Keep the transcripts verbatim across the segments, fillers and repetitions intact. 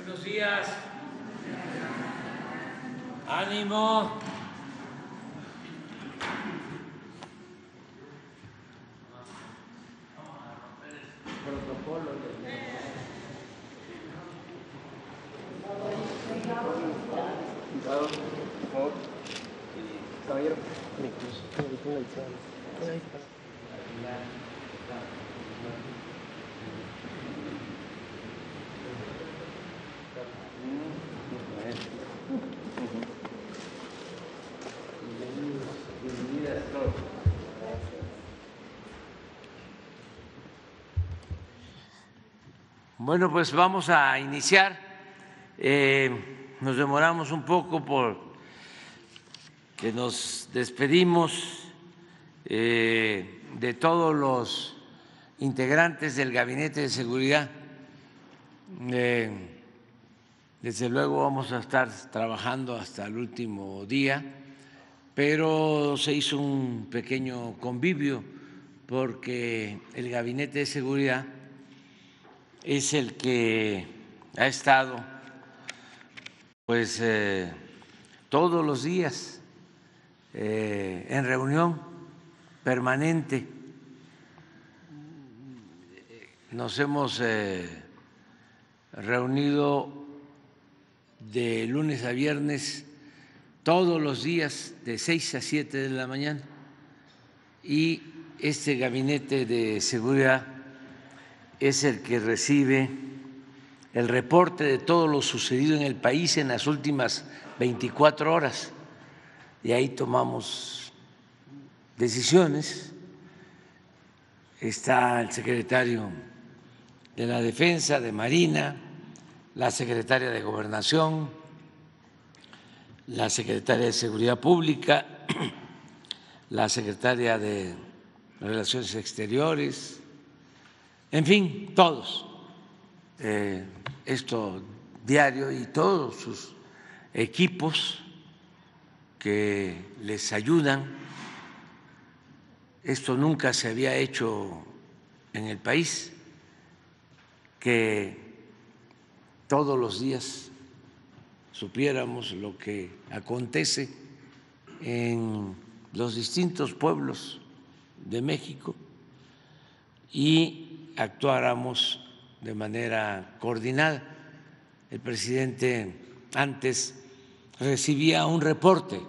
Buenos días. Ánimo. Protocolo. Caballero. Bueno, pues vamos a iniciar. Eh, nos demoramos un poco por que nos despedimos eh, de todos los integrantes del Gabinete de Seguridad. Eh, desde luego vamos a estar trabajando hasta el último día, pero se hizo un pequeño convivio porque el Gabinete de Seguridad es el que ha estado pues eh, todos los días eh, en reunión permanente. Nos hemos eh, reunido de lunes a viernes todos los días de seis a siete de la mañana, y este Gabinete de Seguridad es el que recibe el reporte de todo lo sucedido en el país en las últimas veinticuatro horas, y ahí tomamos decisiones. Está el secretario de la Defensa, de Marina, la secretaria de Gobernación, la secretaria de Seguridad Pública, la secretaria de Relaciones Exteriores, en fin, todos, eh, esto diario, y todos sus equipos que les ayudan. Esto nunca se había hecho en el país, que todos los días supiéramos lo que acontece en los distintos pueblos de México y actuáramos de manera coordinada. El presidente antes recibía un reporte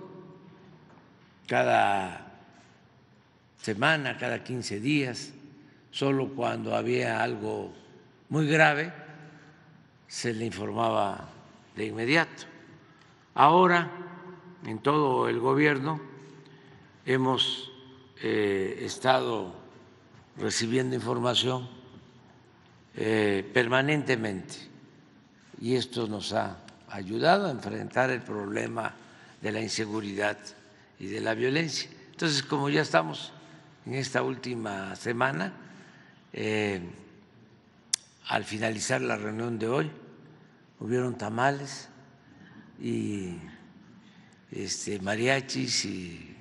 cada semana, cada quince días, solo cuando había algo muy grave se le informaba de inmediato. Ahora, en todo el gobierno, hemos eh, estado recibiendo información eh, permanentemente, y esto nos ha ayudado a enfrentar el problema de la inseguridad y de la violencia. Entonces, como ya estamos en esta última semana, eh, al finalizar la reunión de hoy, hubieron tamales y este, mariachis y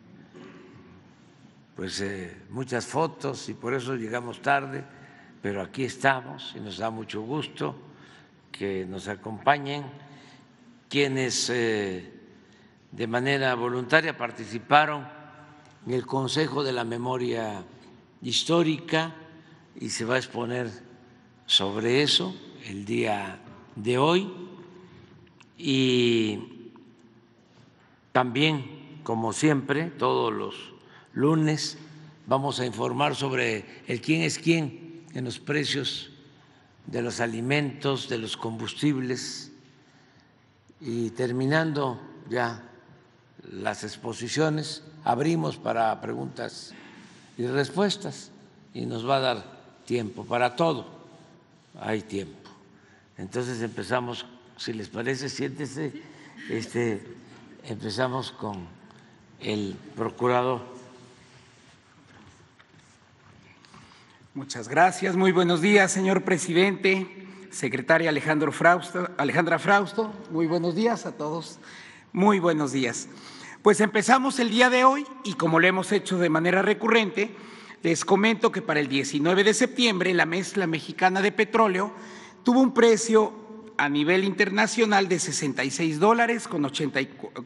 pues eh, muchas fotos, y por eso llegamos tarde, pero aquí estamos y nos da mucho gusto que nos acompañen quienes eh, de manera voluntaria participaron en el Consejo de la Memoria Histórica, y se va a exponer sobre eso el día de hoy. Y también, como siempre, todos los lunes vamos a informar sobre el quién es quién en los precios de los alimentos, de los combustibles, y terminando ya las exposiciones, abrimos para preguntas y respuestas, y nos va a dar tiempo para todo, hay tiempo. Entonces empezamos, si les parece, siéntese, este, empezamos con el procurador. Muchas gracias, muy buenos días, señor presidente, secretaria Alejandro Frausto, Alejandra Frausto, muy buenos días a todos, muy buenos días. Pues empezamos el día de hoy, y como lo hemos hecho de manera recurrente, les comento que para el diecinueve de septiembre la mezcla mexicana de petróleo tuvo un precio a nivel internacional de sesenta y seis dólares con ochenta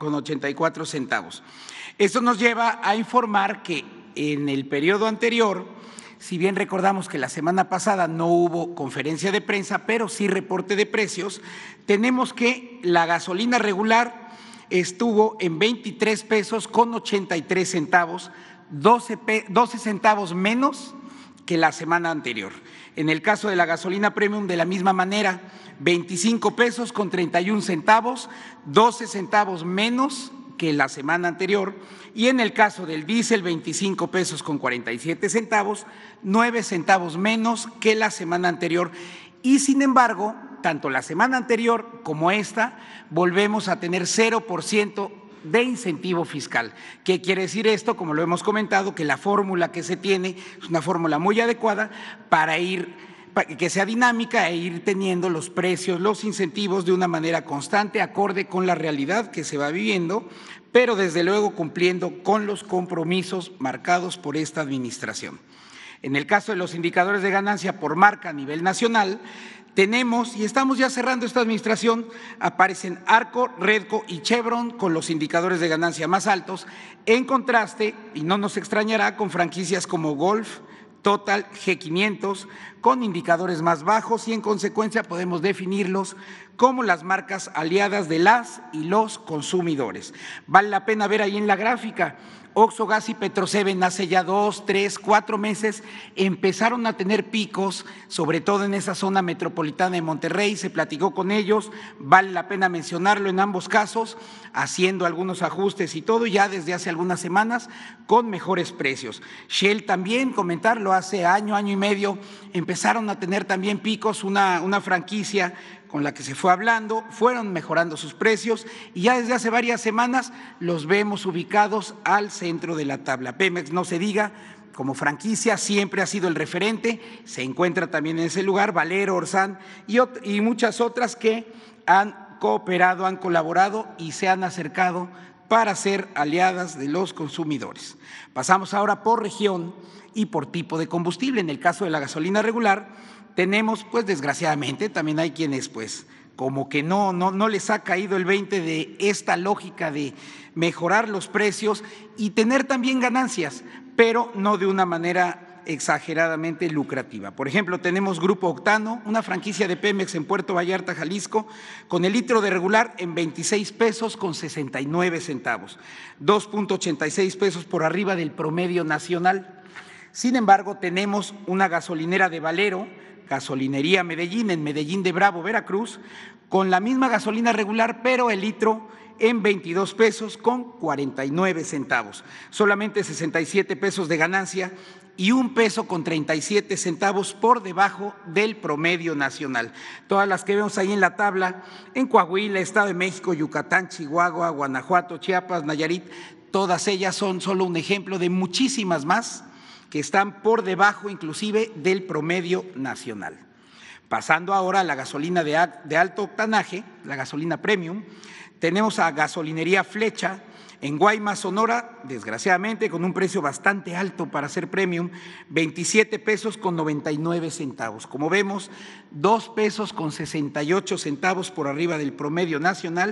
y cuatro centavos. Esto nos lleva a informar que en el periodo anterior, si bien recordamos que la semana pasada no hubo conferencia de prensa, pero sí reporte de precios, tenemos que la gasolina regular estuvo en veintitrés pesos con ochenta y tres centavos, doce, doce centavos menos que la semana anterior. En el caso de la gasolina premium, de la misma manera, veinticinco pesos con treinta y un centavos, doce centavos menos que la semana anterior. Y en el caso del diésel, veinticinco pesos con cuarenta y siete centavos, nueve centavos menos que la semana anterior. Y sin embargo, tanto la semana anterior como esta, volvemos a tener cero por ciento de incentivo fiscal. ¿Qué quiere decir esto? Como lo hemos comentado, que la fórmula que se tiene es una fórmula muy adecuada para ir, para que sea dinámica e ir teniendo los precios, los incentivos de una manera constante, acorde con la realidad que se va viviendo, pero desde luego cumpliendo con los compromisos marcados por esta administración. En el caso de los indicadores de ganancia por marca a nivel nacional, tenemos, y estamos ya cerrando esta administración, aparecen Arco, Redco y Chevron con los indicadores de ganancia más altos, en contraste, y no nos extrañará, con franquicias como Golf, Total, G quinientos, con indicadores más bajos y en consecuencia podemos definirlos como las marcas aliadas de las y los consumidores. Vale la pena ver ahí en la gráfica, Oxxo Gas y Petroseven hace ya dos, tres, cuatro meses empezaron a tener picos, sobre todo en esa zona metropolitana de Monterrey, se platicó con ellos, vale la pena mencionarlo en ambos casos, haciendo algunos ajustes y todo ya desde hace algunas semanas con mejores precios. Shell también, comentarlo, hace año, año y medio empezaron a tener también picos, una, una franquicia con la que se fue hablando, fueron mejorando sus precios y ya desde hace varias semanas los vemos ubicados al centro de la tabla. Pemex, no se diga, como franquicia siempre ha sido el referente, se encuentra también en ese lugar, Valero, Orsan y, y muchas otras que han cooperado, han colaborado y se han acercado para ser aliadas de los consumidores. Pasamos ahora por región y por tipo de combustible. En el caso de la gasolina regular, tenemos, pues desgraciadamente, también hay quienes pues como que no, no, no les ha caído el veinte de esta lógica de mejorar los precios y tener también ganancias, pero no de una manera exageradamente lucrativa. Por ejemplo, tenemos Grupo Octano, una franquicia de Pemex en Puerto Vallarta, Jalisco, con el litro de regular en veintiséis pesos con sesenta y nueve centavos, dos punto ochenta y seis pesos por arriba del promedio nacional. Sin embargo, tenemos una gasolinera de Valero, Gasolinería Medellín, en Medellín de Bravo, Veracruz, con la misma gasolina regular, pero el litro en veintidós pesos con cuarenta y nueve centavos, solamente sesenta y siete pesos de ganancia y un peso con treinta y siete centavos por debajo del promedio nacional. Todas las que vemos ahí en la tabla, en Coahuila, Estado de México, Yucatán, Chihuahua, Guanajuato, Chiapas, Nayarit, todas ellas son solo un ejemplo de muchísimas más que están por debajo inclusive del promedio nacional. Pasando ahora a la gasolina de, de alto octanaje, la gasolina premium, tenemos a Gasolinería Flecha en Guaymas, Sonora, desgraciadamente con un precio bastante alto para ser premium, veintisiete pesos con noventa y nueve centavos. Como vemos, dos pesos con sesenta y ocho centavos por arriba del promedio nacional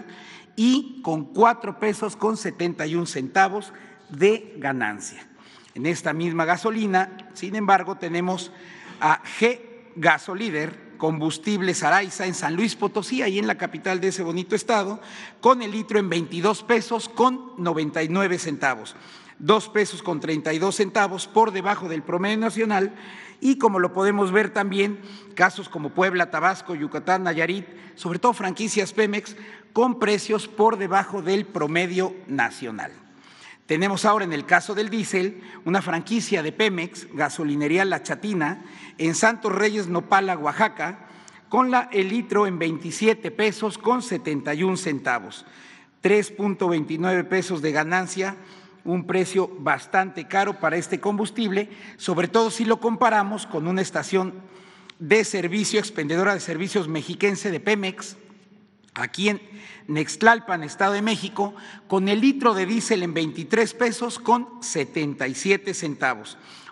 y con cuatro pesos con setenta y un centavos de ganancia. En esta misma gasolina, sin embargo, tenemos a G Gasolíder, Combustibles Araiza en San Luis Potosí, ahí en la capital de ese bonito estado, con el litro en veintidós pesos con noventa y nueve centavos, dos pesos con treinta y dos centavos por debajo del promedio nacional y como lo podemos ver también, casos como Puebla, Tabasco, Yucatán, Nayarit, sobre todo franquicias Pemex, con precios por debajo del promedio nacional. Tenemos ahora en el caso del diésel una franquicia de Pemex, Gasolinería La Chatina, en Santos Reyes, Nopala, Oaxaca, con la, el litro en veintisiete pesos con setenta y un centavos, tres punto veintinueve pesos de ganancia, un precio bastante caro para este combustible, sobre todo si lo comparamos con una estación de servicio, expendedora de servicios mexiquense de Pemex, aquí en Nextlalpan, Estado de México, con el litro de diésel en veintitrés pesos con setenta y siete centavos,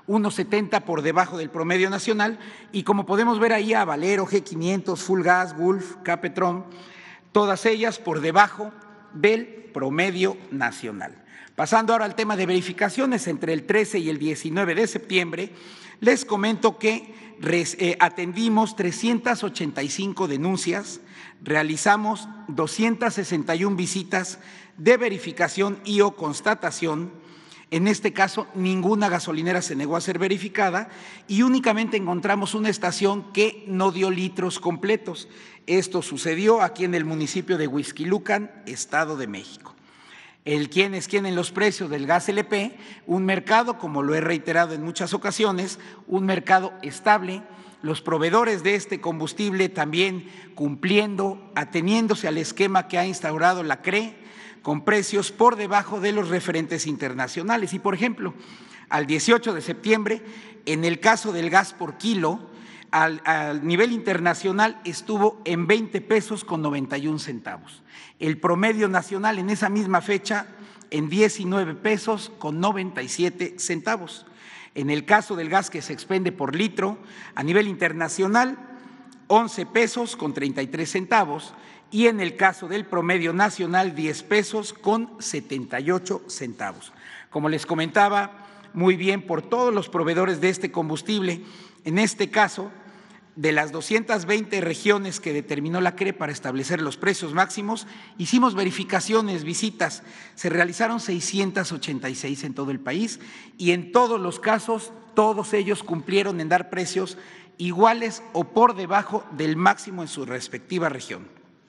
uno setenta por debajo del promedio nacional, y como podemos ver ahí a Valero, G quinientos, Full Gas, Gulf, Capetron, todas ellas por debajo del promedio nacional. Pasando ahora al tema de verificaciones, entre el trece y el diecinueve de septiembre, les comento que eh, atendimos trescientas ochenta y cinco denuncias, realizamos doscientas sesenta y una visitas de verificación y o constatación. En este caso, ninguna gasolinera se negó a ser verificada y únicamente encontramos una estación que no dio litros completos. Esto sucedió aquí en el municipio de Huixquilucan, Estado de México. El quién es quién en los precios del gas L P, un mercado, como lo he reiterado en muchas ocasiones, un mercado estable, los proveedores de este combustible también cumpliendo, ateniéndose al esquema que ha instaurado la C R E, con precios por debajo de los referentes internacionales. Y, por ejemplo, al dieciocho de septiembre, en el caso del gas por kilo, al, al nivel internacional estuvo en veinte pesos con noventa y un centavos. El promedio nacional en esa misma fecha en diecinueve pesos con noventa y siete centavos. En el caso del gas que se expende por litro, a nivel internacional, once pesos con treinta y tres centavos, y en el caso del promedio nacional, diez pesos con setenta y ocho centavos. Como les comentaba muy bien, por todos los proveedores de este combustible, en este caso, de las doscientas veinte regiones que determinó la C R E para establecer los precios máximos, hicimos verificaciones, visitas, se realizaron seiscientas ochenta y seis en todo el país y en todos los casos, todos ellos cumplieron en dar precios iguales o por debajo del máximo en su respectiva región.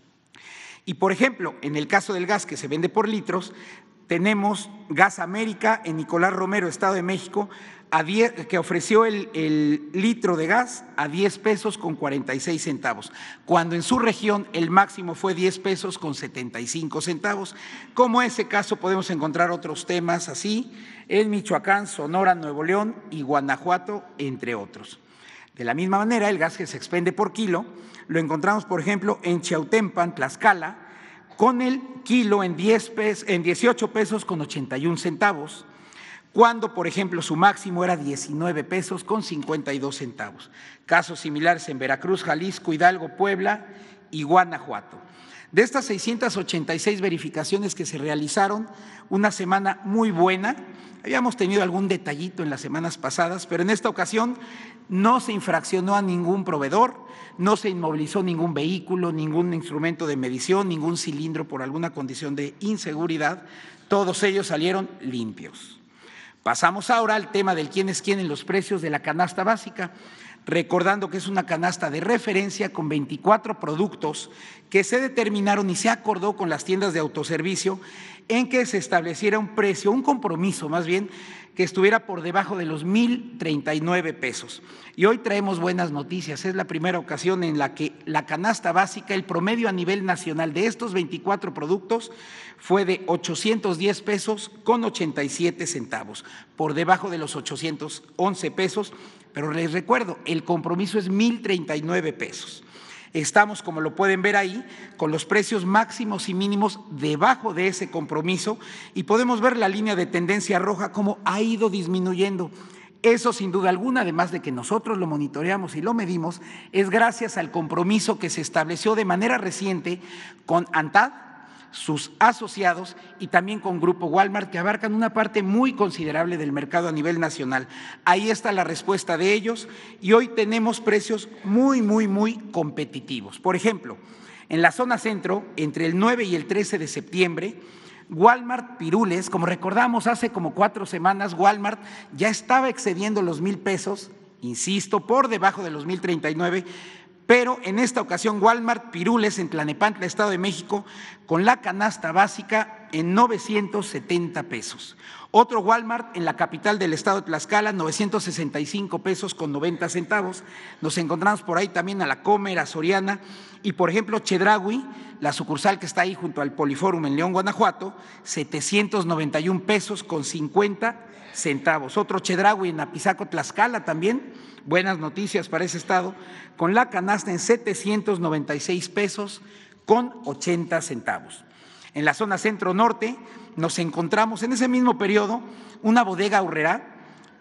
Y, por ejemplo, en el caso del gas que se vende por litros, tenemos Gas América en Nicolás Romero, Estado de México, a diez, que ofreció el, el litro de gas a diez pesos con cuarenta y seis centavos, cuando en su región el máximo fue diez pesos con setenta y cinco centavos. Como ese caso podemos encontrar otros temas así en Michoacán, Sonora, Nuevo León y Guanajuato, entre otros. De la misma manera, el gas que se expende por kilo lo encontramos, por ejemplo, en Chiautempan, Tlaxcala, con el kilo en, diez pesos, en dieciocho pesos con ochenta y un centavos, cuando, por ejemplo, su máximo era diecinueve pesos con cincuenta y dos centavos. Casos similares en Veracruz, Jalisco, Hidalgo, Puebla y Guanajuato. De estas seiscientas ochenta y seis verificaciones que se realizaron, una semana muy buena. Habíamos tenido algún detallito en las semanas pasadas, pero en esta ocasión no se infraccionó a ningún proveedor, no se inmovilizó ningún vehículo, ningún instrumento de medición, ningún cilindro por alguna condición de inseguridad. Todos ellos salieron limpios. Pasamos ahora al tema del quién es quién en los precios de la canasta básica, recordando que es una canasta de referencia con veinticuatro productos que se determinaron y se acordó con las tiendas de autoservicio en que se estableciera un precio, un compromiso más bien, que estuviera por debajo de los mil treinta y nueve pesos. Y hoy traemos buenas noticias, es la primera ocasión en la que la canasta básica, el promedio a nivel nacional de estos veinticuatro productos fue de ochocientos diez pesos con ochenta y siete centavos, por debajo de los ochocientos once pesos, pero les recuerdo, el compromiso es mil treinta y nueve pesos. Estamos, como lo pueden ver ahí, con los precios máximos y mínimos debajo de ese compromiso y podemos ver la línea de tendencia roja cómo ha ido disminuyendo. Eso, sin duda alguna, además de que nosotros lo monitoreamos y lo medimos, es gracias al compromiso que se estableció de manera reciente con ANTAD, sus asociados y también con Grupo Walmart, que abarcan una parte muy considerable del mercado a nivel nacional. Ahí está la respuesta de ellos y hoy tenemos precios muy, muy, muy competitivos. Por ejemplo, en la zona centro, entre el nueve y el trece de septiembre, Walmart Pirules, como recordamos hace como cuatro semanas, Walmart ya estaba excediendo los mil pesos, insisto, por debajo de los mil treinta y nueve, pero en esta ocasión Walmart Pirules en Tlanepantla, Estado de México, con la canasta básica en novecientos setenta pesos. Otro Walmart en la capital del estado de Tlaxcala, novecientos sesenta y cinco pesos con noventa centavos. Nos encontramos por ahí también a La Comer, a Soriana y, por ejemplo, Chedraui, la sucursal que está ahí junto al Poliforum en León, Guanajuato, setecientos noventa y un pesos con cincuenta centavos. Otro Chedraui en Apizaco, Tlaxcala también, buenas noticias para ese estado, con la canasta en setecientos noventa y seis pesos con ochenta centavos. En la zona centro-norte nos encontramos en ese mismo periodo una bodega Aurrerá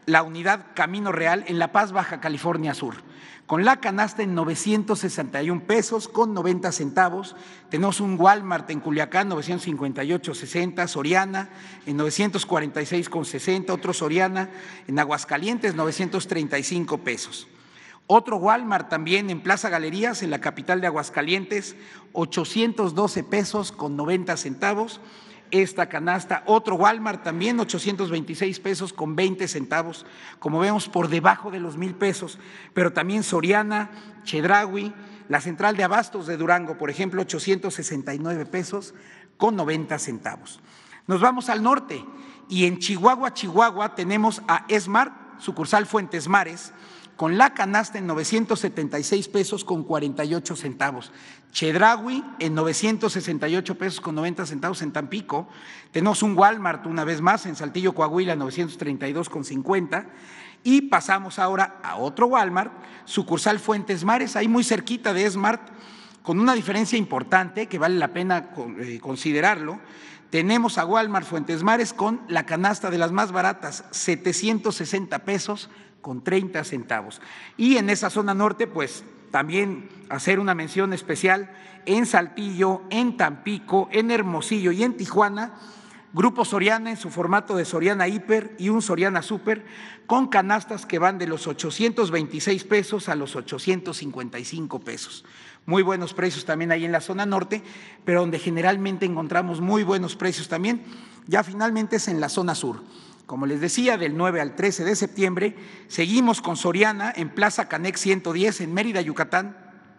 la unidad Camino Real en La Paz, Baja California Sur, con la canasta en novecientos sesenta y un pesos con noventa centavos. Tenemos un Walmart en Culiacán, novecientos cincuenta y ocho sesenta, Soriana en novecientos cuarenta y seis con sesenta, otro Soriana en Aguascalientes, novecientos treinta y cinco pesos. Otro Walmart también en Plaza Galerías, en la capital de Aguascalientes, ochocientos doce pesos con noventa centavos. Esta canasta, otro Walmart también, ochocientos veintiséis pesos con veinte centavos, como vemos por debajo de los mil pesos, pero también Soriana, Chedraui, la central de abastos de Durango, por ejemplo, ochocientos sesenta y nueve pesos con noventa centavos. Nos vamos al norte y en Chihuahua, Chihuahua, tenemos a Esmart, sucursal Fuentes Mares, con la canasta en novecientos setenta y seis pesos con cuarenta y ocho centavos. Chedraui en novecientos sesenta y ocho pesos con noventa centavos en Tampico. Tenemos un Walmart una vez más en Saltillo, Coahuila, novecientos treinta y dos con cincuenta. Y pasamos ahora a otro Walmart, sucursal Fuentes Mares, ahí muy cerquita de Esmart, con una diferencia importante que vale la pena considerarlo. Tenemos a Walmart Fuentes Mares con la canasta de las más baratas, setecientos sesenta pesos con treinta centavos. Y en esa zona norte, pues también hacer una mención especial en Saltillo, en Tampico, en Hermosillo y en Tijuana, Grupo Soriana en su formato de Soriana Hiper y un Soriana Super, con canastas que van de los ochocientos veintiséis pesos a los ochocientos cincuenta y cinco pesos. Muy buenos precios también ahí en la zona norte, pero donde generalmente encontramos muy buenos precios también, ya finalmente es en la zona sur. Como les decía, del nueve al trece de septiembre, seguimos con Soriana en Plaza Canex ciento diez en Mérida, Yucatán,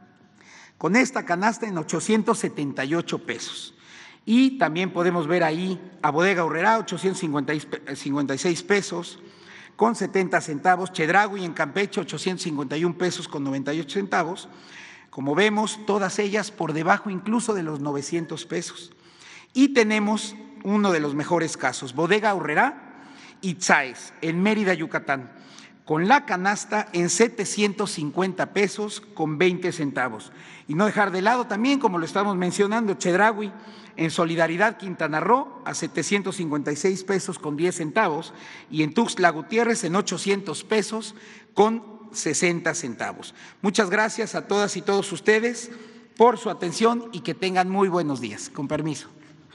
con esta canasta en ochocientos setenta y ocho pesos. Y también podemos ver ahí a Bodega Aurrerá, ochocientos cincuenta y seis pesos con setenta centavos, Chedraui en Campeche, ochocientos cincuenta y un pesos con noventa y ocho centavos. Como vemos, todas ellas por debajo incluso de los novecientos pesos. Y tenemos uno de los mejores casos, Bodega Aurrerá y Tzaes en Mérida, Yucatán, con la canasta en setecientos cincuenta pesos con veinte centavos. Y no dejar de lado también, como lo estamos mencionando, Chedraui en Solidaridad, Quintana Roo, a setecientos cincuenta y seis pesos con diez centavos, y en Tuxtla Gutiérrez en ochocientos pesos con sesenta centavos. Muchas gracias a todas y todos ustedes por su atención y que tengan muy buenos días. Con permiso.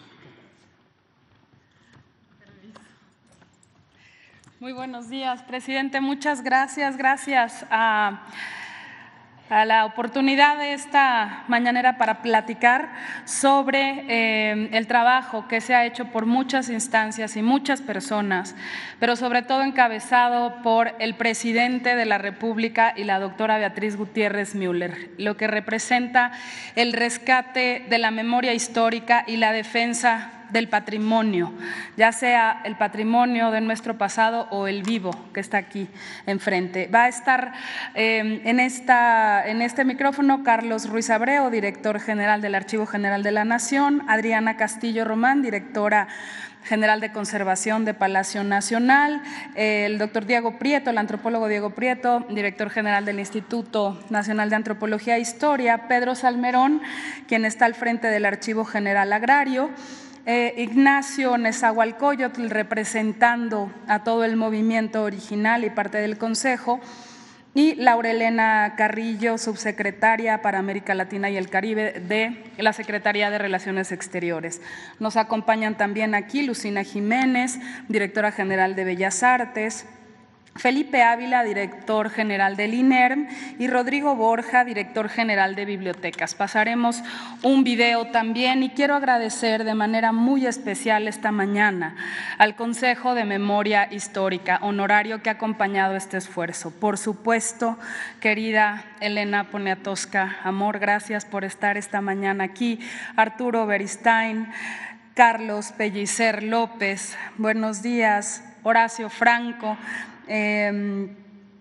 Muy buenos días, presidente. Muchas gracias. Gracias a, a la oportunidad de esta mañanera para platicar sobre eh, el trabajo que se ha hecho por muchas instancias y muchas personas, pero sobre todo encabezado por el presidente de la República y la doctora Beatriz Gutiérrez Müller, lo que representa el rescate de la memoria histórica y la defensa del patrimonio, ya sea el patrimonio de nuestro pasado o el vivo que está aquí enfrente. Va a estar eh, en, esta, en este micrófono Carlos Ruiz Abreu, director general del Archivo General de la Nación, Adriana Castillo Román, directora general de Conservación de Palacio Nacional, el doctor Diego Prieto, el antropólogo Diego Prieto, director general del Instituto Nacional de Antropología e Historia, Pedro Salmerón, quien está al frente del Archivo General Agrario, Eh, Ignacio Nezahualcóyotl, representando a todo el movimiento original y parte del Consejo, y Laurelena Carrillo, subsecretaria para América Latina y el Caribe de la Secretaría de Relaciones Exteriores. Nos acompañan también aquí Lucina Jiménez, directora general de Bellas Artes, Felipe Ávila, director general del INERM, y Rodrigo Borja, director general de Bibliotecas. Pasaremos un video también y quiero agradecer de manera muy especial esta mañana al Consejo de Memoria Histórica, honorario que ha acompañado este esfuerzo. Por supuesto, querida Elena Poniatowska Amor, gracias por estar esta mañana aquí. Arturo Beristain, Carlos Pellicer López, buenos días. Horacio Franco, Eh,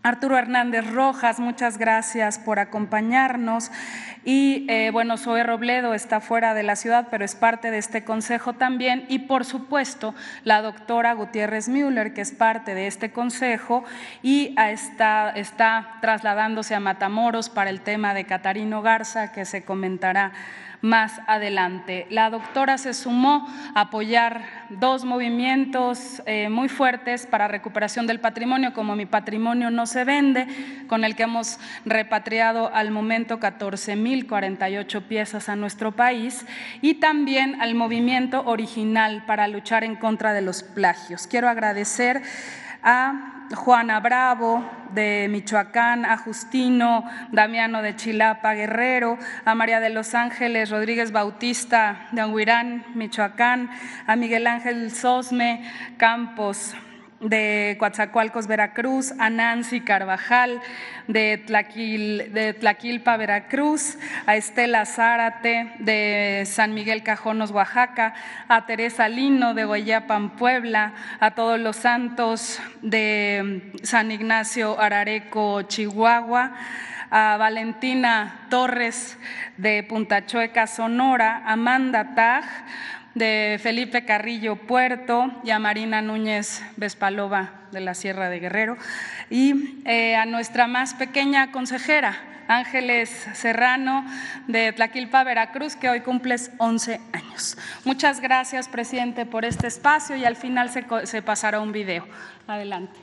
Arturo Hernández Rojas, muchas gracias por acompañarnos. Y eh, bueno, Zoe Robledo está fuera de la ciudad, pero es parte de este consejo también. Y por supuesto, la doctora Gutiérrez Müller, que es parte de este consejo y está, está trasladándose a Matamoros para el tema de Catarino Garza, que se comentará más adelante. La doctora se sumó a apoyar dos movimientos eh, muy fuertes para recuperación del patrimonio, como Mi Patrimonio No Se Vende, con el que hemos repatriado al momento catorce mil cuarenta y ocho piezas a nuestro país, y también al movimiento Original para luchar en contra de los plagios. Quiero agradecer a Juana Bravo de Michoacán, a Justino Damiano de Chilapa, Guerrero, a María de los Ángeles Rodríguez Bautista de Anguirán, Michoacán, a Miguel Ángel Sosme Campos de Coatzacoalcos, Veracruz, a Nancy Carvajal de, Tlaquil, de Tlaquilpa, Veracruz, a Estela Zárate de San Miguel Cajonos, Oaxaca, a Teresa Lino de Guayapan, Puebla, a Todos los Santos de San Ignacio, Arareco, Chihuahua, a Valentina Torres de Punta Chueca, Sonora, a Amanda Taj de Felipe Carrillo, Puerto, y a Marina Núñez Vespalova de la Sierra de Guerrero, y eh, a nuestra más pequeña consejera, Ángeles Serrano de Tlaquilpa, Veracruz, que hoy cumples once años. Muchas gracias, presidente, por este espacio, y al final se, se pasará un video. Adelante.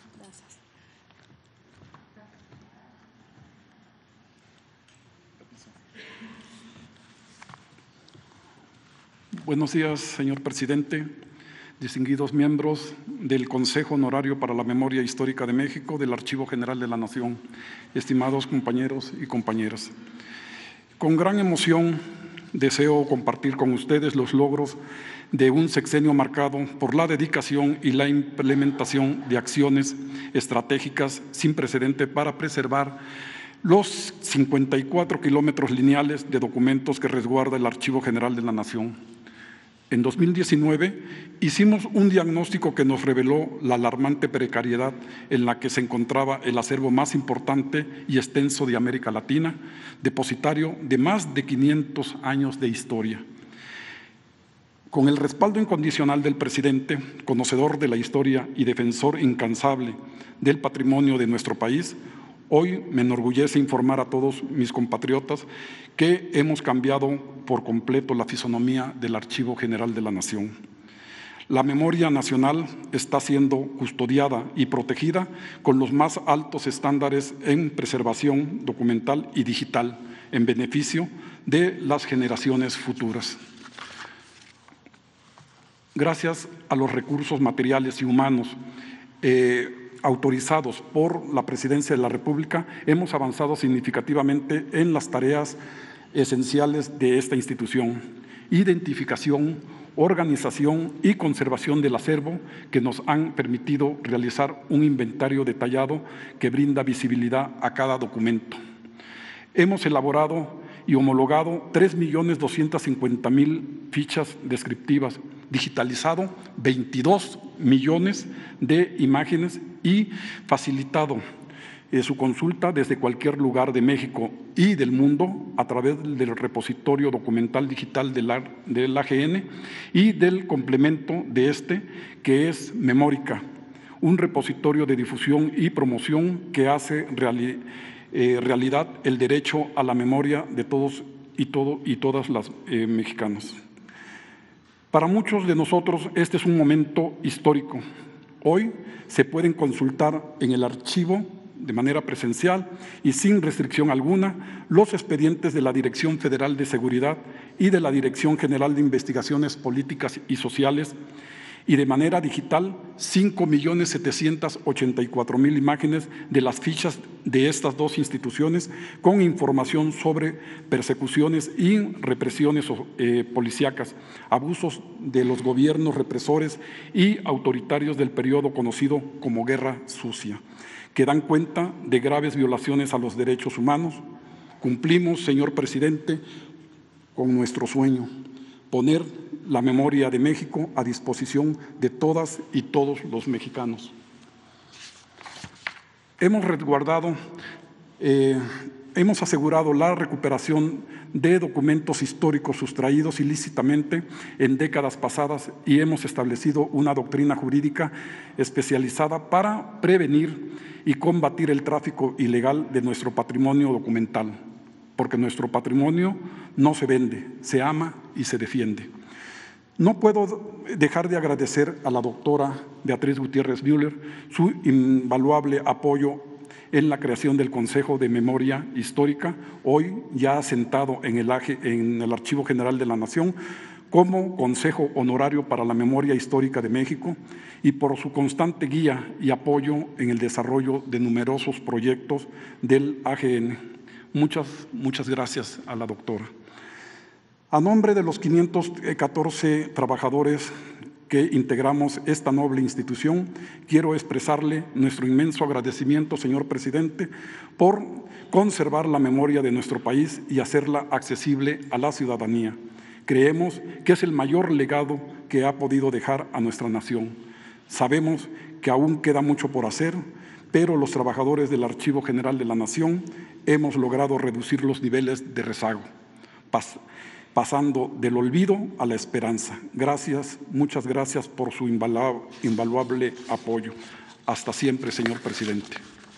Buenos días, señor presidente, distinguidos miembros del Consejo Honorario para la Memoria Histórica de México, del Archivo General de la Nación, estimados compañeros y compañeras. Con gran emoción deseo compartir con ustedes los logros de un sexenio marcado por la dedicación y la implementación de acciones estratégicas sin precedente para preservar los cincuenta y cuatro kilómetros lineales de documentos que resguarda el Archivo General de la Nación. En dos mil diecinueve hicimos un diagnóstico que nos reveló la alarmante precariedad en la que se encontraba el acervo más importante y extenso de América Latina, depositario de más de quinientos años de historia. Con el respaldo incondicional del presidente, conocedor de la historia y defensor incansable del patrimonio de nuestro país, hoy me enorgullece informar a todos mis compatriotas que hemos cambiado por completo la fisonomía del Archivo General de la Nación. La memoria nacional está siendo custodiada y protegida con los más altos estándares en preservación documental y digital, en beneficio de las generaciones futuras. Gracias a los recursos materiales y humanos eh, autorizados por la Presidencia de la República, hemos avanzado significativamente en las tareas esenciales de esta institución: identificación, organización y conservación del acervo, que nos han permitido realizar un inventario detallado que brinda visibilidad a cada documento. Hemos elaborado y homologado tres millones doscientas cincuenta mil fichas descriptivas, digitalizado veintidós millones de imágenes y facilitado eh, su consulta desde cualquier lugar de México y del mundo a través del repositorio documental digital de la, del A G N y del complemento de este, que es Memórica, un repositorio de difusión y promoción que hace reali, eh, realidad el derecho a la memoria de todos y, todo, y todas las eh, mexicanos. Para muchos de nosotros este es un momento histórico. Hoy se pueden consultar en el archivo de manera presencial y sin restricción alguna los expedientes de la Dirección Federal de Seguridad y de la Dirección General de Investigaciones Políticas y Sociales, y de manera digital cinco millones setecientas ochenta y cuatro mil imágenes de las fichas de estas dos instituciones con información sobre persecuciones y represiones eh, policíacas, abusos de los gobiernos represores y autoritarios del periodo conocido como Guerra Sucia, que dan cuenta de graves violaciones a los derechos humanos. Cumplimos, señor presidente, con nuestro sueño: poner la memoria de México a disposición de todas y todos los mexicanos. Hemos resguardado, eh, hemos asegurado la recuperación de documentos históricos sustraídos ilícitamente en décadas pasadas y hemos establecido una doctrina jurídica especializada para prevenir y combatir el tráfico ilegal de nuestro patrimonio documental, porque nuestro patrimonio no se vende, se ama y se defiende. No puedo dejar de agradecer a la doctora Beatriz Gutiérrez Müller su invaluable apoyo en la creación del Consejo de Memoria Histórica, hoy ya asentado en el, en el Archivo General de la Nación, como Consejo Honorario para la Memoria Histórica de México, y por su constante guía y apoyo en el desarrollo de numerosos proyectos del A G N. Muchas, muchas gracias a la doctora. A nombre de los quinientos catorce trabajadores que integramos esta noble institución, quiero expresarle nuestro inmenso agradecimiento, señor presidente, por conservar la memoria de nuestro país y hacerla accesible a la ciudadanía. Creemos que es el mayor legado que ha podido dejar a nuestra nación. Sabemos que aún queda mucho por hacer, pero los trabajadores del Archivo General de la Nación hemos logrado reducir los niveles de rezago, pas pasando del olvido a la esperanza. Gracias, muchas gracias por su invaluable apoyo. Hasta siempre, señor presidente.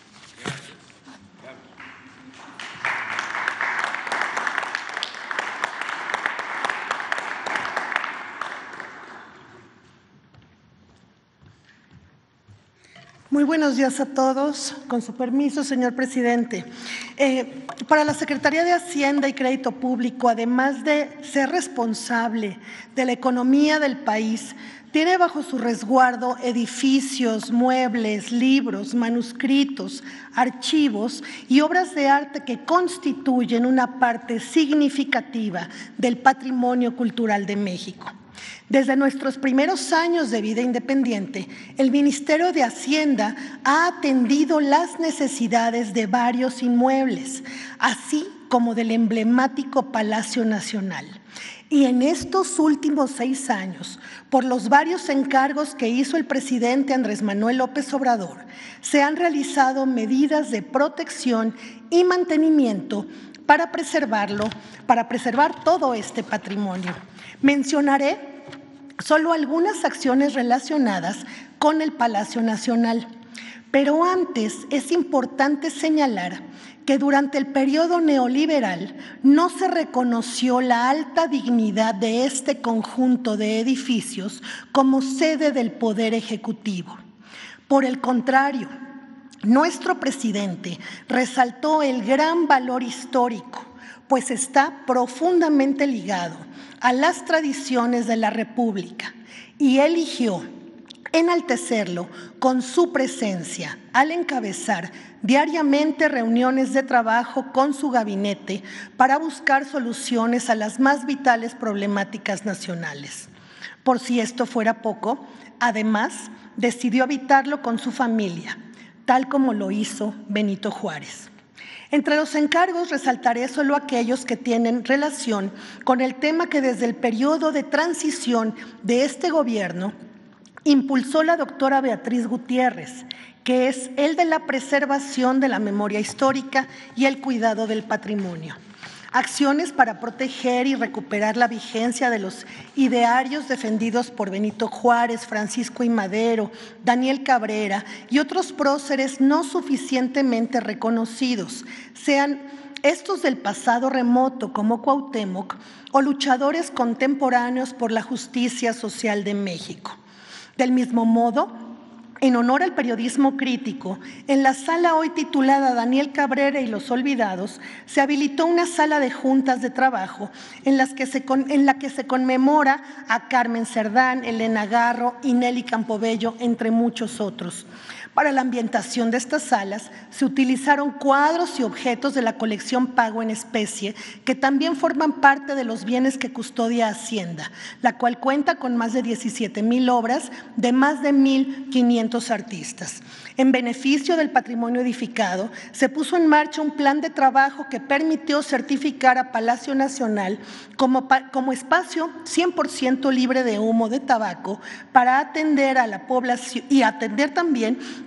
Muy buenos días a todos. Con su permiso, señor presidente. Eh, para la Secretaría de Hacienda y Crédito Público, además de ser responsable de la economía del país, tiene bajo su resguardo edificios, muebles, libros, manuscritos, archivos y obras de arte que constituyen una parte significativa del patrimonio cultural de México. Desde nuestros primeros años de vida independiente, el Ministerio de Hacienda ha atendido las necesidades de varios inmuebles, así como del emblemático Palacio Nacional. Y en estos últimos seis años, por los varios encargos que hizo el presidente Andrés Manuel López Obrador, se han realizado medidas de protección y mantenimiento para preservarlo, para preservar todo este patrimonio. Mencionaré solo algunas acciones relacionadas con el Palacio Nacional. Pero antes es importante señalar que durante el periodo neoliberal no se reconoció la alta dignidad de este conjunto de edificios como sede del Poder Ejecutivo. Por el contrario, nuestro presidente resaltó el gran valor histórico, pues está profundamente ligado a las tradiciones de la República y eligió enaltecerlo con su presencia al encabezar diariamente reuniones de trabajo con su gabinete para buscar soluciones a las más vitales problemáticas nacionales. Por si esto fuera poco, además decidió habitarlo con su familia, tal como lo hizo Benito Juárez. Entre los encargos resaltaré solo aquellos que tienen relación con el tema que desde el periodo de transición de este gobierno impulsó la doctora Beatriz Gutiérrez, que es el de la preservación de la memoria histórica y el cuidado del patrimonio. Acciones para proteger y recuperar la vigencia de los idearios defendidos por Benito Juárez, Francisco I. Madero, Daniel Cabrera y otros próceres no suficientemente reconocidos, sean estos del pasado remoto como Cuauhtémoc o luchadores contemporáneos por la justicia social de México. Del mismo modo, en honor al periodismo crítico, en la sala hoy titulada Daniel Cabrera y los Olvidados, se habilitó una sala de juntas de trabajo en, las que se con, en la que se conmemora a Carmen Cerdán, Elena Garro y Nelly Campobello, entre muchos otros. Para la ambientación de estas salas se utilizaron cuadros y objetos de la colección Pago en Especie, que también forman parte de los bienes que custodia Hacienda, la cual cuenta con más de diecisiete mil obras de más de mil quinientos artistas. En beneficio del patrimonio edificado, se puso en marcha un plan de trabajo que permitió certificar a Palacio Nacional como, como espacio cien por ciento libre de humo de tabaco para atender a la población y atender también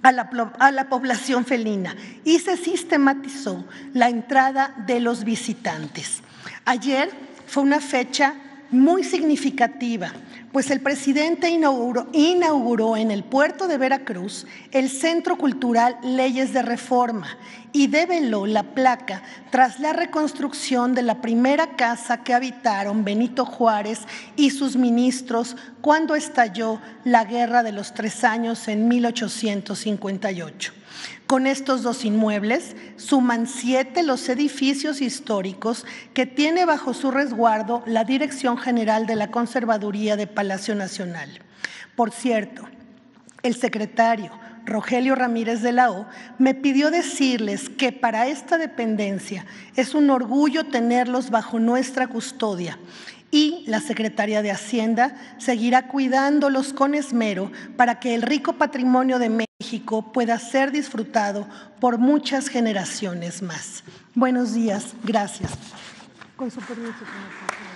a la, a la población felina y se sistematizó la entrada de los visitantes. Ayer fue una fecha muy significativa, pues el presidente inauguró, inauguró en el puerto de Veracruz el Centro Cultural Leyes de Reforma y develó la placa tras la reconstrucción de la primera casa que habitaron Benito Juárez y sus ministros cuando estalló la Guerra de los Tres Años en mil ochocientos cincuenta y ocho. Con estos dos inmuebles suman siete los edificios históricos que tiene bajo su resguardo la Dirección General de la Conservaduría de Palacio Nacional. Por cierto, el secretario Rogelio Ramírez de la O me pidió decirles que para esta dependencia es un orgullo tenerlos bajo nuestra custodia y la Secretaría de Hacienda seguirá cuidándolos con esmero para que el rico patrimonio de México pueda ser disfrutado por muchas generaciones más. Buenos días, gracias. Con su permiso, señor presidente.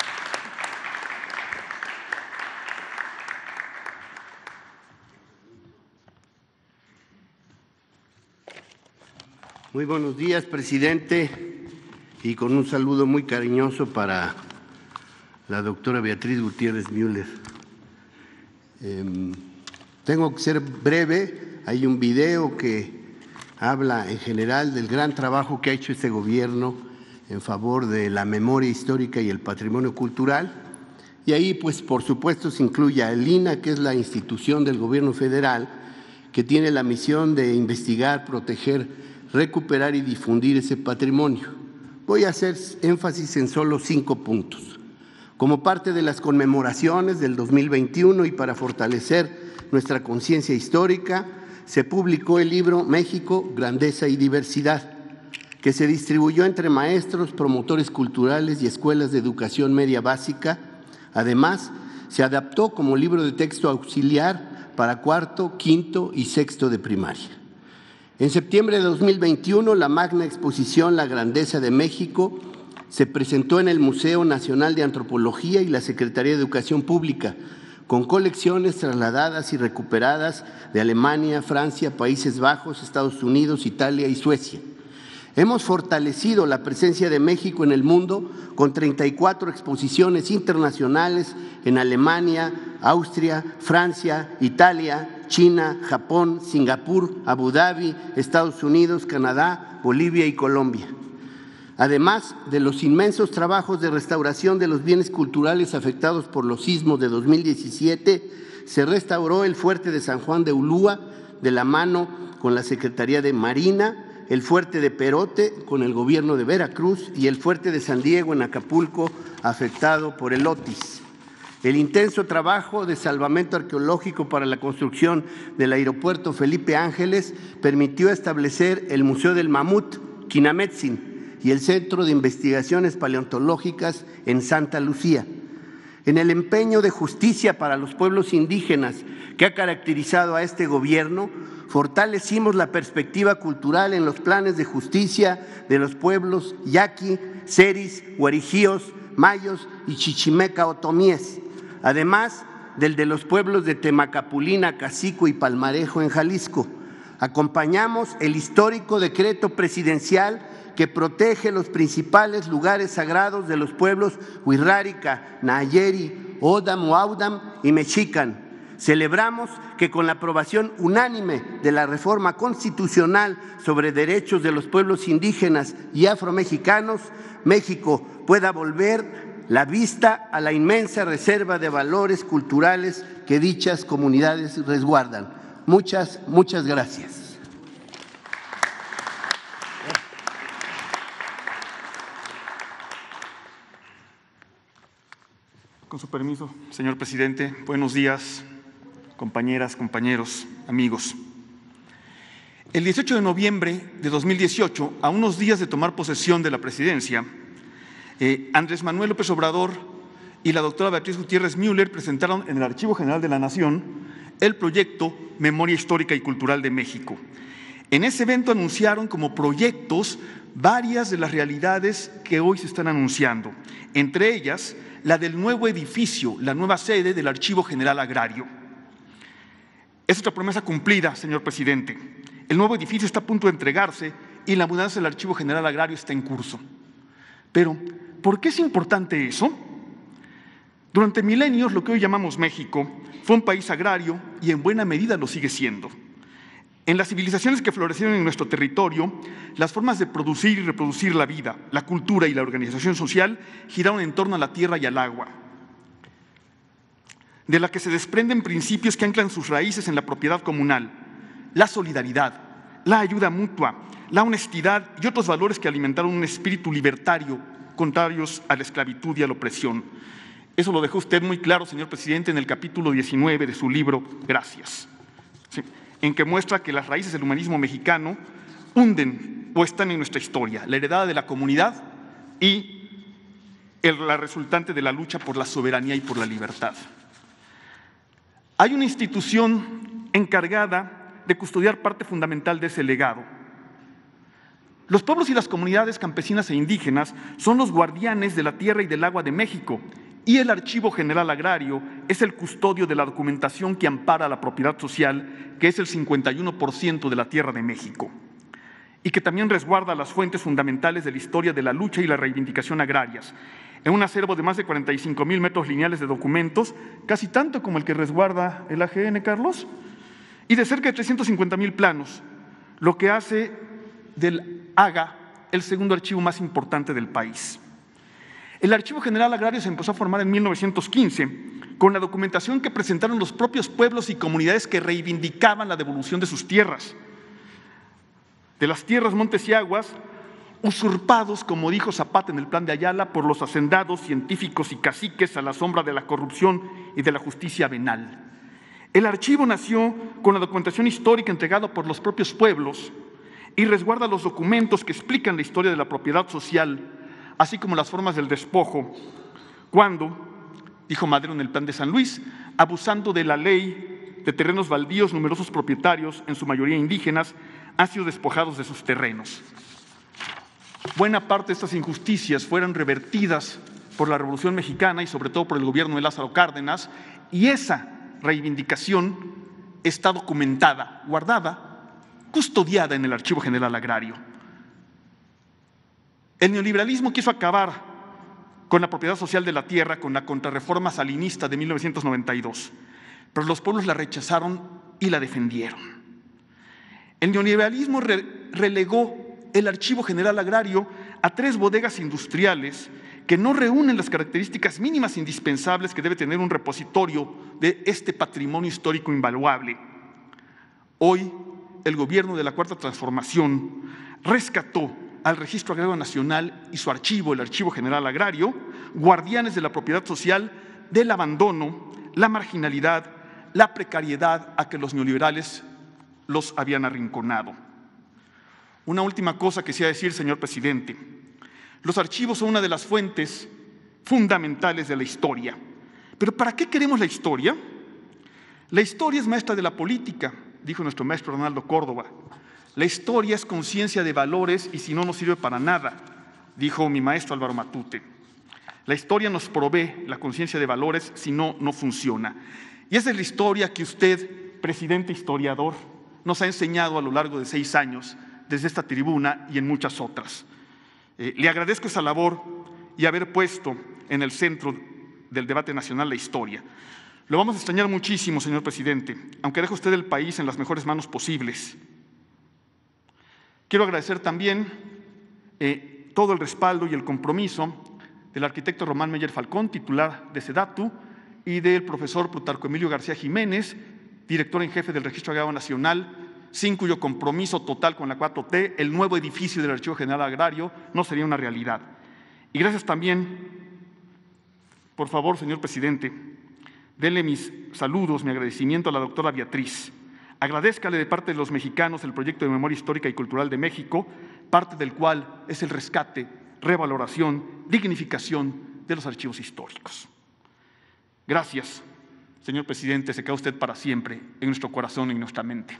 Muy buenos días, presidente, y con un saludo muy cariñoso para la doctora Beatriz Gutiérrez Müller. Eh, tengo que ser breve, hay un video que habla en general del gran trabajo que ha hecho este gobierno en favor de la memoria histórica y el patrimonio cultural, y ahí pues por supuesto se incluye a el I N A H, que es la institución del gobierno federal que tiene la misión de investigar, proteger, recuperar y difundir ese patrimonio. Voy a hacer énfasis en solo cinco puntos. Como parte de las conmemoraciones del dos mil veintiuno y para fortalecer nuestra conciencia histórica, se publicó el libro México, Grandeza y Diversidad, que se distribuyó entre maestros, promotores culturales y escuelas de educación media básica. Además, se adaptó como libro de texto auxiliar para cuarto, quinto y sexto de primaria. En septiembre de dos mil veintiuno, la magna exposición La Grandeza de México se presentó en el Museo Nacional de Antropología y la Secretaría de Educación Pública, con colecciones trasladadas y recuperadas de Alemania, Francia, Países Bajos, Estados Unidos, Italia y Suecia. Hemos fortalecido la presencia de México en el mundo con treinta y cuatro exposiciones internacionales en Alemania, Austria, Francia, Italia, China, Japón, Singapur, Abu Dhabi, Estados Unidos, Canadá, Bolivia y Colombia. Además de los inmensos trabajos de restauración de los bienes culturales afectados por los sismos de dos mil diecisiete, se restauró el fuerte de San Juan de Ulúa de la mano con la Secretaría de Marina, el fuerte de Perote con el gobierno de Veracruz y el fuerte de San Diego en Acapulco afectado por el Otis. El intenso trabajo de salvamento arqueológico para la construcción del aeropuerto Felipe Ángeles permitió establecer el Museo del Mamut, Quinametzin, y el Centro de Investigaciones Paleontológicas en Santa Lucía. En el empeño de justicia para los pueblos indígenas que ha caracterizado a este gobierno, fortalecimos la perspectiva cultural en los planes de justicia de los pueblos yaqui, seris, guarijíos, mayos y chichimeca otomíes, además del de los pueblos de Temacapulina, Cacico y Palmarejo en Jalisco. Acompañamos el histórico decreto presidencial que protege los principales lugares sagrados de los pueblos Huirrárica, Nayeri, Odam, Huaudam y Mexican. Celebramos que con la aprobación unánime de la reforma constitucional sobre derechos de los pueblos indígenas y afromexicanos, México pueda volver la vista a la inmensa reserva de valores culturales que dichas comunidades resguardan. Muchas, muchas gracias. Con su permiso, señor presidente, buenos días, compañeras, compañeros, amigos. El dieciocho de noviembre de dos mil dieciocho, a unos días de tomar posesión de la presidencia, eh, Andrés Manuel López Obrador y la doctora Beatriz Gutiérrez Müller presentaron en el Archivo General de la Nación el proyecto Memoria Histórica y Cultural de México. En ese evento anunciaron como proyectos varias de las realidades que hoy se están anunciando, entre ellas la del nuevo edificio, la nueva sede del Archivo General Agrario. Es otra promesa cumplida, señor presidente. El nuevo edificio está a punto de entregarse y la mudanza del Archivo General Agrario está en curso. Pero, ¿por qué es importante eso? Durante milenios, lo que hoy llamamos México fue un país agrario y en buena medida lo sigue siendo. En las civilizaciones que florecieron en nuestro territorio, las formas de producir y reproducir la vida, la cultura y la organización social giraron en torno a la tierra y al agua, de la que se desprenden principios que anclan sus raíces en la propiedad comunal, la solidaridad, la ayuda mutua, la honestidad y otros valores que alimentaron un espíritu libertario, contrarios a la esclavitud y a la opresión. Eso lo dejó usted muy claro, señor presidente, en el capítulo diecinueve de su libro Gracias, ¿sí?, en que muestra que las raíces del humanismo mexicano hunden o están en nuestra historia, la heredada de la comunidad y el, la resultante de la lucha por la soberanía y por la libertad. Hay una institución encargada de custodiar parte fundamental de ese legado. Los pueblos y las comunidades campesinas e indígenas son los guardianes de la tierra y del agua de México, y el Archivo General Agrario es el custodio de la documentación que ampara la propiedad social, que es el cincuenta y uno por ciento de la tierra de México, y que también resguarda las fuentes fundamentales de la historia de la lucha y la reivindicación agrarias, en un acervo de más de cuarenta y cinco mil metros lineales de documentos, casi tanto como el que resguarda el A G N, Carlos, y de cerca de trescientos cincuenta mil planos, lo que hace del A G A el segundo archivo más importante del país. El Archivo General Agrario se empezó a formar en mil novecientos quince con la documentación que presentaron los propios pueblos y comunidades que reivindicaban la devolución de sus tierras, de las tierras, montes y aguas, usurpados, como dijo Zapata en el Plan de Ayala, por los hacendados, científicos y caciques a la sombra de la corrupción y de la justicia venal. El archivo nació con la documentación histórica entregada por los propios pueblos y resguarda los documentos que explican la historia de la propiedad social, así como las formas del despojo, cuando, dijo Madero en el Plan de San Luis, abusando de la ley de terrenos baldíos, numerosos propietarios, en su mayoría indígenas, han sido despojados de sus terrenos. Buena parte de estas injusticias fueron revertidas por la Revolución Mexicana y sobre todo por el gobierno de Lázaro Cárdenas, y esa reivindicación está documentada, guardada, custodiada en el Archivo General Agrario. El neoliberalismo quiso acabar con la propiedad social de la tierra con la contrarreforma salinista de mil novecientos noventa y dos, pero los pueblos la rechazaron y la defendieron. El neoliberalismo re relegó el Archivo General Agrario a tres bodegas industriales que no reúnen las características mínimas indispensables que debe tener un repositorio de este patrimonio histórico invaluable. Hoy, el gobierno de la Cuarta Transformación rescató al Registro Agrario Nacional y su archivo, el Archivo General Agrario, guardianes de la propiedad social, del abandono, la marginalidad, la precariedad a que los neoliberales los habían arrinconado. Una última cosa que quisiera decir, señor presidente. Los archivos son una de las fuentes fundamentales de la historia. ¿Pero para qué queremos la historia? La historia es maestra de la política, dijo nuestro maestro Ronaldo Córdoba. La historia es conciencia de valores y si no, no sirve para nada, dijo mi maestro Álvaro Matute. La historia nos provee la conciencia de valores, si no, no funciona. Y esa es la historia que usted, presidente historiador, nos ha enseñado a lo largo de seis años, desde esta tribuna y en muchas otras. Eh, le agradezco esa labor y haber puesto en el centro del debate nacional la historia. Lo vamos a extrañar muchísimo, señor presidente, aunque deje usted el país en las mejores manos posibles. Quiero agradecer también eh, todo el respaldo y el compromiso del arquitecto Román Meyer Falcón, titular de SEDATU, y del profesor Plutarco Emilio García Jiménez, director en jefe del Registro Agrario Nacional, sin cuyo compromiso total con la cuatro T, el nuevo edificio del Archivo General Agrario no sería una realidad. Y gracias también, por favor, señor presidente, denle mis saludos, mi agradecimiento a la doctora Beatriz. Agradézcale de parte de los mexicanos el proyecto de memoria histórica y cultural de México, parte del cual es el rescate, revaloración, dignificación de los archivos históricos. Gracias, señor presidente, se queda usted para siempre en nuestro corazón y en nuestra mente.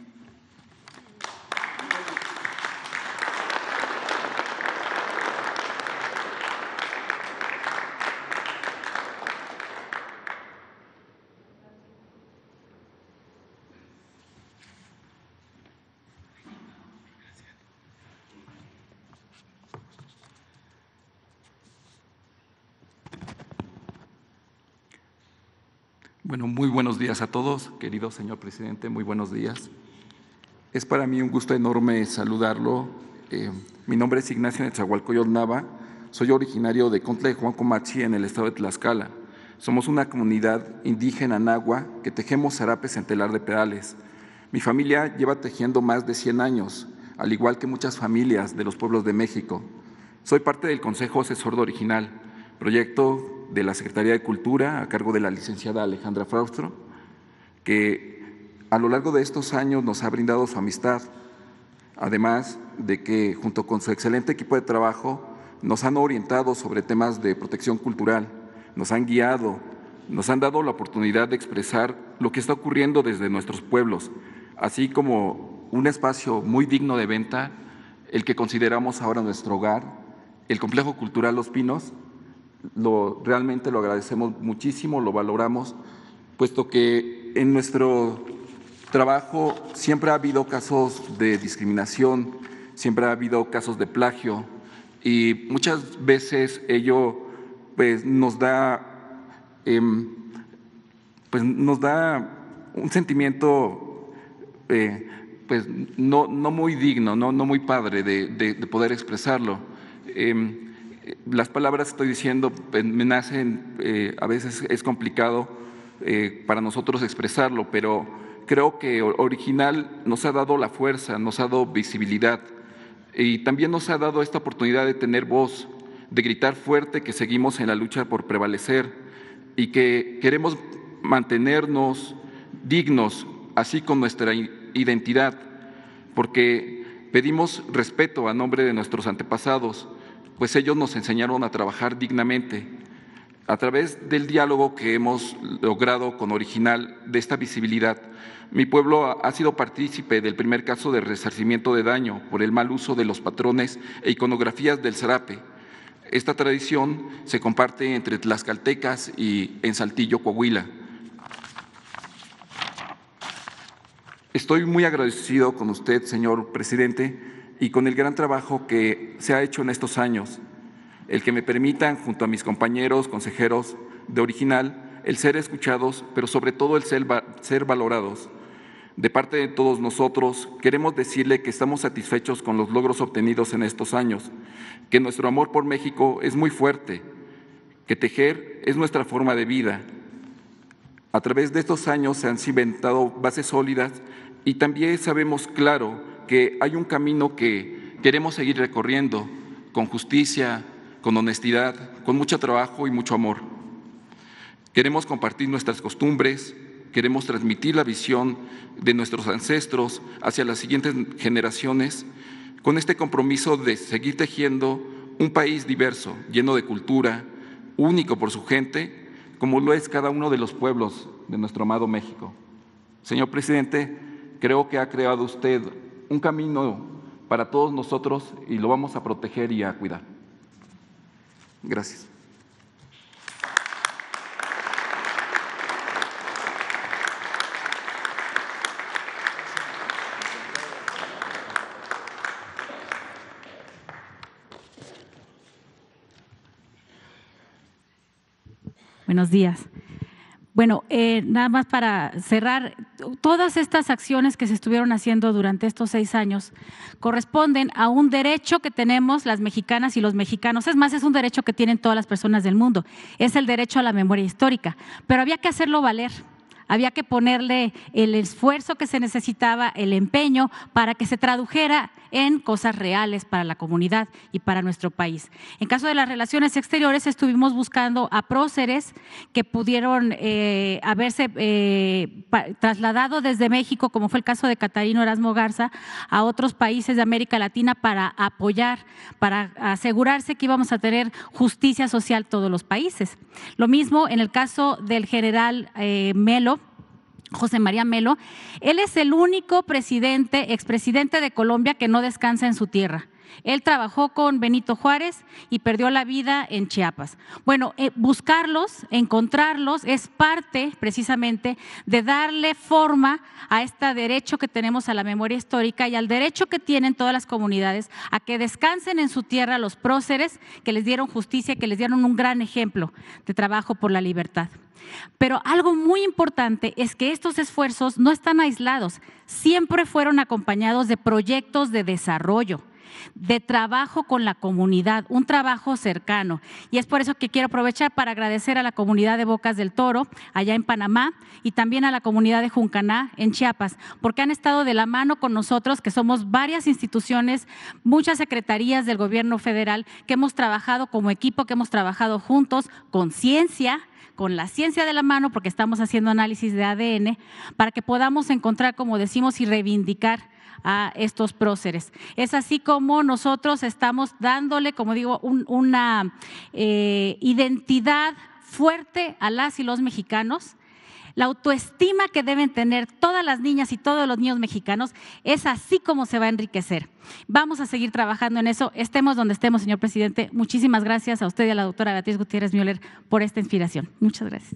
Bueno, muy buenos días a todos, querido señor presidente, muy buenos días. Es para mí un gusto enorme saludarlo. Eh, mi nombre es Ignacio Netzahualcoyotl Nava, soy originario de Contla de Juan Comachi, en el estado de Tlaxcala. Somos una comunidad indígena nahua que tejemos zarapes en telar de pedales. Mi familia lleva tejiendo más de cien años, al igual que muchas familias de los pueblos de México. Soy parte del Consejo Asesor de Original, proyecto de la Secretaría de Cultura a cargo de la licenciada Alejandra Fraustro, que a lo largo de estos años nos ha brindado su amistad, además de que junto con su excelente equipo de trabajo nos han orientado sobre temas de protección cultural, nos han guiado, nos han dado la oportunidad de expresar lo que está ocurriendo desde nuestros pueblos, así como un espacio muy digno de venta, el que consideramos ahora nuestro hogar, el Complejo Cultural Los Pinos. Lo, realmente lo agradecemos muchísimo, lo valoramos, puesto que en nuestro trabajo siempre ha habido casos de discriminación, siempre ha habido casos de plagio y muchas veces ello pues, nos da, eh, pues, nos da un sentimiento eh, pues, no, no muy digno, no, no muy padre de, de, de poder expresarlo. Eh, Las palabras que estoy diciendo me nacen, eh, a veces es complicado eh, para nosotros expresarlo, pero creo que Original nos ha dado la fuerza, nos ha dado visibilidad y también nos ha dado esta oportunidad de tener voz, de gritar fuerte que seguimos en la lucha por prevalecer y que queremos mantenernos dignos, así con nuestra identidad, porque pedimos respeto a nombre de nuestros antepasados, pues ellos nos enseñaron a trabajar dignamente. A través del diálogo que hemos logrado con Original de esta visibilidad, mi pueblo ha sido partícipe del primer caso de resarcimiento de daño por el mal uso de los patrones e iconografías del zarape. Esta tradición se comparte entre tlaxcaltecas y en Saltillo, Coahuila. Estoy muy agradecido con usted, señor presidente, y con el gran trabajo que se ha hecho en estos años, el que me permitan, junto a mis compañeros consejeros de Original, el ser escuchados, pero sobre todo el ser, ser valorados. De parte de todos nosotros, queremos decirle que estamos satisfechos con los logros obtenidos en estos años, que nuestro amor por México es muy fuerte, que tejer es nuestra forma de vida. A través de estos años se han cimentado bases sólidas y también sabemos claro que hay un camino que queremos seguir recorriendo con justicia, con honestidad, con mucho trabajo y mucho amor. Queremos compartir nuestras costumbres, queremos transmitir la visión de nuestros ancestros hacia las siguientes generaciones con este compromiso de seguir tejiendo un país diverso, lleno de cultura, único por su gente, como lo es cada uno de los pueblos de nuestro amado México. Señor presidente, creo que ha creado usted un camino para todos nosotros y lo vamos a proteger y a cuidar. Gracias. Buenos días. Bueno, eh, nada más para cerrar, todas estas acciones que se estuvieron haciendo durante estos seis años corresponden a un derecho que tenemos las mexicanas y los mexicanos. Es más, es un derecho que tienen todas las personas del mundo, es el derecho a la memoria histórica, pero había que hacerlo valer. Había que ponerle el esfuerzo que se necesitaba, el empeño para que se tradujera en cosas reales para la comunidad y para nuestro país. En caso de las relaciones exteriores, estuvimos buscando a próceres que pudieron eh, haberse eh, trasladado desde México, como fue el caso de Catarino Erasmo Garza, a otros países de América Latina para apoyar, para asegurarse que íbamos a tener justicia social todos los países. Lo mismo en el caso del general eh, Melo, José María Melo. Él es el único presidente, expresidente de Colombia que no descansa en su tierra. Él trabajó con Benito Juárez y perdió la vida en Chiapas. Bueno, eh, buscarlos, encontrarlos, es parte precisamente de darle forma a este derecho que tenemos a la memoria histórica y al derecho que tienen todas las comunidades a que descansen en su tierra los próceres que les dieron justicia, que les dieron un gran ejemplo de trabajo por la libertad. Pero algo muy importante es que estos esfuerzos no están aislados, siempre fueron acompañados de proyectos de desarrollo, de trabajo con la comunidad, un trabajo cercano. Y es por eso que quiero aprovechar para agradecer a la comunidad de Bocas del Toro, allá en Panamá, y también a la comunidad de Juncaná, en Chiapas, porque han estado de la mano con nosotros, que somos varias instituciones, muchas secretarías del gobierno federal, que hemos trabajado como equipo, que hemos trabajado juntos con ciencia, con la ciencia de la mano, porque estamos haciendo análisis de A D N, para que podamos encontrar, como decimos, y reivindicar a estos próceres. Es así como nosotros estamos dándole, como digo, un, una eh, identidad fuerte a las y los mexicanos. La autoestima que deben tener todas las niñas y todos los niños mexicanos es así como se va a enriquecer. Vamos a seguir trabajando en eso, estemos donde estemos, señor presidente. Muchísimas gracias a usted y a la doctora Beatriz Gutiérrez Müller por esta inspiración. Muchas gracias.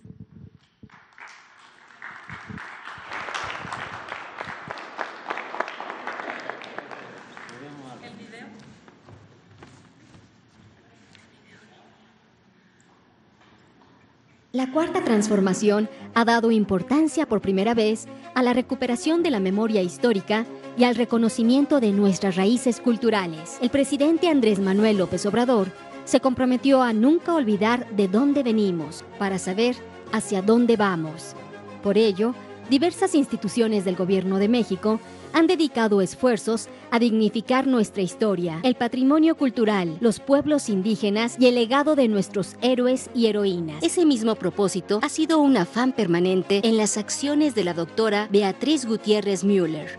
La Cuarta Transformación ha dado importancia por primera vez a la recuperación de la memoria histórica y al reconocimiento de nuestras raíces culturales. El presidente Andrés Manuel López Obrador se comprometió a nunca olvidar de dónde venimos para saber hacia dónde vamos. Por ello, diversas instituciones del Gobierno de México han dedicado esfuerzos a dignificar nuestra historia, el patrimonio cultural, los pueblos indígenas y el legado de nuestros héroes y heroínas. Ese mismo propósito ha sido un afán permanente en las acciones de la doctora Beatriz Gutiérrez Müller.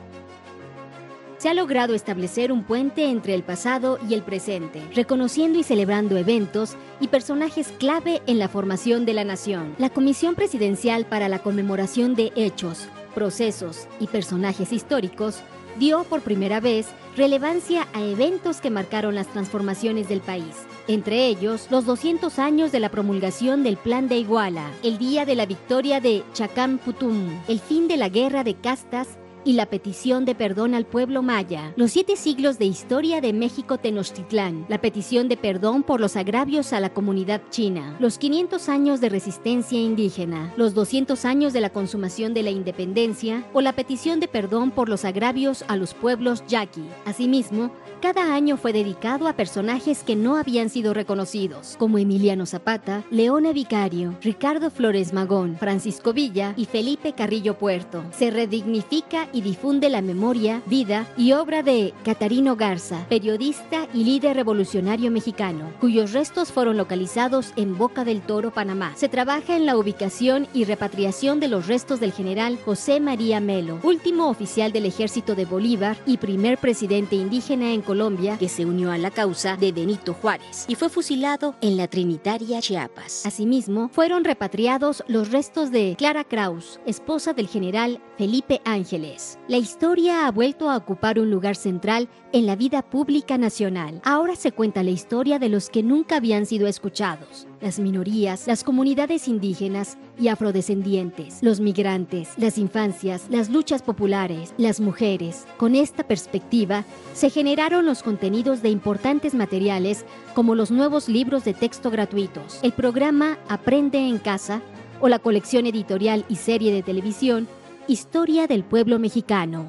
Se ha logrado establecer un puente entre el pasado y el presente, reconociendo y celebrando eventos y personajes clave en la formación de la nación. La Comisión Presidencial para la Conmemoración de Hechos, Procesos y Personajes Históricos dio por primera vez relevancia a eventos que marcaron las transformaciones del país, entre ellos los doscientos años de la promulgación del Plan de Iguala, el día de la victoria de Chacamputún, el fin de la guerra de castas y la petición de perdón al pueblo maya, los siete siglos de historia de México Tenochtitlán, la petición de perdón por los agravios a la comunidad china, los quinientos años de resistencia indígena, los doscientos años de la consumación de la independencia o la petición de perdón por los agravios a los pueblos yaqui. Asimismo, cada año fue dedicado a personajes que no habían sido reconocidos, como Emiliano Zapata, Leona Vicario, Ricardo Flores Magón, Francisco Villa y Felipe Carrillo Puerto. Se redignifica y difunde la memoria, vida y obra de Catarino Garza, periodista y líder revolucionario mexicano, cuyos restos fueron localizados en Boca del Toro, Panamá. Se trabaja en la ubicación y repatriación de los restos del general José María Melo, último oficial del ejército de Bolívar y primer presidente indígena en Colombia que se unió a la causa de Benito Juárez y fue fusilado en la Trinitaria, Chiapas. Asimismo, fueron repatriados los restos de Clara Kraus, esposa del general Felipe Ángeles. La historia ha vuelto a ocupar un lugar central en la vida pública nacional. Ahora se cuenta la historia de los que nunca habían sido escuchados: las minorías, las comunidades indígenas y afrodescendientes, los migrantes, las infancias, las luchas populares, las mujeres. Con esta perspectiva, se generaron los contenidos de importantes materiales como los nuevos libros de texto gratuitos, el programa Aprende en Casa o la colección editorial y serie de televisión Historia del Pueblo Mexicano.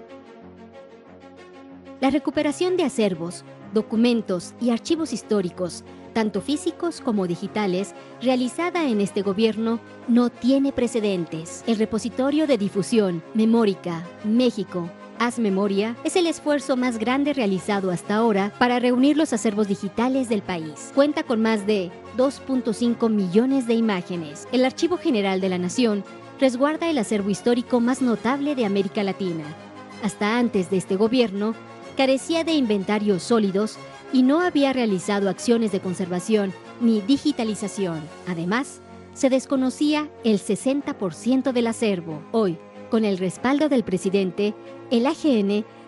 La recuperación de acervos, documentos y archivos históricos, tanto físicos como digitales, realizada en este gobierno, no tiene precedentes. El repositorio de difusión Memórica México Haz Memoria es el esfuerzo más grande realizado hasta ahora para reunir los acervos digitales del país. Cuenta con más de dos punto cinco millones de imágenes. El Archivo General de la Nación resguarda el acervo histórico más notable de América Latina. Hasta antes de este gobierno, carecía de inventarios sólidos y no había realizado acciones de conservación ni digitalización. Además, se desconocía el sesenta por ciento del acervo. Hoy, con el respaldo del presidente, el A G N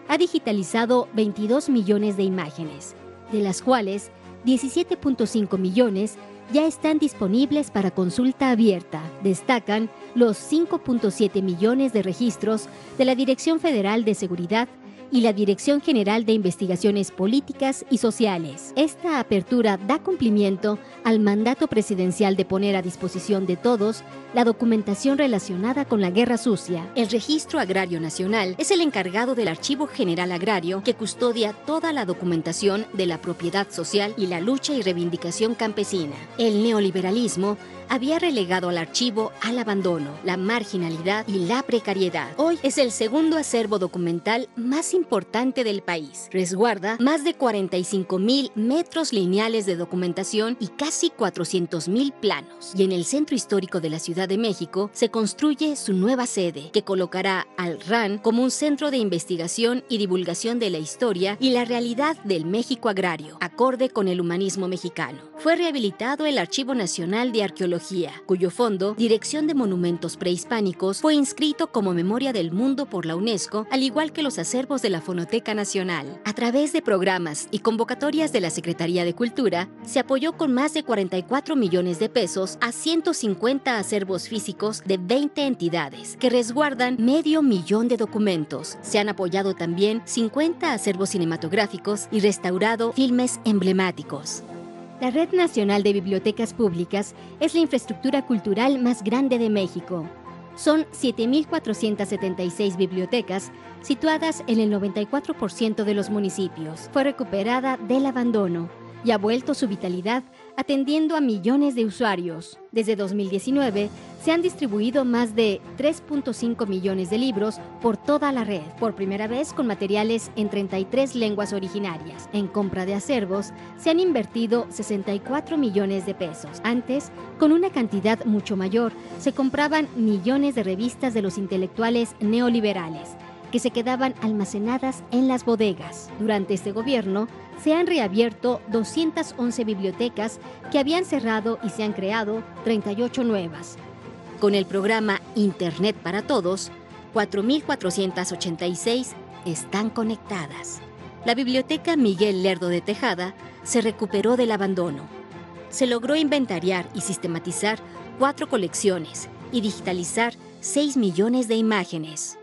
ha digitalizado veintidós millones de imágenes, de las cuales diecisiete punto cinco millones ya están disponibles para consulta abierta. Destacan los cinco punto siete millones de registros de la Dirección Federal de Seguridad y la Dirección General de Investigaciones Políticas y Sociales. Esta apertura da cumplimiento al mandato presidencial de poner a disposición de todos la documentación relacionada con la guerra sucia. El Registro Agrario Nacional es el encargado del Archivo General Agrario que custodia toda la documentación de la propiedad social y la lucha y reivindicación campesina. El neoliberalismo había relegado al archivo al abandono, la marginalidad y la precariedad. Hoy es el segundo acervo documental más importante del país. Resguarda más de cuarenta y cinco mil metros lineales de documentación y casi cuatrocientos mil planos. Y en el centro histórico de la Ciudad de México se construye su nueva sede, que colocará al R A N como un centro de investigación y divulgación de la historia y la realidad del México agrario, acorde con el humanismo mexicano. Fue rehabilitado el Archivo Nacional de Arqueología, cuyo fondo, Dirección de Monumentos Prehispánicos, fue inscrito como Memoria del Mundo por la UNESCO, al igual que los acervos de la Fonoteca Nacional. A través de programas y convocatorias de la Secretaría de Cultura, se apoyó con más de cuarenta y cuatro millones de pesos a ciento cincuenta acervos físicos de veinte entidades, que resguardan medio millón de documentos. Se han apoyado también cincuenta acervos cinematográficos y restaurado filmes emblemáticos. La Red Nacional de Bibliotecas Públicas es la infraestructura cultural más grande de México. Son siete mil cuatrocientas setenta y seis bibliotecas situadas en el noventa y cuatro por ciento de los municipios. Fue recuperada del abandono y ha vuelto su vitalidad atendiendo a millones de usuarios. Desde dos mil diecinueve se han distribuido más de tres punto cinco millones de libros por toda la red, por primera vez con materiales en treinta y tres lenguas originarias. En compra de acervos se han invertido sesenta y cuatro millones de pesos. Antes, con una cantidad mucho mayor, se compraban millones de revistas de los intelectuales neoliberales, que se quedaban almacenadas en las bodegas. Durante este gobierno, se han reabierto doscientas once bibliotecas que habían cerrado y se han creado treinta y ocho nuevas. Con el programa Internet para Todos, cuatro mil cuatrocientas ochenta y seis están conectadas. La Biblioteca Miguel Lerdo de Tejada se recuperó del abandono. Se logró inventariar y sistematizar cuatro colecciones y digitalizar seis millones de imágenes.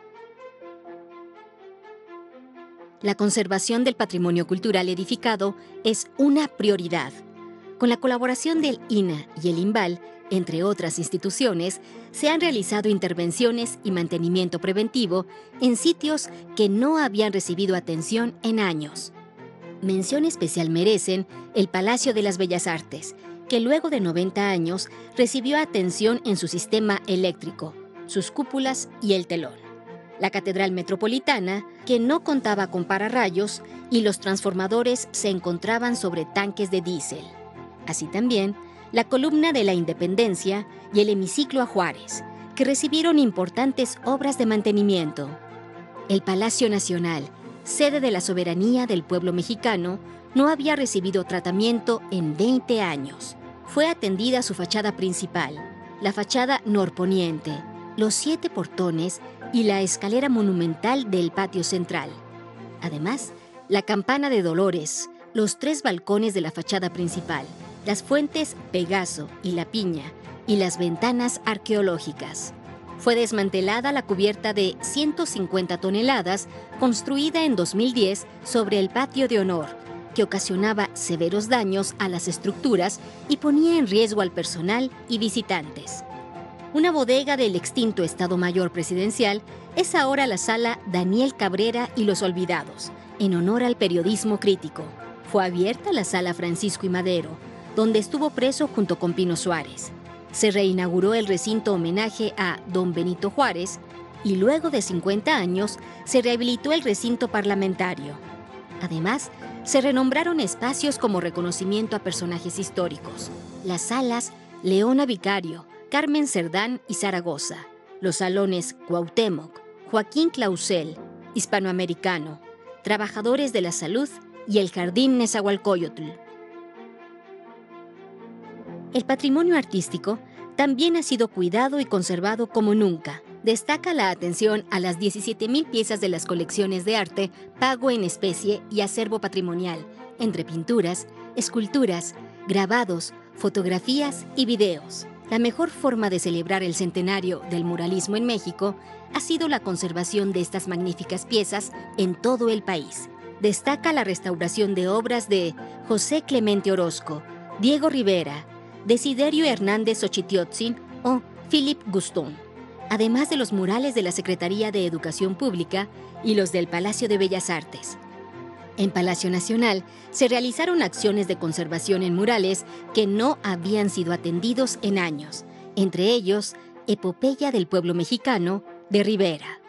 La conservación del patrimonio cultural edificado es una prioridad. Con la colaboración del I N A y el INVAL, entre otras instituciones, se han realizado intervenciones y mantenimiento preventivo en sitios que no habían recibido atención en años. Mención especial merecen el Palacio de las Bellas Artes, que luego de noventa años recibió atención en su sistema eléctrico, sus cúpulas y el telón. La Catedral Metropolitana, que no contaba con pararrayos y los transformadores se encontraban sobre tanques de diésel. Así también, la Columna de la Independencia y el Hemiciclo a Juárez, que recibieron importantes obras de mantenimiento. El Palacio Nacional, sede de la soberanía del pueblo mexicano, no había recibido tratamiento en veinte años. Fue atendida su fachada principal, la fachada norponiente, los siete portones y la escalera monumental del patio central. Además, la campana de Dolores, los tres balcones de la fachada principal, las fuentes Pegaso y La Piña y las ventanas arqueológicas. Fue desmantelada la cubierta de ciento cincuenta toneladas construida en dos mil diez sobre el patio de honor, que ocasionaba severos daños a las estructuras y ponía en riesgo al personal y visitantes. Una bodega del extinto Estado Mayor Presidencial es ahora la Sala Daniel Cabrera y los Olvidados, en honor al periodismo crítico. Fue abierta la Sala Francisco y Madero, donde estuvo preso junto con Pino Suárez. Se reinauguró el recinto homenaje a don Benito Juárez y luego de cincuenta años se rehabilitó el recinto parlamentario. Además, se renombraron espacios como reconocimiento a personajes históricos. Las salas Leona Vicario, Carmen Cerdán y Zaragoza, los salones Cuauhtémoc, Joaquín Clausel, Hispanoamericano, Trabajadores de la Salud y el Jardín Nezahualcóyotl. El patrimonio artístico también ha sido cuidado y conservado como nunca. Destaca la atención a las diecisiete mil piezas de las colecciones de arte, pago en especie y acervo patrimonial, entre pinturas, esculturas, grabados, fotografías y videos. La mejor forma de celebrar el centenario del muralismo en México ha sido la conservación de estas magníficas piezas en todo el país. Destaca la restauración de obras de José Clemente Orozco, Diego Rivera, Desiderio Hernández Xochitiotzin o Philippe Guston, además de los murales de la Secretaría de Educación Pública y los del Palacio de Bellas Artes. En Palacio Nacional se realizaron acciones de conservación en murales que no habían sido atendidos en años, entre ellos Epopeya del Pueblo Mexicano de Rivera.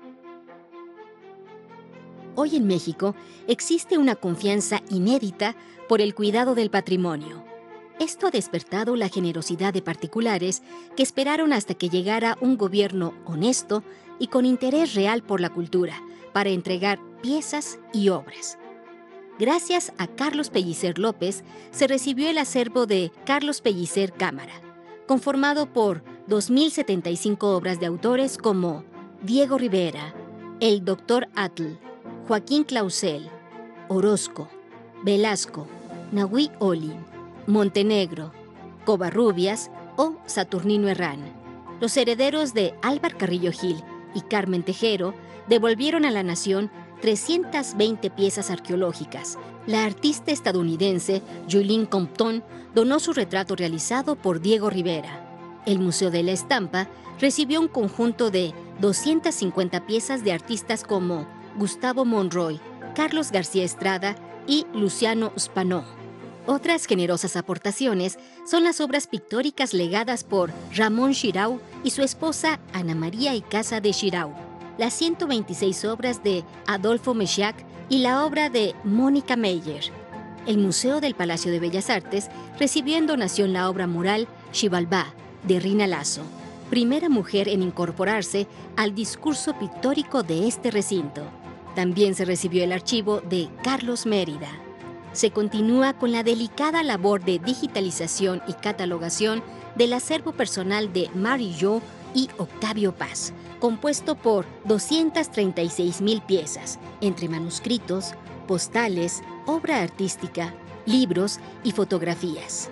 Hoy en México existe una confianza inédita por el cuidado del patrimonio. Esto ha despertado la generosidad de particulares que esperaron hasta que llegara un gobierno honesto y con interés real por la cultura para entregar piezas y obras. Gracias a Carlos Pellicer López se recibió el acervo de Carlos Pellicer Cámara, conformado por dos mil setenta y cinco obras de autores como Diego Rivera, el doctor Atl, Joaquín Clausel, Orozco, Velasco, Nahui Olin, Montenegro, Covarrubias o Saturnino Herrán. Los herederos de Álvar Carrillo Gil y Carmen Tejero devolvieron a la nación trescientas veinte piezas arqueológicas. La artista estadounidense Julie Compton donó su retrato realizado por Diego Rivera. El Museo de la Estampa recibió un conjunto de doscientas cincuenta piezas de artistas como Gustavo Monroy, Carlos García Estrada y Luciano Spanó. Otras generosas aportaciones son las obras pictóricas legadas por Ramón Xirau y su esposa Ana María Icaza de Xirau, las ciento veintiséis obras de Adolfo Mechac y la obra de Mónica Meyer. El Museo del Palacio de Bellas Artes recibió en donación la obra mural Xibalbá de Rina Lazo, primera mujer en incorporarse al discurso pictórico de este recinto. También se recibió el archivo de Carlos Mérida. Se continúa con la delicada labor de digitalización y catalogación del acervo personal de Mary Jo y Octavio Paz, compuesto por doscientas treinta y seis mil piezas, entre manuscritos, postales, obra artística, libros y fotografías.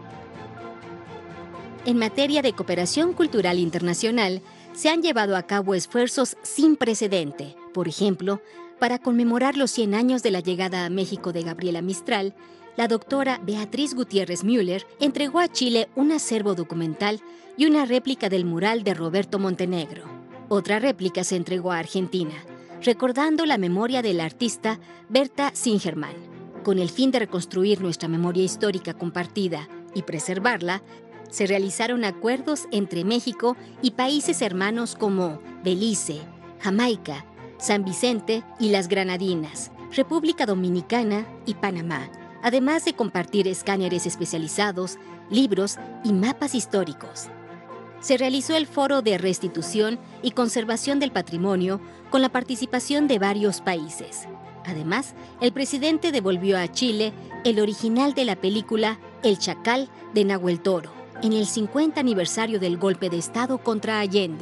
En materia de cooperación cultural internacional, se han llevado a cabo esfuerzos sin precedente. Por ejemplo, para conmemorar los cien años de la llegada a México de Gabriela Mistral, la doctora Beatriz Gutiérrez Müller entregó a Chile un acervo documental y una réplica del mural de Roberto Montenegro. Otra réplica se entregó a Argentina, recordando la memoria del artista Berta Singerman. Con el fin de reconstruir nuestra memoria histórica compartida y preservarla, se realizaron acuerdos entre México y países hermanos como Belice, Jamaica, San Vicente y las Granadinas, República Dominicana y Panamá, además de compartir escáneres especializados, libros y mapas históricos. Se realizó el Foro de Restitución y Conservación del Patrimonio con la participación de varios países. Además, el presidente devolvió a Chile el original de la película El Chacal de Nahuel Toro, en el cincuenta aniversario del golpe de Estado contra Allende.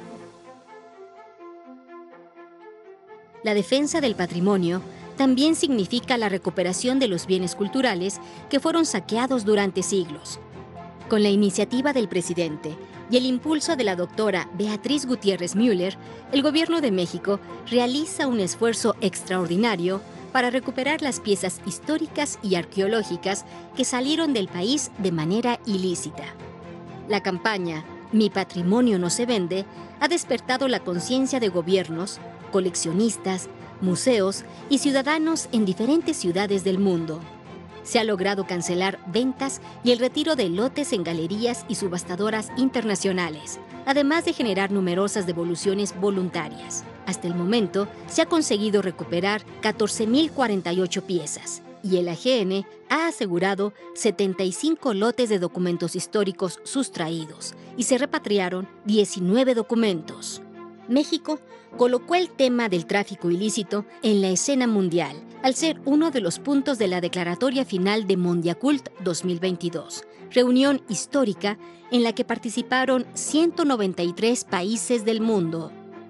La defensa del patrimonio también significa la recuperación de los bienes culturales que fueron saqueados durante siglos. Con la iniciativa del presidente y el impulso de la doctora Beatriz Gutiérrez Müller, el Gobierno de México realiza un esfuerzo extraordinario para recuperar las piezas históricas y arqueológicas que salieron del país de manera ilícita. La campaña Mi Patrimonio No Se Vende ha despertado la conciencia de gobiernos, coleccionistas, museos y ciudadanos en diferentes ciudades del mundo. Se ha logrado cancelar ventas y el retiro de lotes en galerías y subastadoras internacionales, además de generar numerosas devoluciones voluntarias. Hasta el momento, se ha conseguido recuperar catorce mil cuarenta y ocho piezas y el A G N ha asegurado setenta y cinco lotes de documentos históricos sustraídos y se repatriaron diecinueve documentos. México colocó el tema del tráfico ilícito en la escena mundial al ser uno de los puntos de la declaratoria final de Mondiacult dos mil veintidós, reunión histórica en la que participaron ciento noventa y tres países del mundo.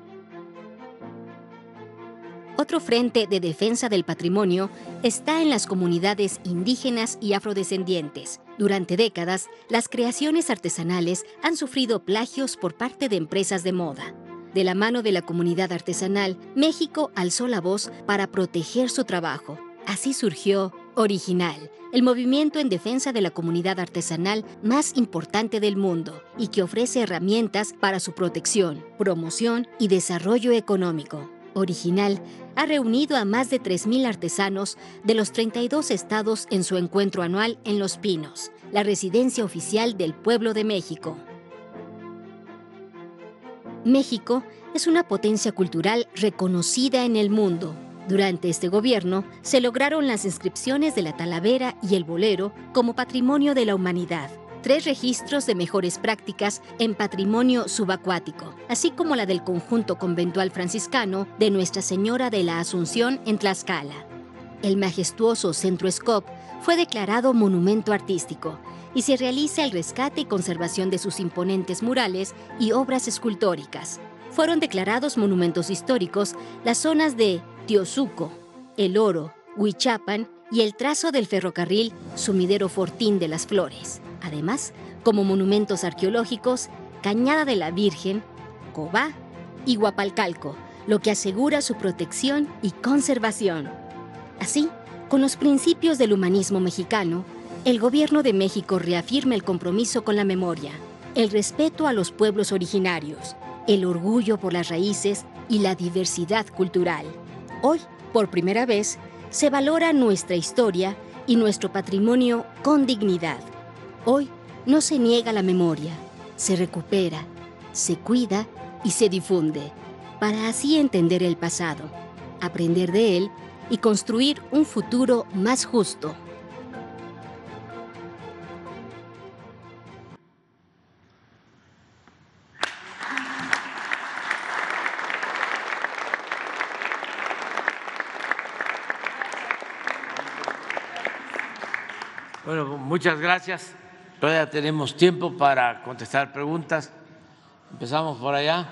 Otro frente de defensa del patrimonio está en las comunidades indígenas y afrodescendientes. Durante décadas, las creaciones artesanales han sufrido plagios por parte de empresas de moda. De la mano de la comunidad artesanal, México alzó la voz para proteger su trabajo. Así surgió Original, el movimiento en defensa de la comunidad artesanal más importante del mundo y que ofrece herramientas para su protección, promoción y desarrollo económico. Original ha reunido a más de tres mil artesanos de los treinta y dos estados en su encuentro anual en Los Pinos, la residencia oficial del pueblo de México. México es una potencia cultural reconocida en el mundo. Durante este gobierno se lograron las inscripciones de la Talavera y el Bolero como Patrimonio de la Humanidad, tres registros de mejores prácticas en patrimonio subacuático, así como la del conjunto conventual franciscano de Nuestra Señora de la Asunción en Tlaxcala. El majestuoso Centro Scop fue declarado monumento artístico y se realiza el rescate y conservación de sus imponentes murales y obras escultóricas. Fueron declarados monumentos históricos las zonas de Teosuco, El Oro, Huichapan y el trazo del ferrocarril Sumidero Fortín de las Flores. Además, como monumentos arqueológicos, Cañada de la Virgen, Cobá y Huapalcalco, lo que asegura su protección y conservación. Así, con los principios del humanismo mexicano, el Gobierno de México reafirma el compromiso con la memoria, el respeto a los pueblos originarios, el orgullo por las raíces y la diversidad cultural. Hoy, por primera vez, se valora nuestra historia y nuestro patrimonio con dignidad. Hoy no se niega la memoria, se recupera, se cuida y se difunde, para así entender el pasado, aprender de él y construir un futuro más justo. Bueno, muchas gracias. Todavía tenemos tiempo para contestar preguntas. Empezamos por allá.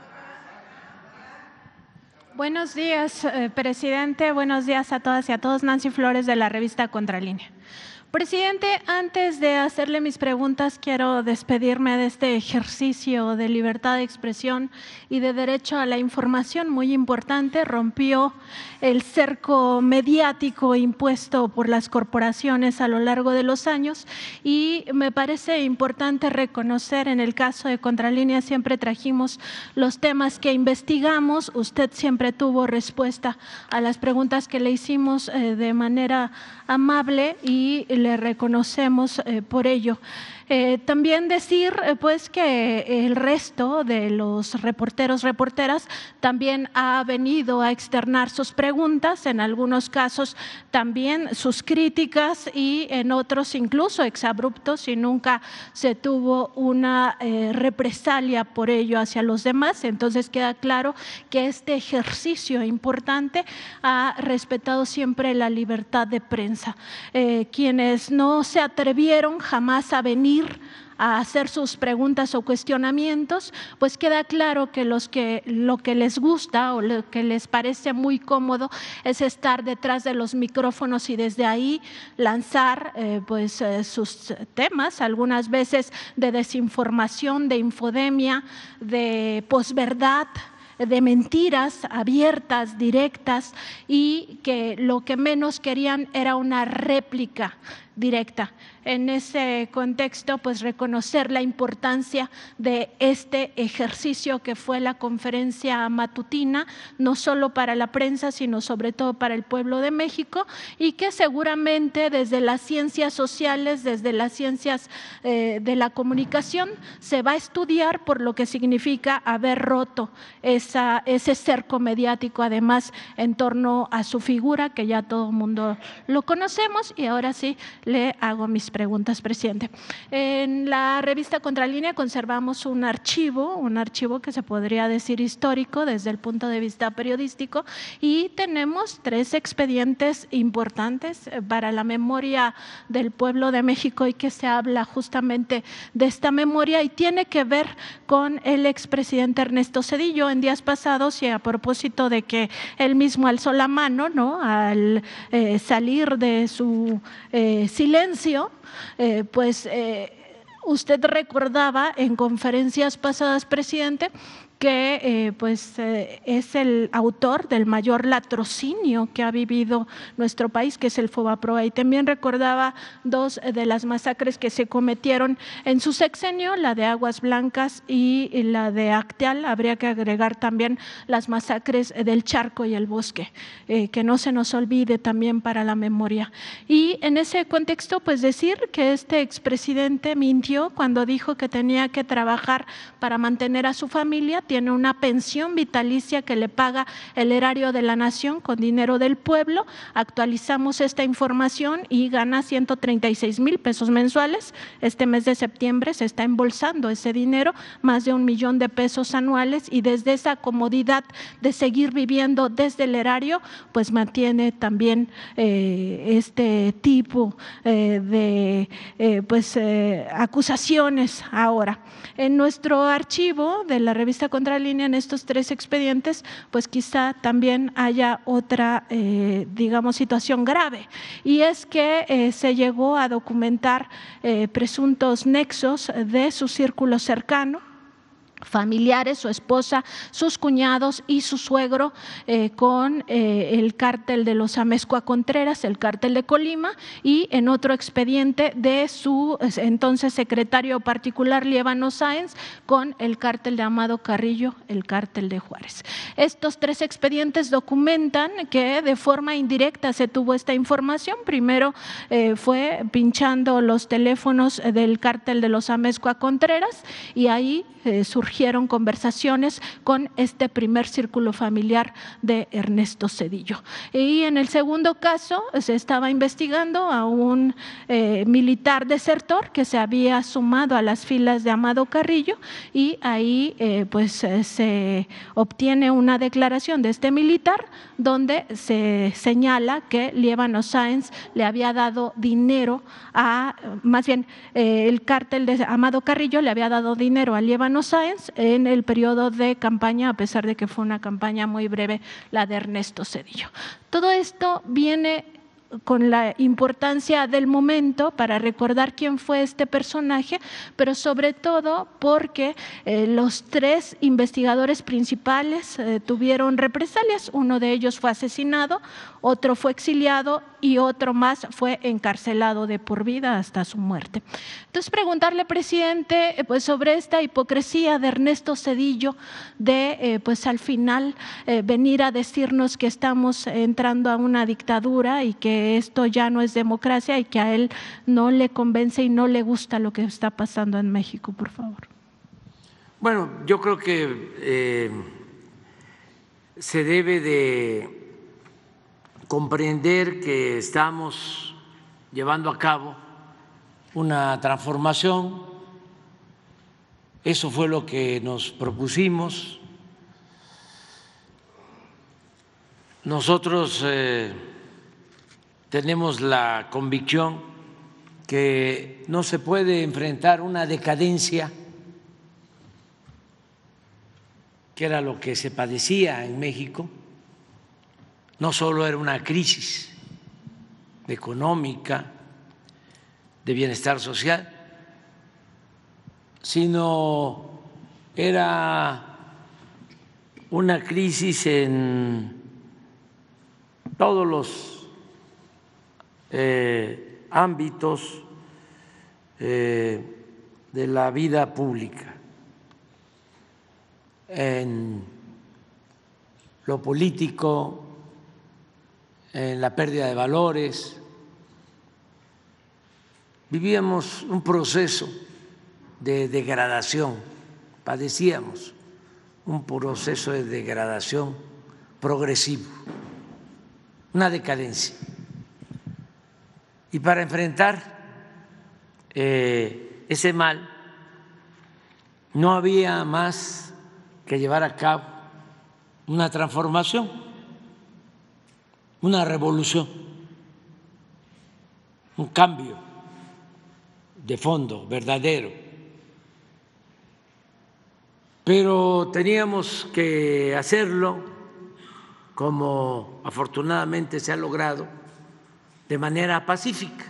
Buenos días, eh, presidente. Buenos días a todas y a todos. Nancy Flores, de la revista Contralínea. Presidente, antes de hacerle mis preguntas, quiero despedirme de este ejercicio de libertad de expresión y de derecho a la información muy importante. Rompió el cerco mediático impuesto por las corporaciones a lo largo de los años y me parece importante reconocer, en el caso de Contralínea siempre trajimos los temas que investigamos, usted siempre tuvo respuesta a las preguntas que le hicimos eh, de manera amable y le reconocemos eh, por ello. Eh, también decir eh, pues que el resto de los reporteros, reporteras también ha venido a externar sus preguntas, en algunos casos también sus críticas y en otros incluso exabruptos y nunca se tuvo una eh, represalia por ello hacia los demás. Entonces queda claro que este ejercicio importante ha respetado siempre la libertad de prensa. Eh, quienes no se atrevieron jamás a venir a hacer sus preguntas o cuestionamientos, pues queda claro que, los que lo que les gusta o lo que les parece muy cómodo es estar detrás de los micrófonos y desde ahí lanzar eh, pues, eh, sus temas, algunas veces de desinformación, de infodemia, de posverdad, de mentiras abiertas, directas y que lo que menos querían era una réplica directa. En ese contexto, pues reconocer la importancia de este ejercicio que fue la conferencia matutina, no solo para la prensa, sino sobre todo para el pueblo de México y que seguramente desde las ciencias sociales, desde las ciencias eh, de la comunicación, se va a estudiar por lo que significa haber roto esa, ese cerco mediático, además en torno a su figura, que ya todo el mundo lo conocemos. Y ahora sí, le hago mis preguntas, presidente. En la revista Contralínea conservamos un archivo, un archivo que se podría decir histórico desde el punto de vista periodístico, y tenemos tres expedientes importantes para la memoria del pueblo de México y que se habla justamente de esta memoria y tiene que ver con el expresidente Ernesto Zedillo. En días pasados, y a propósito de que él mismo alzó la mano, ¿no?, al eh, salir de su eh, silencio, eh, pues eh, usted recordaba en conferencias pasadas, presidente, que eh, pues eh, es el autor del mayor latrocinio que ha vivido nuestro país, que es el Fobaproa, y también recordaba dos de las masacres que se cometieron en su sexenio, la de Aguas Blancas y la de Acteal. Habría que agregar también las masacres del Charco y el Bosque, eh, que no se nos olvide también para la memoria. Y en ese contexto, pues decir que este expresidente mintió cuando dijo que tenía que trabajar para mantener a su familia. Tiene una pensión vitalicia que le paga el erario de la nación con dinero del pueblo. Actualizamos esta información y gana ciento treinta y seis mil pesos mensuales. Este mes de septiembre se está embolsando ese dinero, más de un millón de pesos anuales, y desde esa comodidad de seguir viviendo desde el erario, pues mantiene también eh, este tipo eh, de eh, pues, eh, acusaciones ahora. En nuestro archivo de la revista Contralínea, en estos tres expedientes, pues quizá también haya otra, eh, digamos, situación grave, y es que eh, se llegó a documentar eh, presuntos nexos de su círculo cercano, familiares, su esposa, sus cuñados y su suegro eh, con eh, el cártel de los Amezcua Contreras, el cártel de Colima, y en otro expediente de su entonces secretario particular Líbano Sáenz con el cártel de Amado Carrillo, el cártel de Juárez. Estos tres expedientes documentan que de forma indirecta se tuvo esta información. Primero eh, fue pinchando los teléfonos del cártel de los Amezcua Contreras, y ahí eh, surgió surgieron conversaciones con este primer círculo familiar de Ernesto Zedillo. Y en el segundo caso se estaba investigando a un eh, militar desertor que se había sumado a las filas de Amado Carrillo, y ahí eh, pues eh, se obtiene una declaración de este militar donde se señala que Líbano Sáenz le había dado dinero a, más bien eh, el cártel de Amado Carrillo le había dado dinero a Líbano Sáenz en el periodo de campaña, a pesar de que fue una campaña muy breve, la de Ernesto Zedillo. Todo esto viene con la importancia del momento para recordar quién fue este personaje, pero sobre todo porque eh, los tres investigadores principales eh, tuvieron represalias. Uno de ellos fue asesinado, otro fue exiliado y otro más fue encarcelado de por vida hasta su muerte. Entonces, preguntarle, presidente, pues sobre esta hipocresía de Ernesto Zedillo de, eh, pues al final, eh, venir a decirnos que estamos entrando a una dictadura y que esto ya no es democracia y que a él no le convence y no le gusta lo que está pasando en México, por favor. Bueno, yo creo que eh, se debe de comprender que estamos llevando a cabo una transformación. Eso fue lo que nos propusimos. Nosotros eh, tenemos la convicción que no se puede enfrentar una decadencia, que era lo que se padecía en México. No solo era una crisis económica, de bienestar social, sino era una crisis en todos los eh, ámbitos eh, de la vida pública, en lo político, en la pérdida de valores. Vivíamos un proceso de degradación, padecíamos un proceso de degradación progresivo, una decadencia. Y para enfrentar eh, ese mal, no había más que llevar a cabo una transformación, una revolución, un cambio de fondo verdadero. Pero teníamos que hacerlo, como afortunadamente se ha logrado, de manera pacífica,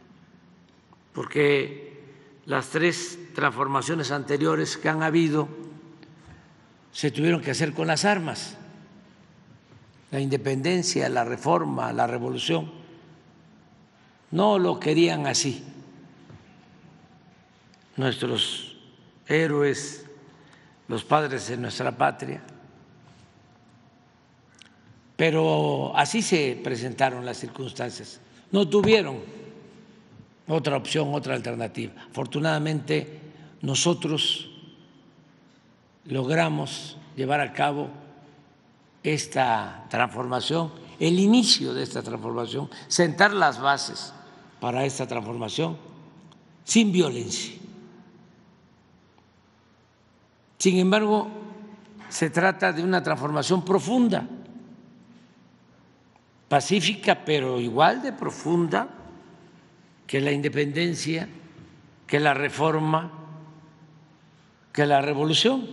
porque las tres transformaciones anteriores que han habido se tuvieron que hacer con las armas. La independencia, la reforma, la revolución, no lo querían así nuestros héroes, los padres de nuestra patria, pero así se presentaron las circunstancias. No tuvieron otra opción, otra alternativa. Afortunadamente, nosotros logramos llevar a cabo esta transformación, el inicio de esta transformación, sentar las bases para esta transformación sin violencia. Sin embargo, se trata de una transformación profunda, pacífica, pero igual de profunda que la independencia, que la reforma, que la revolución,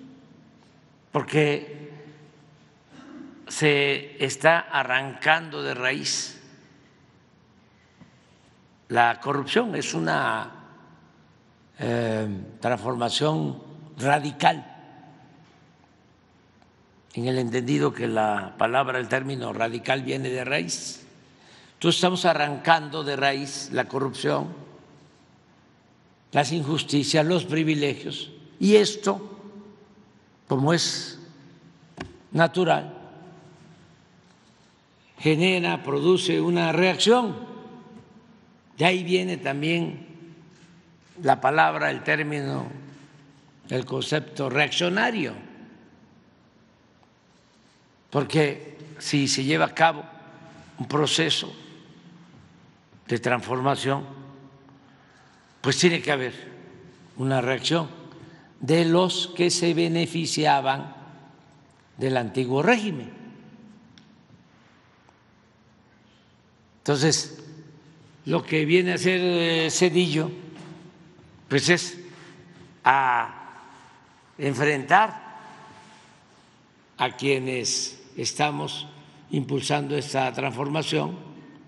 porque se está arrancando de raíz la corrupción. Es una eh, transformación radical, en el entendido que la palabra, el término radical viene de raíz. Entonces estamos arrancando de raíz la corrupción, las injusticias, los privilegios, y esto, como es natural, genera, produce una reacción. De ahí viene también la palabra, el término, el concepto reaccionario, porque si se lleva a cabo un proceso de transformación, pues tiene que haber una reacción de los que se beneficiaban del antiguo régimen. Entonces, lo que viene a hacer Zedillo, pues es a enfrentar a quienes estamos impulsando esta transformación,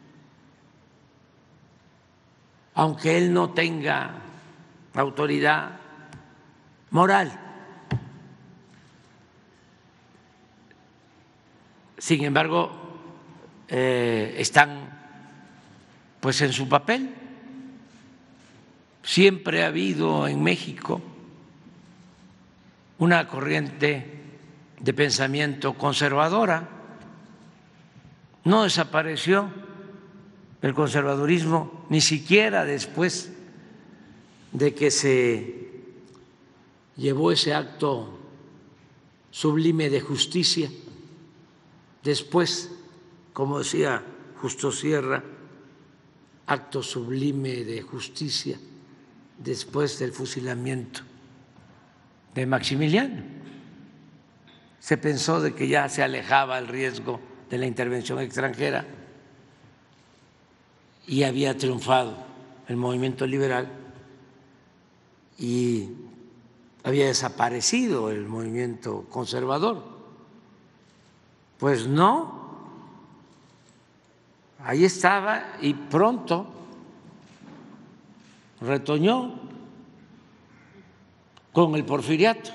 aunque él no tenga autoridad moral. Sin embargo, eh, están pues en su papel. Siempre ha habido en México una corriente de pensamiento conservadora. No desapareció el conservadurismo ni siquiera después de que se llevó ese acto sublime de justicia. Después, como decía Justo Sierra, acto sublime de justicia después del fusilamiento de Maximiliano. Se pensó de que ya se alejaba el riesgo de la intervención extranjera y había triunfado el movimiento liberal y había desaparecido el movimiento conservador. Pues no, ahí estaba y pronto retoñó con el porfiriato.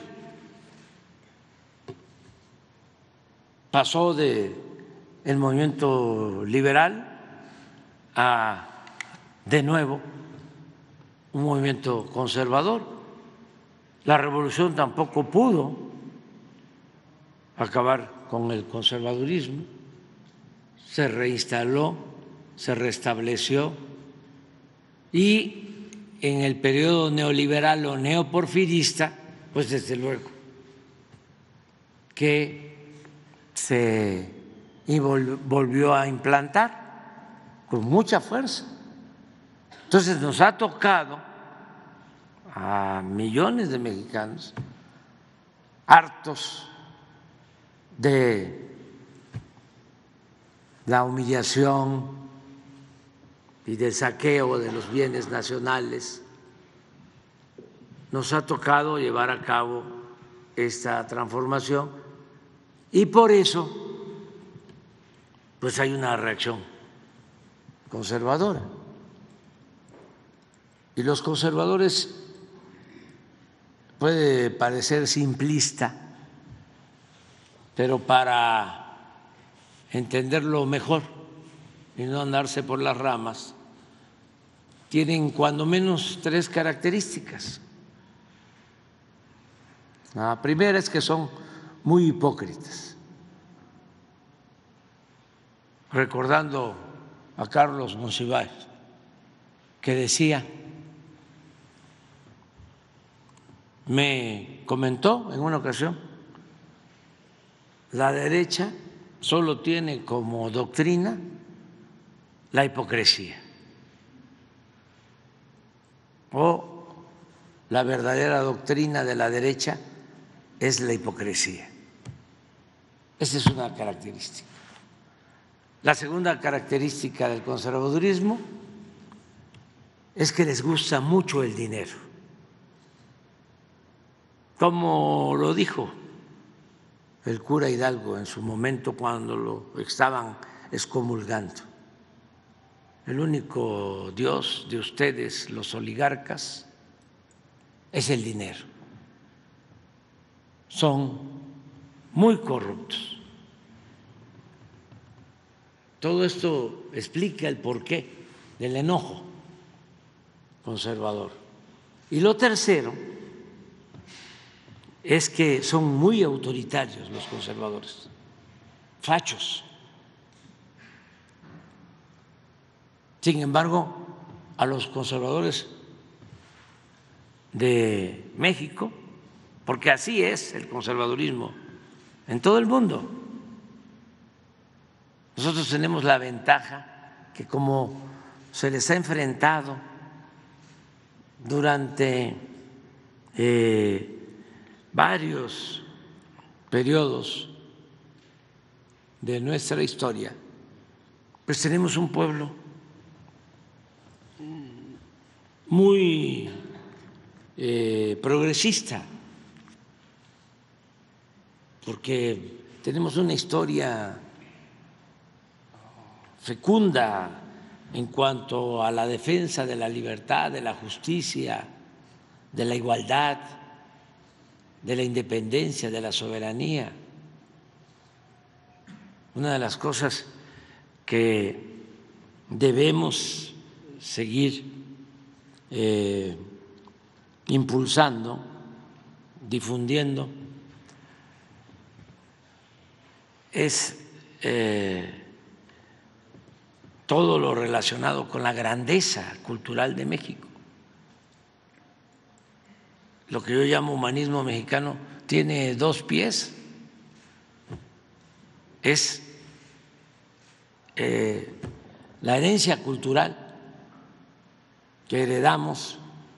Pasó de el movimiento liberal a de nuevo un movimiento conservador. La revolución tampoco pudo acabar con el conservadurismo, se reinstaló, se restableció, y en el periodo neoliberal o neoporfirista, pues desde luego que se volvió a implantar con mucha fuerza Entonces nos ha tocado a millones de mexicanos hartos de la humillación y del saqueo de los bienes nacionales, nos ha tocado llevar a cabo esta transformación y por eso pues hay una reacción conservadora. Y los conservadores, puede parecer simplista, pero para entenderlo mejor y no andarse por las ramas, tienen cuando menos tres características. La primera es que son muy hipócritas. Recordando a Carlos Monsiváis, que decía, me comentó en una ocasión, la derecha solo tiene como doctrina la hipocresía, o la verdadera doctrina de la derecha es la hipocresía. Esa es una característica. La segunda característica del conservadurismo es que les gusta mucho el dinero. Como lo dijo el cura Hidalgo en su momento cuando lo estaban excomulgando, el único Dios de ustedes, los oligarcas, es el dinero. Son muy corruptos. Todo esto explica el porqué del enojo conservador. Y lo tercero es que son muy autoritarios los conservadores, fachos. Sin embargo, a los conservadores de México, porque así es el conservadurismo en todo el mundo, nosotros tenemos la ventaja que como se les ha enfrentado durante eh, varios periodos de nuestra historia, pues tenemos un pueblo muy eh, progresista, porque tenemos una historia fecunda en cuanto a la defensa de la libertad, de la justicia, de la igualdad, de la independencia, de la soberanía. Una de las cosas que debemos seguir eh, impulsando, difundiendo, es eh, todo lo relacionado con la grandeza cultural de México. Lo que yo llamo humanismo mexicano tiene dos pies. Es eh, la herencia cultural que heredamos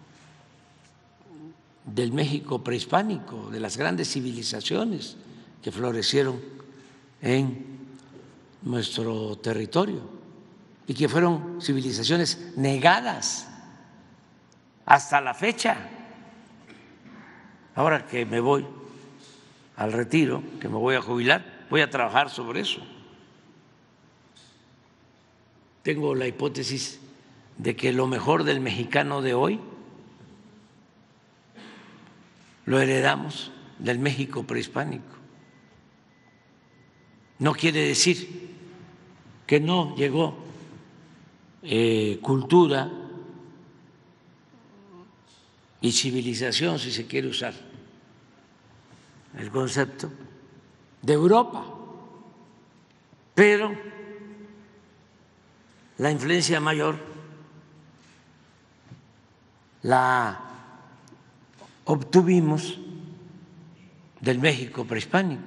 del México prehispánico, de las grandes civilizaciones que florecieron en nuestro territorio y que fueron civilizaciones negadas hasta la fecha. Ahora que me voy al retiro, que me voy a jubilar, voy a trabajar sobre eso. Tengo la hipótesis de que lo mejor del mexicano de hoy lo heredamos del México prehispánico. No quiere decir que no llegó eh, cultura y civilización, si se quiere usar el concepto, de Europa, pero la influencia mayor la obtuvimos del México prehispánico.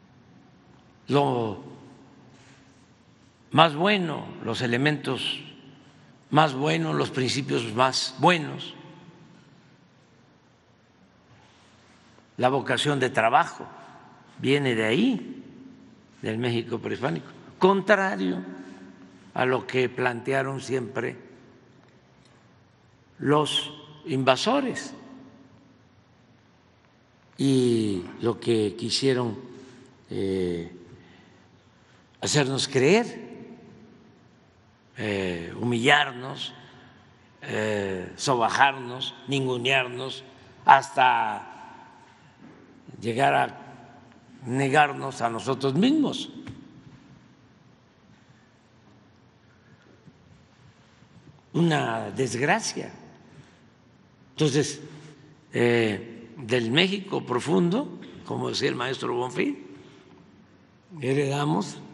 Lo más bueno, los elementos más buenos, los principios más buenos, la vocación de trabajo viene de ahí, del México prehispánico, contrario a lo que plantearon siempre los invasores y lo que quisieron eh, hacernos creer, eh, humillarnos, eh, sobajarnos, ningunearnos, hasta llegar a negarnos a nosotros mismos. Una desgracia. Entonces, eh, del México profundo, como decía el maestro Bonfil, heredamos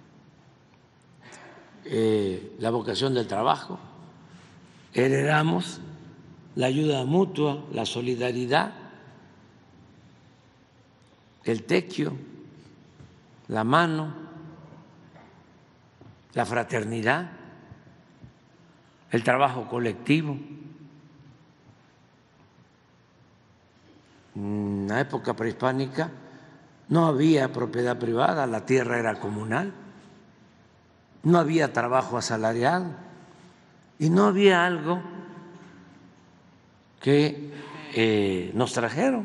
eh, la vocación del trabajo, heredamos la ayuda mutua, la solidaridad, el tequio, la mano, la fraternidad, el trabajo colectivo. En la época prehispánica no había propiedad privada, la tierra era comunal, no había trabajo asalariado y no había algo que eh, nos trajeron: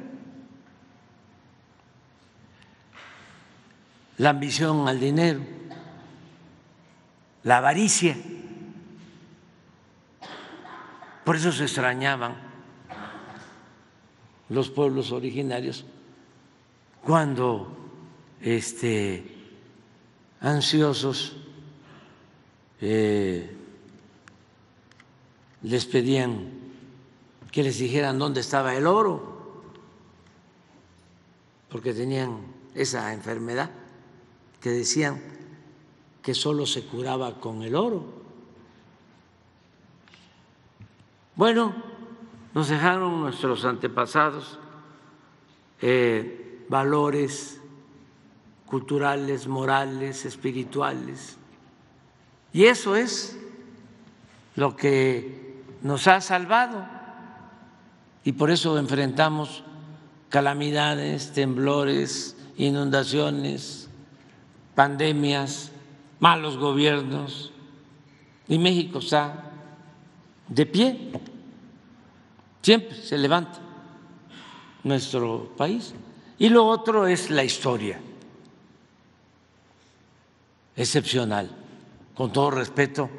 la ambición al dinero, la avaricia. Por eso se extrañaban los pueblos originarios cuando este, ansiosos eh, les pedían que les dijeran dónde estaba el oro, porque tenían esa enfermedad que decían que solo se curaba con el oro. Bueno, nos dejaron nuestros antepasados eh, valores culturales, morales, espirituales, y eso es lo que nos ha salvado, y por eso enfrentamos calamidades, temblores, inundaciones, pandemias, malos gobiernos, y México está de pie, siempre se levanta nuestro país. Y lo otro es la historia excepcional. Con todo respeto,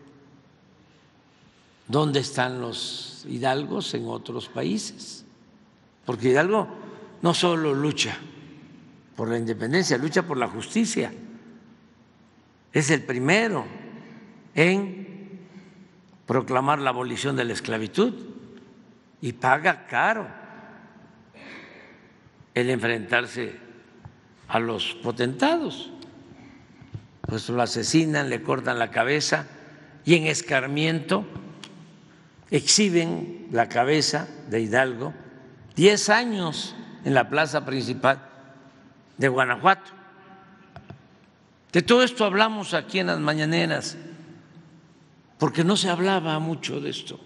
¿dónde están los hidalgos en otros países? Porque Hidalgo no solo lucha por la independencia, lucha por la justicia. Es el primero en proclamar la abolición de la esclavitud y paga caro el enfrentarse a los potentados. Pues lo asesinan, le cortan la cabeza y en escarmiento exhiben la cabeza de Hidalgo diez años en la plaza principal de Guanajuato. De todo esto hablamos aquí en las mañaneras, porque no se hablaba mucho de esto.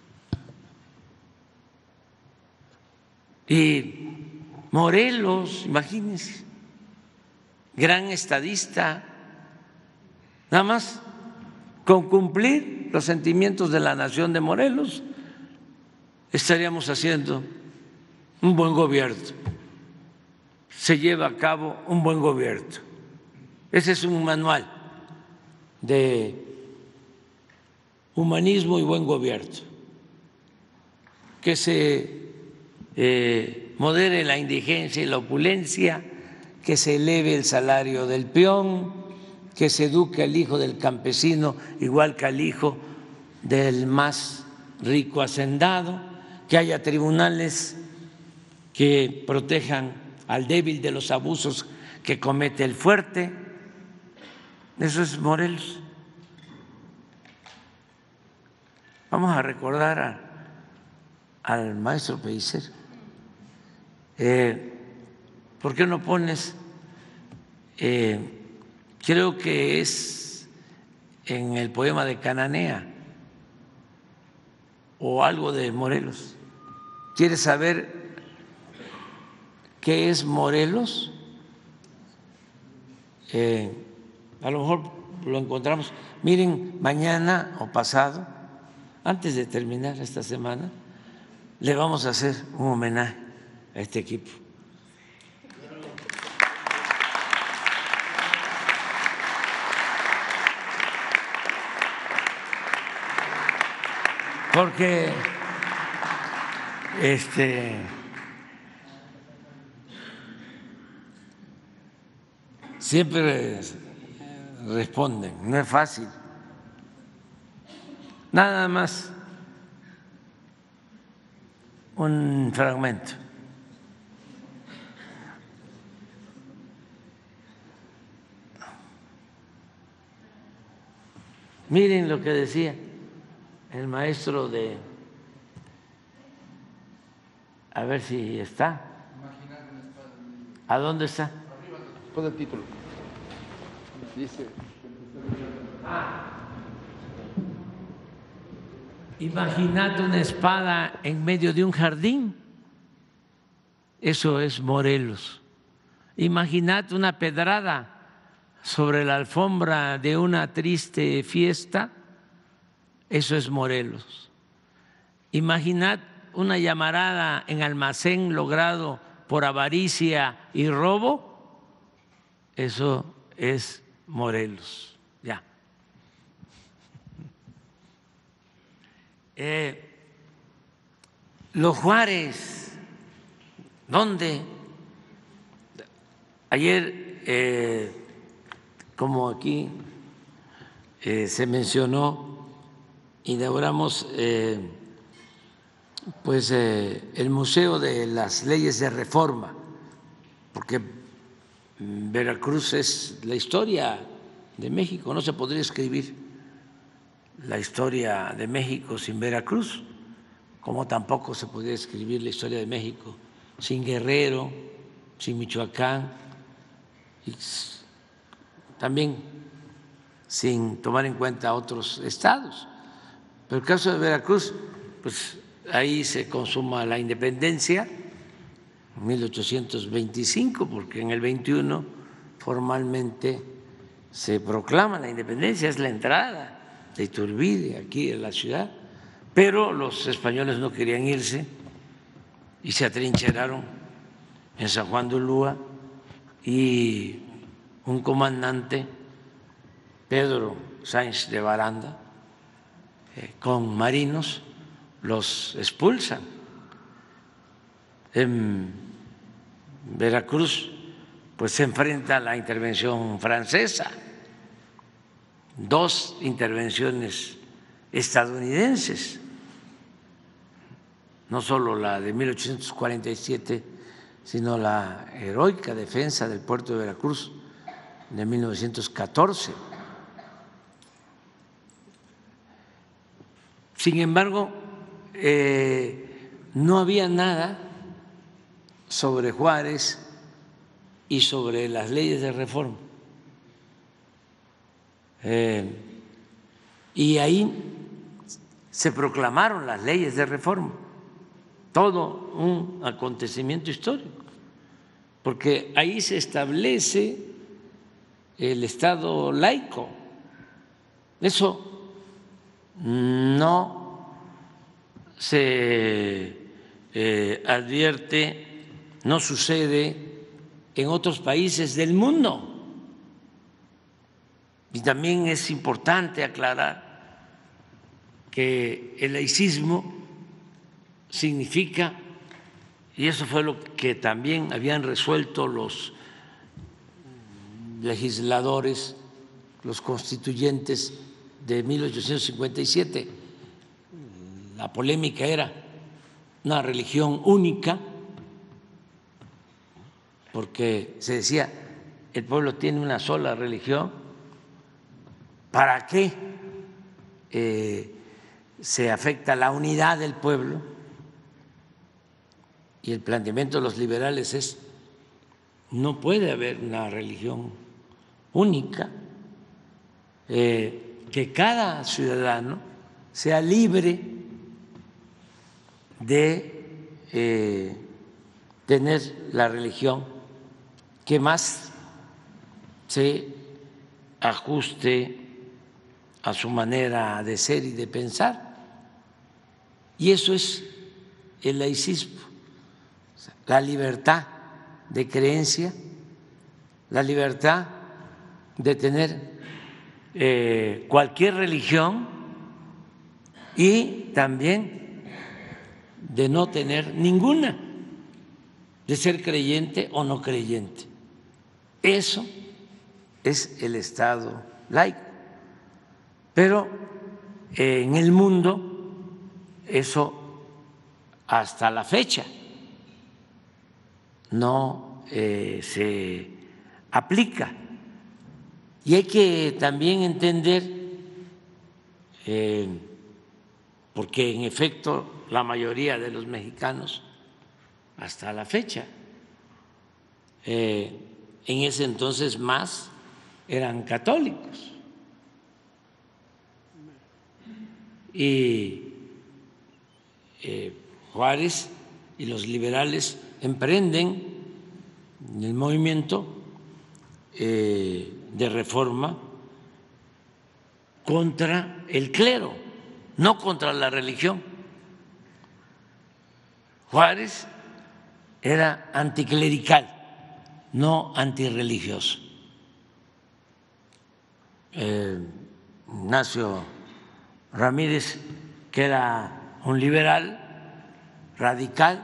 Y Morelos, imagínense, gran estadista, nada más con cumplir los sentimientos de la nación de Morelos, estaríamos haciendo un buen gobierno, se lleva a cabo un buen gobierno. Ese es un manual de humanismo y buen gobierno, que se eh, modere la indigencia y la opulencia, que se eleve el salario del peón, que se eduque al hijo del campesino igual que al hijo del más rico hacendado, que haya tribunales que protejan al débil de los abusos que comete el fuerte. Eso es Morelos. Vamos a recordar a, al maestro Pellicer. Eh, ¿Por qué no pones? Eh, creo que es en el poema de Cananea, o algo de Morelos. ¿Quieres saber qué es Morelos? Eh, a lo mejor lo encontramos. Miren, mañana o pasado, antes de terminar esta semana, le vamos a hacer un homenaje a este equipo. Porque este siempre responden, no es fácil. Nada más un fragmento. Miren lo que decía el maestro de, a ver si está. ¿A dónde está? Pon el título. Dice. Imaginad una espada en medio de un jardín. Eso es Morelos. Imaginad una pedrada sobre la alfombra de una triste fiesta. Eso es Morelos. Imaginad una llamarada en almacén logrado por avaricia y robo. Eso es Morelos. Ya. Eh, los Juárez, ¿dónde? Ayer, eh, como aquí eh, se mencionó, inauguramos eh, pues eh, el Museo de las Leyes de Reforma, porque Veracruz es la historia de México, no se podría escribir la historia de México sin Veracruz, como tampoco se podría escribir la historia de México sin Guerrero, sin Michoacán, y también sin tomar en cuenta otros estados. Pero el caso de Veracruz, pues ahí se consuma la independencia en mil ochocientos veinticinco, porque en el veintiuno formalmente se proclama la independencia, es la entrada de Iturbide aquí en la ciudad, pero los españoles no querían irse y se atrincheraron en San Juan de Ulúa, y un comandante, Pedro Sáenz de Baranda, eh, con marinos, los expulsan. En Veracruz pues se enfrenta a la intervención francesa, dos intervenciones estadounidenses, no solo la de mil ochocientos cuarenta y siete, sino la heroica defensa del puerto de Veracruz de mil novecientos catorce. Sin embargo, eh, no había nada sobre Juárez y sobre las leyes de reforma. Eh, y ahí se proclamaron las leyes de reforma, todo un acontecimiento histórico, porque ahí se establece el Estado laico. Eso no se eh, advierte, no sucede en otros países del mundo. Y también es importante aclarar que el laicismo significa, y eso fue lo que también habían resuelto los legisladores, los constituyentes de mil ochocientos cincuenta y siete, la polémica era una religión única, porque se decía, el pueblo tiene una sola religión, ¿para qué eh, se afecta la unidad del pueblo? Y el planteamiento de los liberales es, no puede haber una religión única, eh, que cada ciudadano sea libre de eh, tener la religión que más se ajuste a su manera de ser y de pensar. Y eso es el laicismo, la libertad de creencia, la libertad de tener eh, cualquier religión y también de no tener ninguna, de ser creyente o no creyente. Eso es el Estado laico. Pero eh, en el mundo eso hasta la fecha no eh, se aplica. Y hay que también entender, eh, porque en efecto la mayoría de los mexicanos hasta la fecha, eh, en ese entonces más eran católicos. Y eh, Juárez y los liberales emprenden el movimiento eh, de reforma contra el clero, no contra la religión. Juárez era anticlerical, no antirreligioso. Eh, Ignacio Ramírez, que era un liberal radical,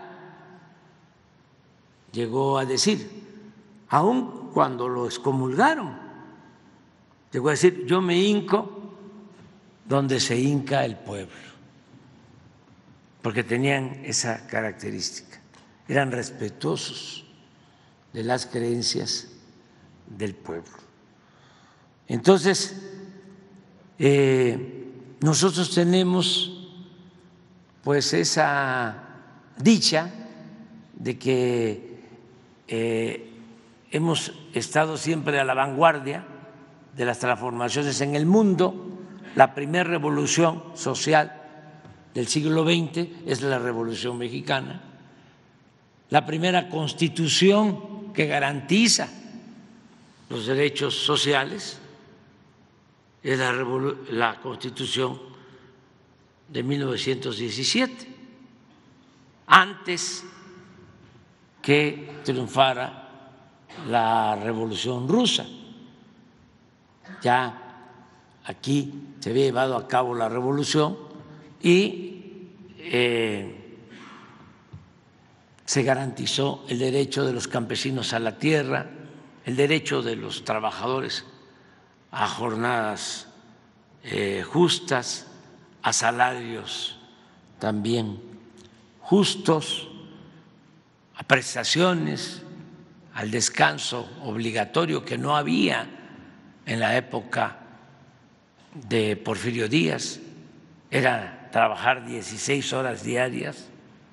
llegó a decir, aun cuando lo excomulgaron, llegó a decir, yo me hinco donde se hinca el pueblo, porque tenían esa característica, eran respetuosos de las creencias del pueblo. Entonces, eh, nosotros tenemos pues esa dicha de que eh, hemos estado siempre a la vanguardia de las transformaciones en el mundo. La primera revolución social del siglo veinte es la Revolución Mexicana. La primera constitución que garantiza los derechos sociales es la, la Constitución de mil novecientos diecisiete, antes que triunfara la Revolución Rusa. Ya aquí se había llevado a cabo la revolución y eh, se garantizó el derecho de los campesinos a la tierra, el derecho de los trabajadores a jornadas eh, justas, a salarios también justos, a prestaciones, al descanso obligatorio que no había en la época de Porfirio Díaz, era trabajar dieciséis horas diarias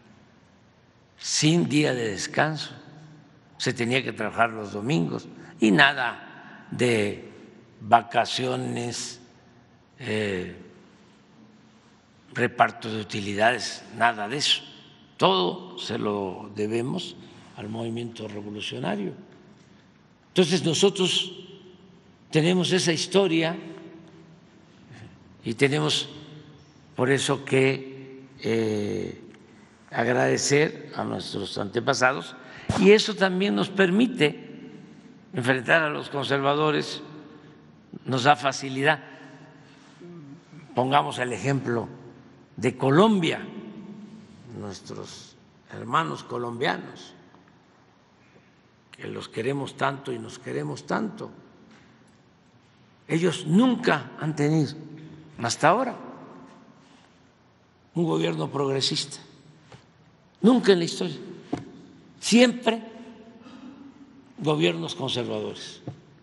sin día de descanso, se tenía que trabajar los domingos y nada de vacaciones, eh, reparto de utilidades, nada de eso. Todo se lo debemos al movimiento revolucionario. Entonces nosotros tenemos esa historia y tenemos por eso que eh, agradecer a nuestros antepasados, y eso también nos permite enfrentar a los conservadores, nos da facilidad. Pongamos el ejemplo de Colombia, nuestros hermanos colombianos, que los queremos tanto y nos queremos tanto. Ellos nunca han tenido, hasta ahora, un gobierno progresista, nunca en la historia, siempre gobiernos conservadores.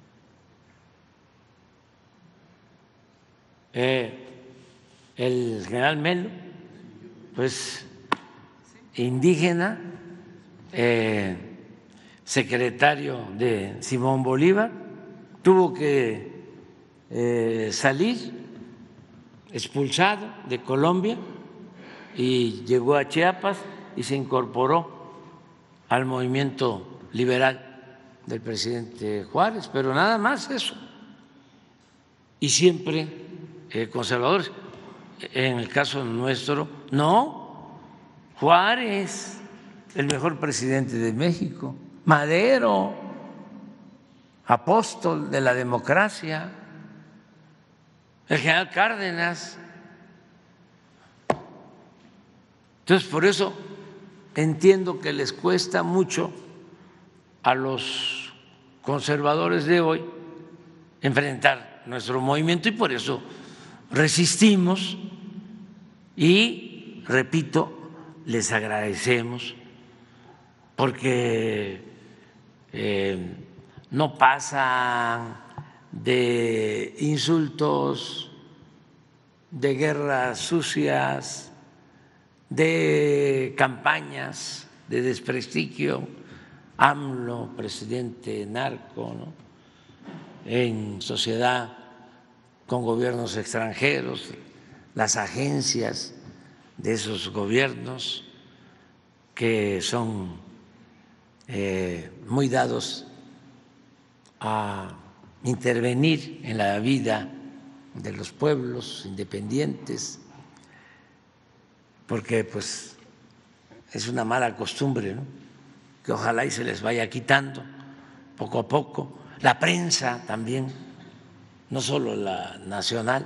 Eh, el general Melo, pues indígena, eh, secretario de Simón Bolívar, tuvo que eh, salir expulsado de Colombia y llegó a Chiapas y se incorporó al movimiento liberal del presidente Juárez, pero nada más eso. Y siempre eh, conservadores. En el caso nuestro, no, Juárez, el mejor presidente de México, Madero, apóstol de la democracia, el general Cárdenas. Entonces, por eso entiendo que les cuesta mucho a los conservadores de hoy enfrentar nuestro movimiento y por eso resistimos y, repito, les agradecemos porque eh, no pasan de insultos, de guerras sucias, de campañas de desprestigio, AMLO, presidente narco, ¿no? En sociedad con gobiernos extranjeros, las agencias de esos gobiernos que son eh, muy dados a intervenir en la vida de los pueblos independientes, porque pues es una mala costumbre, ¿no? Que ojalá y se les vaya quitando poco a poco. La prensa también, no solo la nacional,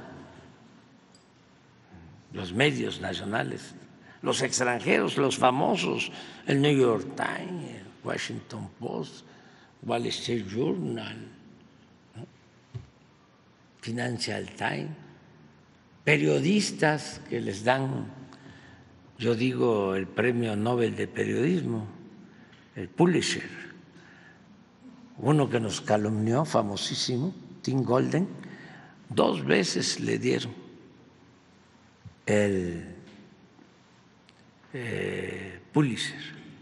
los medios nacionales, los extranjeros, los famosos, el New York Times, el Washington Post, Wall Street Journal, ¿no? Financial Times, periodistas que les dan, yo digo, el premio Nobel de Periodismo, el Pulitzer, uno que nos calumnió, famosísimo, Tim Golden, dos veces le dieron el eh, Pulitzer,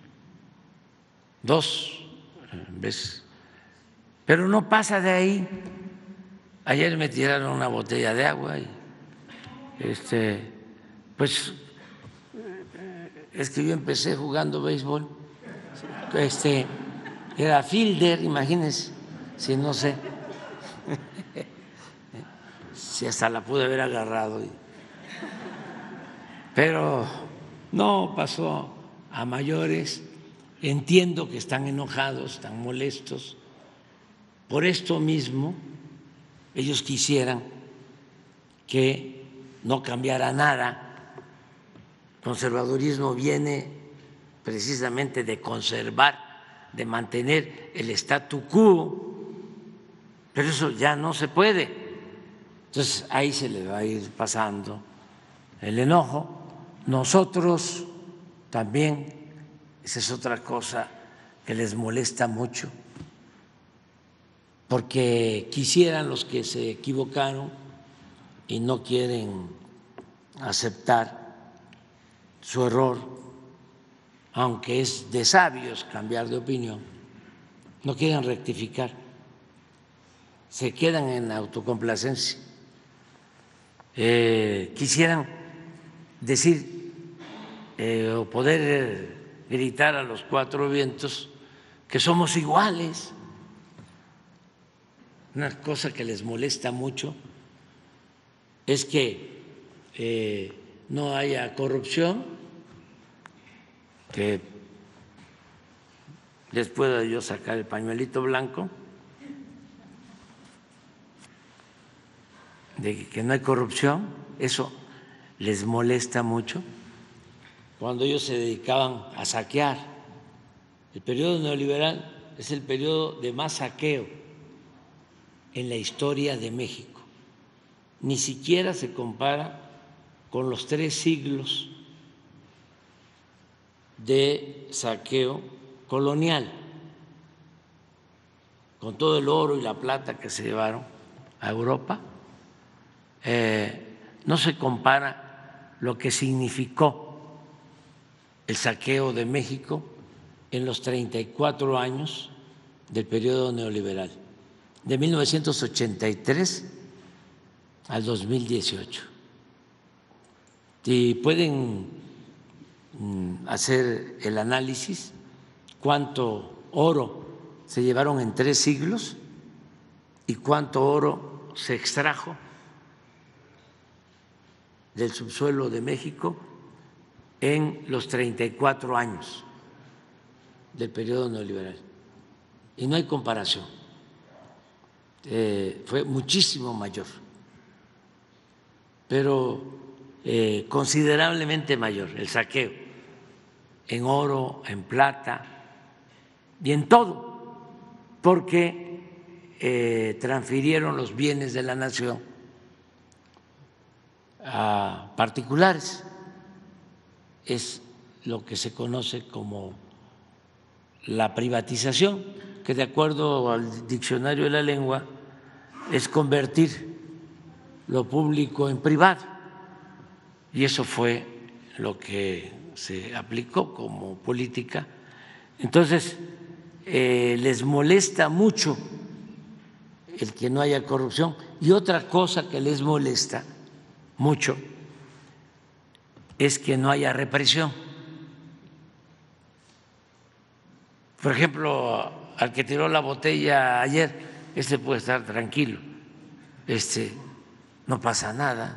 dos veces, pero no pasa de ahí. Ayer me tiraron una botella de agua y este, pues es que yo empecé jugando béisbol, este, era fielder, imagínense, si no sé, si hasta la pude haber agarrado, pero no pasó a mayores. Entiendo que están enojados, están molestos. Por esto mismo, ellos quisieran que no cambiara nada. Conservadurismo viene precisamente de conservar, de mantener el statu quo, pero eso ya no se puede. Entonces ahí se le va a ir pasando el enojo. Nosotros también, esa es otra cosa que les molesta mucho, porque quisieran los que se equivocaron y no quieren aceptar su error, aunque es de sabios cambiar de opinión, no quieren rectificar, se quedan en autocomplacencia. Eh, quisieran decir eh, o poder gritar a los cuatro vientos que somos iguales. Una cosa que les molesta mucho es que eh, no haya corrupción, que les pueda yo sacar el pañuelito blanco de que no hay corrupción. Eso les molesta mucho. Cuando ellos se dedicaban a saquear, el periodo neoliberal es el periodo de más saqueo en la historia de México. Ni siquiera se compara con los tres siglos de saqueo colonial, con todo el oro y la plata que se llevaron a Europa. Eh, no se compara lo que significó el saqueo de México en los treinta y cuatro años del periodo neoliberal, de mil novecientos ochenta y tres al dos mil dieciocho. Y pueden hacer el análisis, cuánto oro se llevaron en tres siglos y cuánto oro se extrajo del subsuelo de México en los treinta y cuatro años del periodo neoliberal. Y no hay comparación, eh, fue muchísimo mayor, pero eh, considerablemente mayor el saqueo en oro, en plata y en todo, porque eh, transfirieron los bienes de la nación a particulares. Es lo que se conoce como la privatización, que de acuerdo al diccionario de la lengua es convertir lo público en privado, y eso fue lo que se aplicó como política. Entonces, eh, les molesta mucho el que no haya corrupción, y otra cosa que les molesta mucho es que no haya represión. Por ejemplo, al que tiró la botella ayer, este puede estar tranquilo, este, no pasa nada.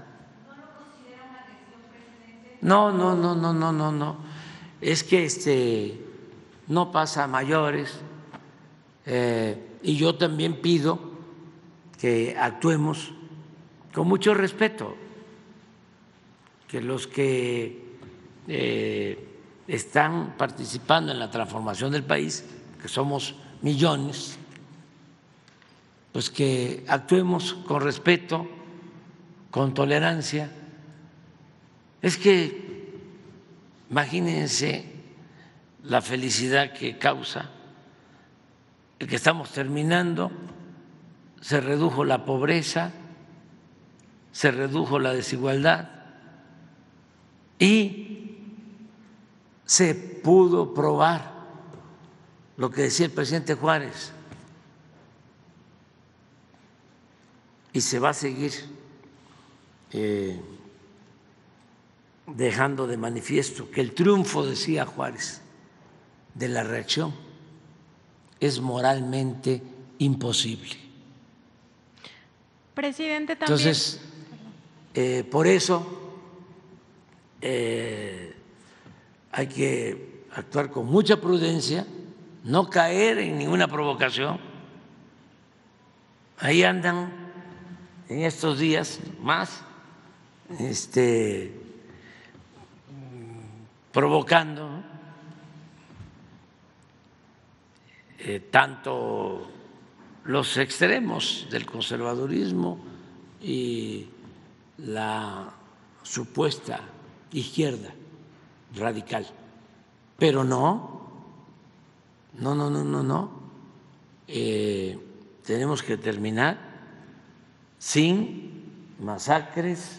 No, no, no, no, no, no, no. Es que este no pasa a mayores, eh, y yo también pido que actuemos con mucho respeto, que los que eh, están participando en la transformación del país, que somos millones, pues que actuemos con respeto, con tolerancia. Es que imagínense la felicidad que causa el que estamos terminando, se redujo la pobreza, se redujo la desigualdad y se pudo probar lo que decía el presidente Juárez, y se va a seguir eh, dejando de manifiesto que el triunfo, decía Juárez, de la reacción es moralmente imposible. Presidente, también. Entonces, eh, por eso eh, hay que actuar con mucha prudencia, no caer en ninguna provocación. Ahí andan en estos días más este, provocando eh, tanto los extremos del conservadurismo y la supuesta izquierda radical, pero no, no, no, no, no, no. Eh, tenemos que terminar sin masacres,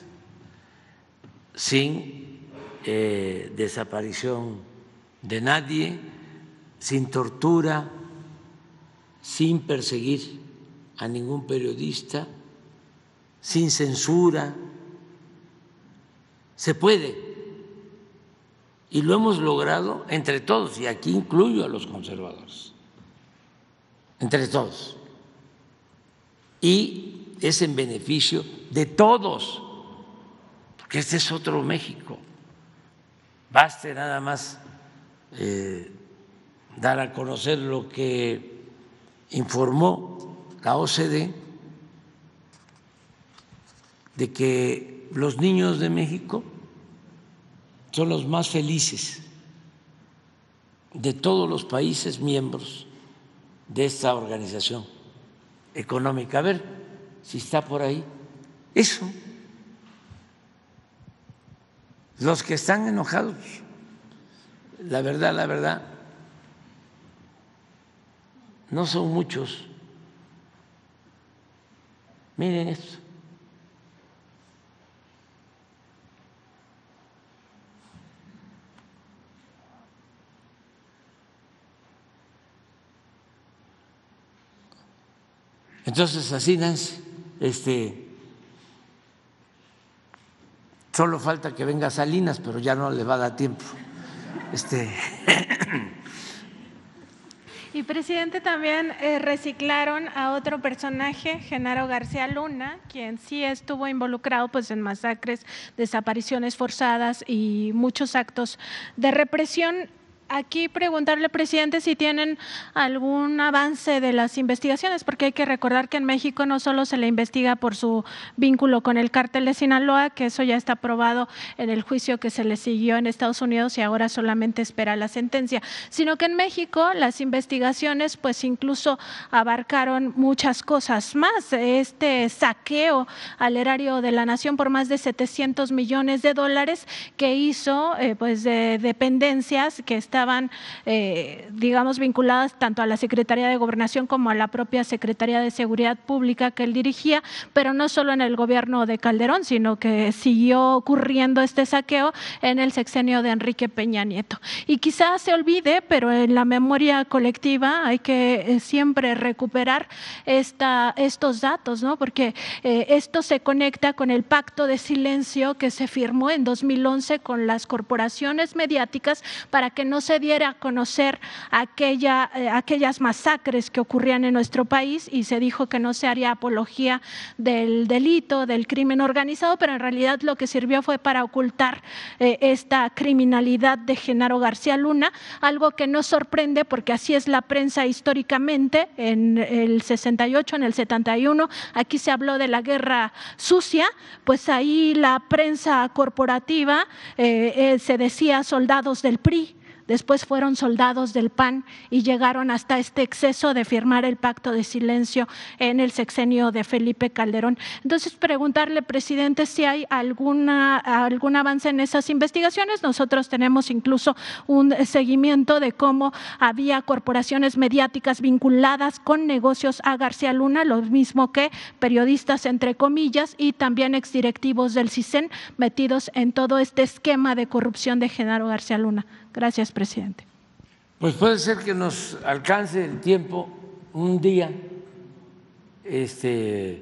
sin eh, desaparición de nadie, sin tortura, sin perseguir a ningún periodista, sin censura. Se puede, y lo hemos logrado entre todos, y aquí incluyo a los conservadores, entre todos, y es en beneficio de todos, porque este es otro México. Baste nada más eh, dar a conocer lo que informó la O C D, de que los niños de México son los más felices de todos los países miembros de esta organización económica. A ver si está por ahí eso. Los que están enojados, la verdad, la verdad, no son muchos. Miren esto. Entonces, así, Nancy, este, solo falta que venga Salinas, pero ya no le va a dar tiempo. este. Y presidente, también eh, reciclaron a otro personaje, Genaro García Luna, quien sí estuvo involucrado pues en masacres, desapariciones forzadas y muchos actos de represión. Aquí preguntarle, presidente, si tienen algún avance de las investigaciones, porque hay que recordar que en México no solo se le investiga por su vínculo con el cártel de Sinaloa, que eso ya está aprobado en el juicio que se le siguió en Estados Unidos y ahora solamente espera la sentencia, sino que en México las investigaciones pues incluso abarcaron muchas cosas más. Este saqueo al erario de la nación por más de setecientos millones de dólares que hizo eh, pues de dependencias que están estaban, eh, digamos, vinculadas tanto a la Secretaría de Gobernación como a la propia Secretaría de Seguridad Pública que él dirigía, pero no solo en el gobierno de Calderón, sino que siguió ocurriendo este saqueo en el sexenio de Enrique Peña Nieto. Y quizás se olvide, pero en la memoria colectiva hay que eh, siempre recuperar esta, estos datos, ¿no? Porque eh, esto se conecta con el pacto de silencio que se firmó en dos mil once con las corporaciones mediáticas para que no se diera a conocer aquella, eh, aquellas masacres que ocurrían en nuestro país y se dijo que no se haría apología del delito, del crimen organizado, pero en realidad lo que sirvió fue para ocultar eh, esta criminalidad de Genaro García Luna, algo que no sorprende porque así es la prensa históricamente. En el sesenta y ocho, en el setenta y uno, aquí se habló de la guerra sucia, pues ahí la prensa corporativa eh, eh, se decía soldados del P R I. Después fueron soldados del P A N y llegaron hasta este exceso de firmar el pacto de silencio en el sexenio de Felipe Calderón. Entonces, preguntarle, presidente, si hay alguna, algún avance en esas investigaciones. Nosotros tenemos incluso un seguimiento de cómo había corporaciones mediáticas vinculadas con negocios a García Luna, lo mismo que periodistas, entre comillas, y también exdirectivos del CISEN metidos en todo este esquema de corrupción de Genaro García Luna. Gracias, presidente. Pues puede ser que nos alcance el tiempo un día, este,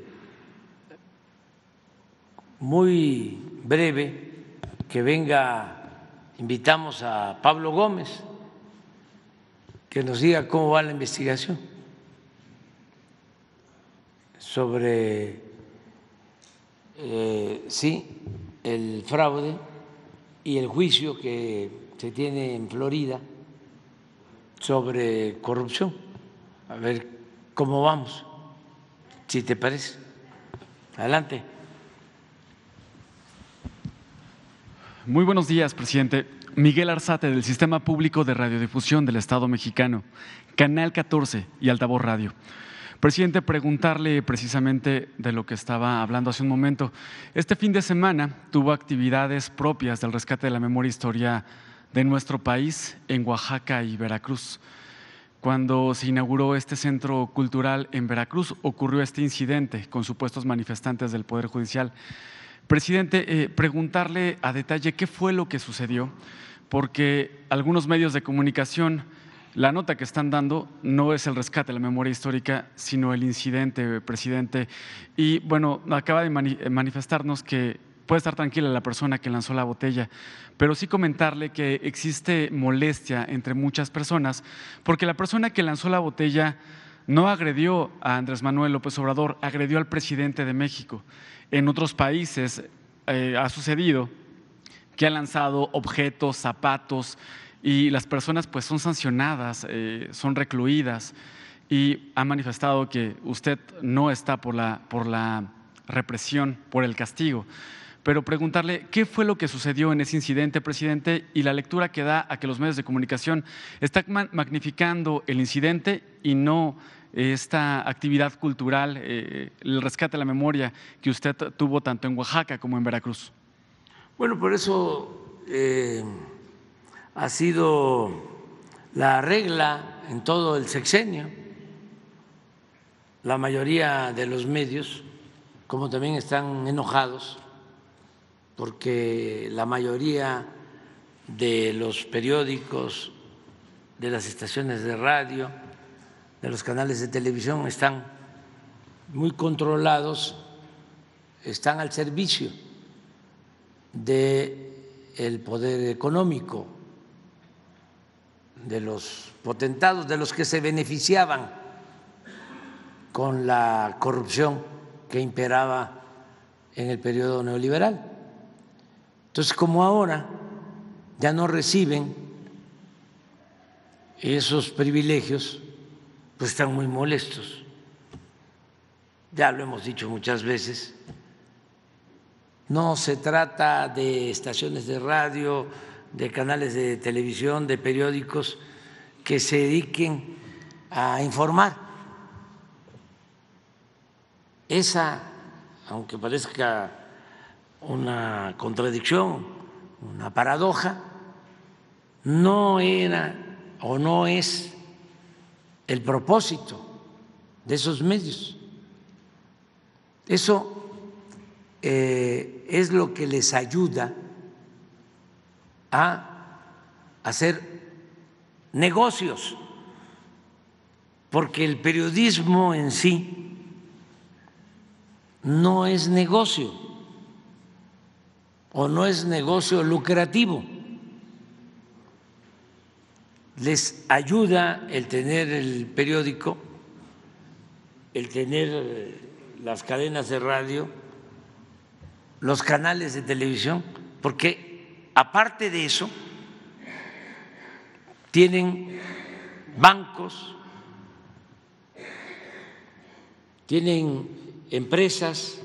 muy breve, que venga, invitamos a Pablo Gómez, que nos diga cómo va la investigación sobre, eh, sí, el fraude y el juicio que se tiene en Florida sobre corrupción. A ver cómo vamos, si te parece. Adelante. Muy buenos días, presidente. Miguel Arzate, del Sistema Público de Radiodifusión del Estado Mexicano, Canal catorce y Altavoz Radio. Presidente, preguntarle precisamente de lo que estaba hablando hace un momento. Este fin de semana tuvo actividades propias del rescate de la memoria e historia de nuestro país en Oaxaca y Veracruz. Cuando se inauguró este centro cultural en Veracruz, ocurrió este incidente con supuestos manifestantes del Poder Judicial. Presidente, eh, preguntarle a detalle qué fue lo que sucedió, porque algunos medios de comunicación, la nota que están dando no es el rescate de la memoria histórica, sino el incidente, presidente. Y bueno, acaba de mani- manifestarnos que puede estar tranquila la persona que lanzó la botella, pero sí comentarle que existe molestia entre muchas personas, porque la persona que lanzó la botella no agredió a Andrés Manuel López Obrador, agredió al presidente de México. En otros países eh, ha sucedido que ha lanzado objetos, zapatos, y las personas pues son sancionadas, eh, son recluidas, y ha manifestado que usted no está por la, por la represión, por el castigo. Pero preguntarle qué fue lo que sucedió en ese incidente, presidente, y la lectura que da a que los medios de comunicación están magnificando el incidente y no esta actividad cultural, eh, el rescate de la memoria que usted tuvo tanto en Oaxaca como en Veracruz. Bueno, por eso eh, ha sido la regla en todo el sexenio. La mayoría de los medios, como también están enojados, porque la mayoría de los periódicos, de las estaciones de radio, de los canales de televisión están muy controlados, están al servicio del poder económico de los potentados, de los que se beneficiaban con la corrupción que imperaba en el periodo neoliberal. Entonces, como ahora ya no reciben esos privilegios, pues están muy molestos. Ya lo hemos dicho muchas veces, no se trata de estaciones de radio, de canales de televisión, de periódicos que se dediquen a informar. Esa, aunque parezca una contradicción, una paradoja, no era o no es el propósito de esos medios. Eso eh, es lo que les ayuda a hacer negocios, porque el periodismo en sí no es negocio o no es negocio lucrativo. Les ayuda el tener el periódico, el tener las cadenas de radio, los canales de televisión, porque aparte de eso tienen bancos, tienen empresas,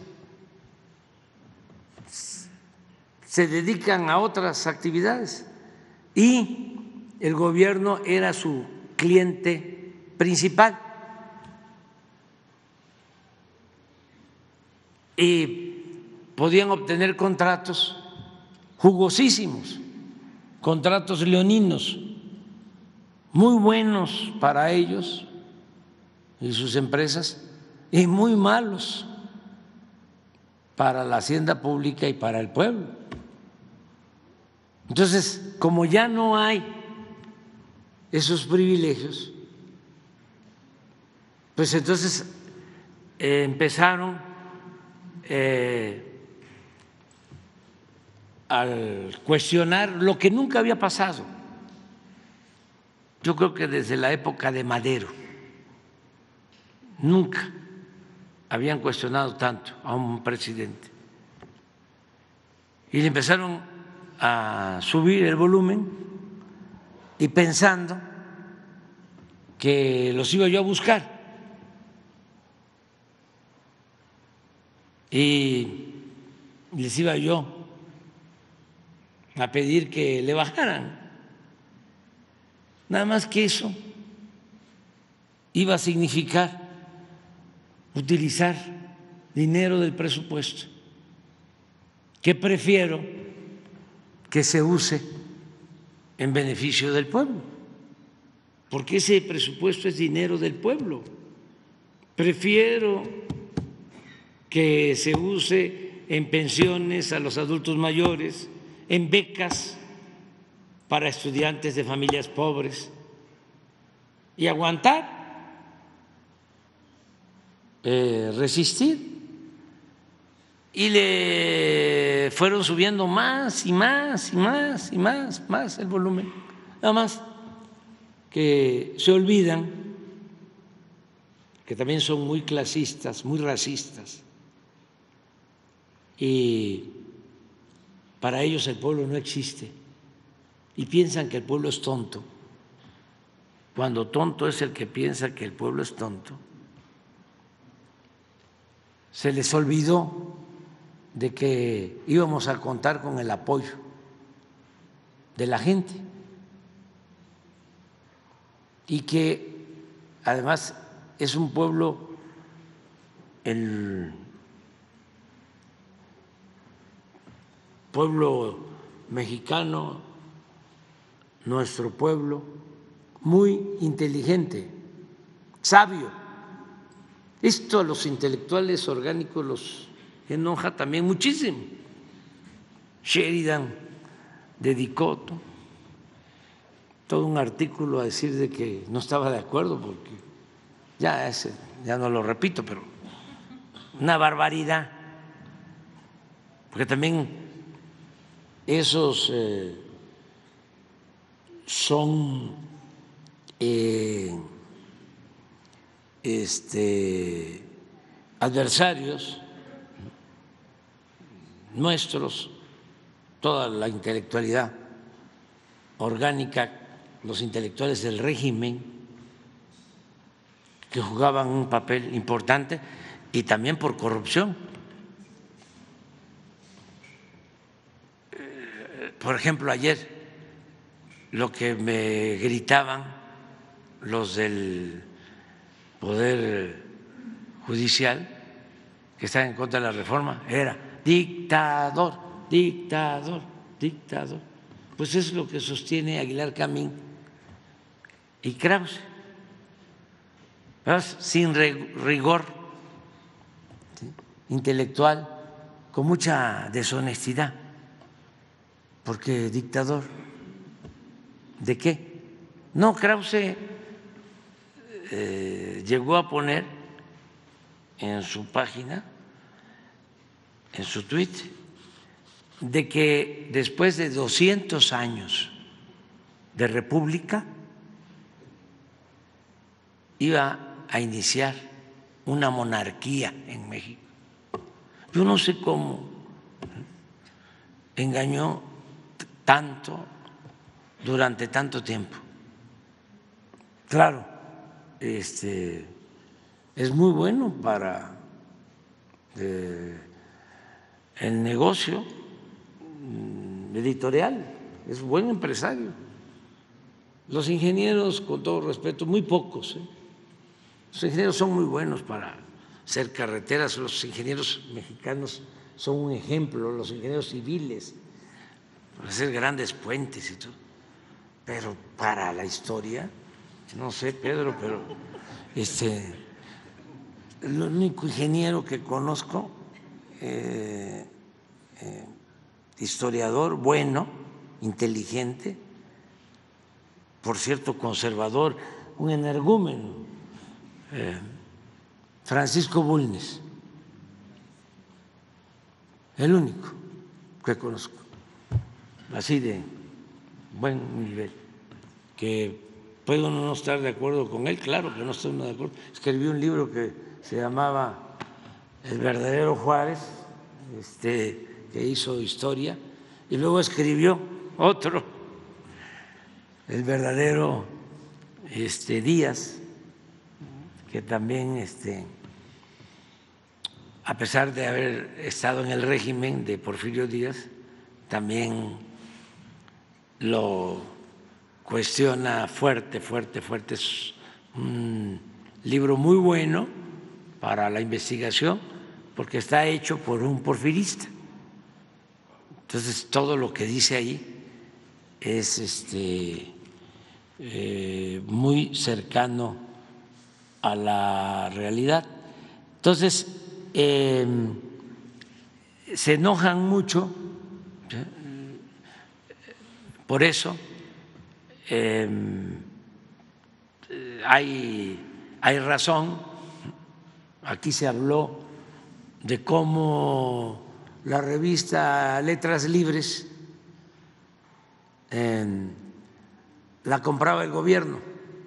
se dedican a otras actividades y el gobierno era su cliente principal. Y podían obtener contratos jugosísimos, contratos leoninos, muy buenos para ellos y sus empresas y muy malos para la hacienda pública y para el pueblo. Entonces, como ya no hay esos privilegios, pues entonces eh, empezaron eh, al cuestionar lo que nunca había pasado. Yo creo que desde la época de Madero nunca habían cuestionado tanto a un presidente. Y le empezaron a subir el volumen y pensando que los iba yo a buscar. Y les iba yo a pedir que le bajaran. Nada más que eso iba a significar utilizar dinero del presupuesto, que prefiero que se use en beneficio del pueblo, porque ese presupuesto es dinero del pueblo. Prefiero que se use en pensiones a los adultos mayores, en becas para estudiantes de familias pobres y aguantar, eh, resistir. Y le fueron subiendo más y más y más y más, más el volumen. Nada más que se olvidan que también son muy clasistas, muy racistas. Y para ellos el pueblo no existe. Y piensan que el pueblo es tonto. Cuando tonto es el que piensa que el pueblo es tonto. Se les olvidó de que íbamos a contar con el apoyo de la gente y que además es un pueblo, el pueblo mexicano, nuestro pueblo, muy inteligente, sabio. Esto a los intelectuales orgánicos los enoja también muchísimo. Sheridan dedicó todo un artículo a decir de que no estaba de acuerdo, porque ya ese, ya no lo repito, pero una barbaridad, porque también esos eh, son eh, este, adversarios nuestros, toda la intelectualidad orgánica, los intelectuales del régimen, que jugaban un papel importante y también por corrupción. Por ejemplo, ayer lo que me gritaban los del Poder Judicial, que están en contra de la reforma, era dictador, dictador, dictador. Pues es lo que sostiene Aguilar Camín y Krause, sin rigor, ¿sí?, intelectual, con mucha deshonestidad. Porque dictador, ¿de qué? No, Krause eh, llegó a poner en su página, en su tweet, de que después de doscientos años de república iba a iniciar una monarquía en México. Yo no sé cómo engañó tanto durante tanto tiempo. Claro, este es muy bueno para eh, el negocio editorial, es buen empresario. Los ingenieros, con todo respeto, muy pocos, ¿eh? Los ingenieros son muy buenos para hacer carreteras, los ingenieros mexicanos son un ejemplo, los ingenieros civiles, para hacer grandes puentes y todo. Pero para la historia, no sé, Pedro, pero este, el único ingeniero que conozco, eh, eh, historiador bueno, inteligente, por cierto, conservador, un energúmeno, eh, Francisco Bulnes, el único que conozco, así de buen nivel, que puedo no estar de acuerdo con él, claro que no estoy de acuerdo. Escribió un libro que se llamaba El verdadero Juárez, este, que hizo historia, y luego escribió otro, El verdadero este, Díaz, que también, este, a pesar de haber estado en el régimen de Porfirio Díaz, también lo cuestiona fuerte, fuerte, fuerte. Es un libro muy bueno para la investigación porque está hecho por un porfirista. Entonces, todo lo que dice ahí es este, eh, muy cercano a la realidad. Entonces, eh, se enojan mucho, ¿sí?, por eso. Eh, hay, hay razón. Aquí se habló de cómo la revista Letras Libres eh, la compraba el gobierno.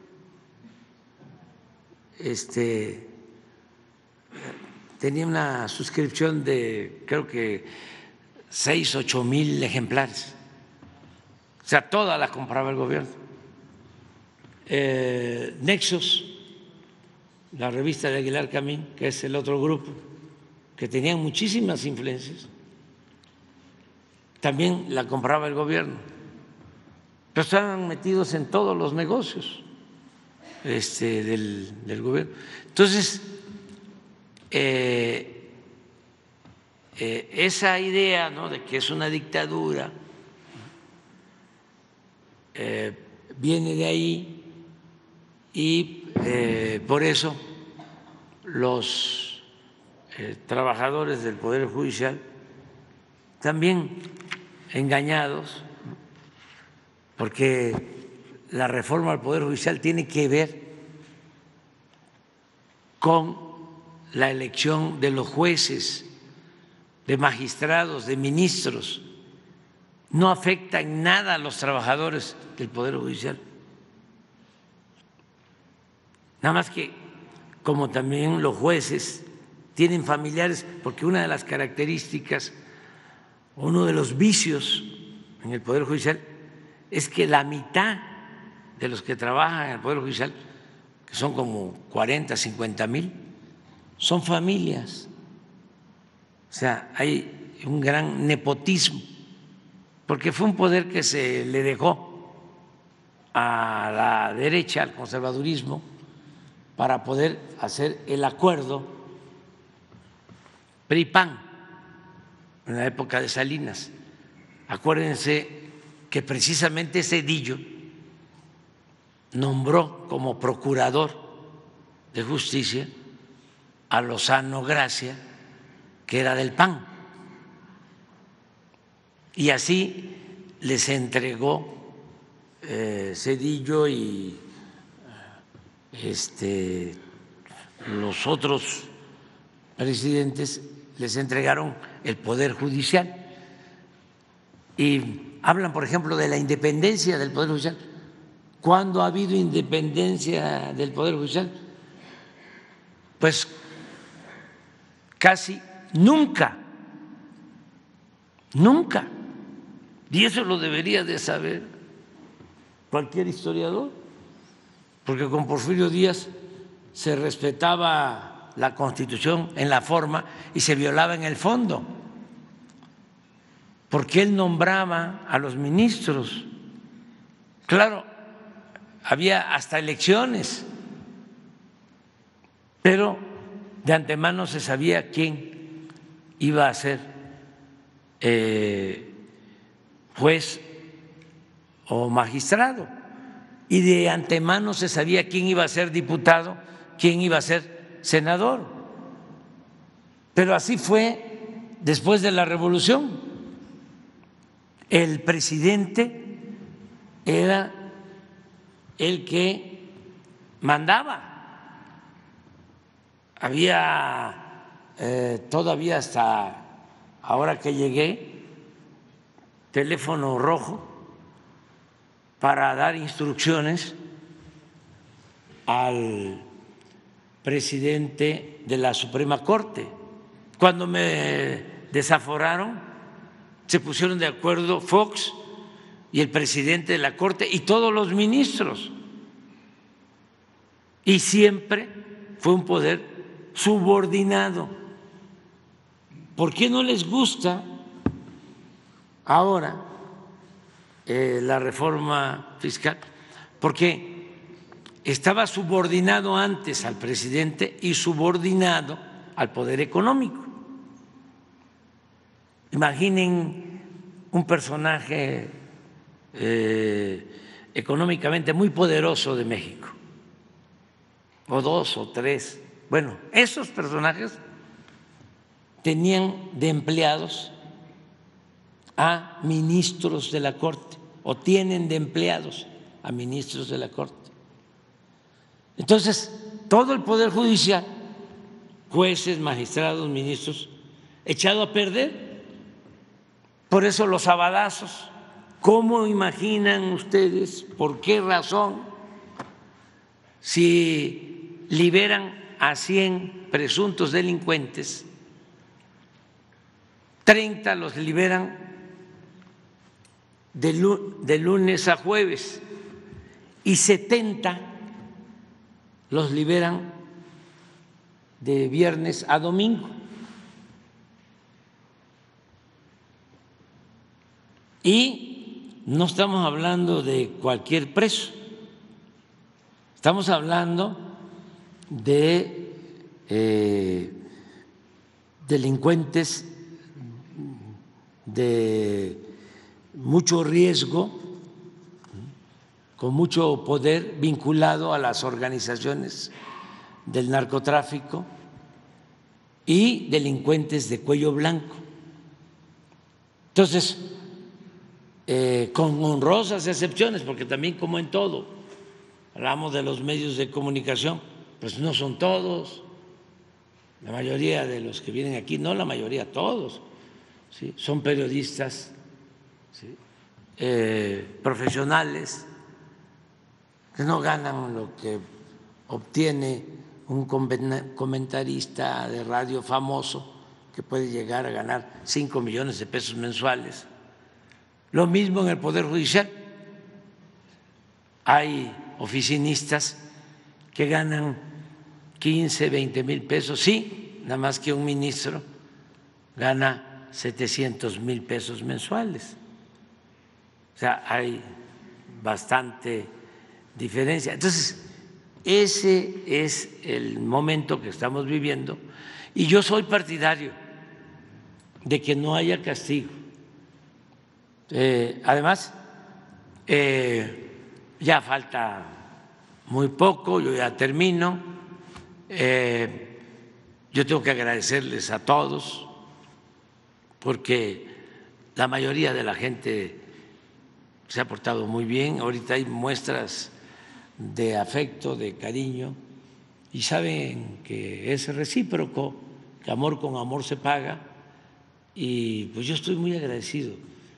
Este, tenía una suscripción de creo que seis, ocho mil ejemplares. O sea, toda la compraba el gobierno. Eh, Nexos, la revista de Aguilar Camín, que es el otro grupo, que tenían muchísimas influencias, también la compraba el gobierno. Pero estaban metidos en todos los negocios este, del, del gobierno. Entonces, eh, eh, esa idea, ¿no?, de que es una dictadura, eh, viene de ahí y eh, por eso los eh, trabajadores del Poder Judicial también engañados, porque la reforma al Poder Judicial tiene que ver con la elección de los jueces, de magistrados, de ministros. No afecta en nada a los trabajadores del Poder Judicial. Nada más que como también los jueces tienen familiares, porque una de las características, uno de los vicios en el Poder Judicial es que la mitad de los que trabajan en el Poder Judicial, que son como cuarenta, cincuenta mil, son familias. O sea, hay un gran nepotismo, porque fue un poder que se le dejó a la derecha, al conservadurismo, para poder hacer el acuerdo P R I P A N en la época de Salinas. Acuérdense que precisamente Zedillo nombró como procurador de justicia a Lozano Gracia, que era del P A N, y así les entregó eh, Zedillo y este, los otros presidentes les entregaron el Poder Judicial. Y hablan, por ejemplo, de la independencia del Poder Judicial. ¿Cuándo ha habido independencia del Poder Judicial? Pues casi nunca, nunca. Y eso lo debería de saber cualquier historiador, porque con Porfirio Díaz se respetaba la Constitución en la forma y se violaba en el fondo, porque él nombraba a los ministros. Claro, había hasta elecciones, pero de antemano se sabía quién iba a ser eh, juez o magistrado, y de antemano se sabía quién iba a ser diputado, quién iba a ser senador. Pero así fue después de la Revolución. El presidente era el que mandaba. Había eh, todavía hasta ahora que llegué teléfono rojo para dar instrucciones al presidente de la Suprema Corte. Cuando me desaforaron, se pusieron de acuerdo Fox y el presidente de la Corte y todos los ministros. Y siempre fue un poder subordinado. ¿Por qué no les gusta ahora eh, la reforma fiscal? Porque estaba subordinado antes al presidente y subordinado al poder económico. Imaginen un personaje eh, económicamente muy poderoso de México, o dos o tres. Bueno, esos personajes tenían de empleados a ministros de la Corte, o tienen de empleados a ministros de la Corte. Entonces, todo el Poder Judicial, jueces, magistrados, ministros, echado a perder. Por eso los abadazos. ¿Cómo imaginan ustedes por qué razón, si liberan a cien presuntos delincuentes, treinta los liberan de lunes a jueves y setenta los liberan de viernes a domingo? Y no estamos hablando de cualquier preso, estamos hablando de eh, delincuentes de mucho riesgo, con mucho poder, vinculado a las organizaciones del narcotráfico, y delincuentes de cuello blanco. Entonces, eh, con honrosas excepciones, porque también, como en todo, hablamos de los medios de comunicación, pues no son todos, la mayoría de los que vienen aquí, no la mayoría, todos, ¿sí? Son periodistas, ¿sí? eh, profesionales, que no ganan lo que obtiene un comentarista de radio famoso que puede llegar a ganar cinco millones de pesos mensuales. Lo mismo en el Poder Judicial. Hay oficinistas que ganan quince, veinte mil pesos, sí, nada más que un ministro gana setecientos mil pesos mensuales. O sea, hay bastante diferencia. Entonces, ese es el momento que estamos viviendo y yo soy partidario de que no haya castigo. Eh, además, eh, ya falta muy poco, yo ya termino. Eh, yo tengo que agradecerles a todos porque la mayoría de la gente se ha portado muy bien. Ahorita hay muestras de afecto, de cariño, y saben que es recíproco, que amor con amor se paga, y pues yo estoy muy agradecido.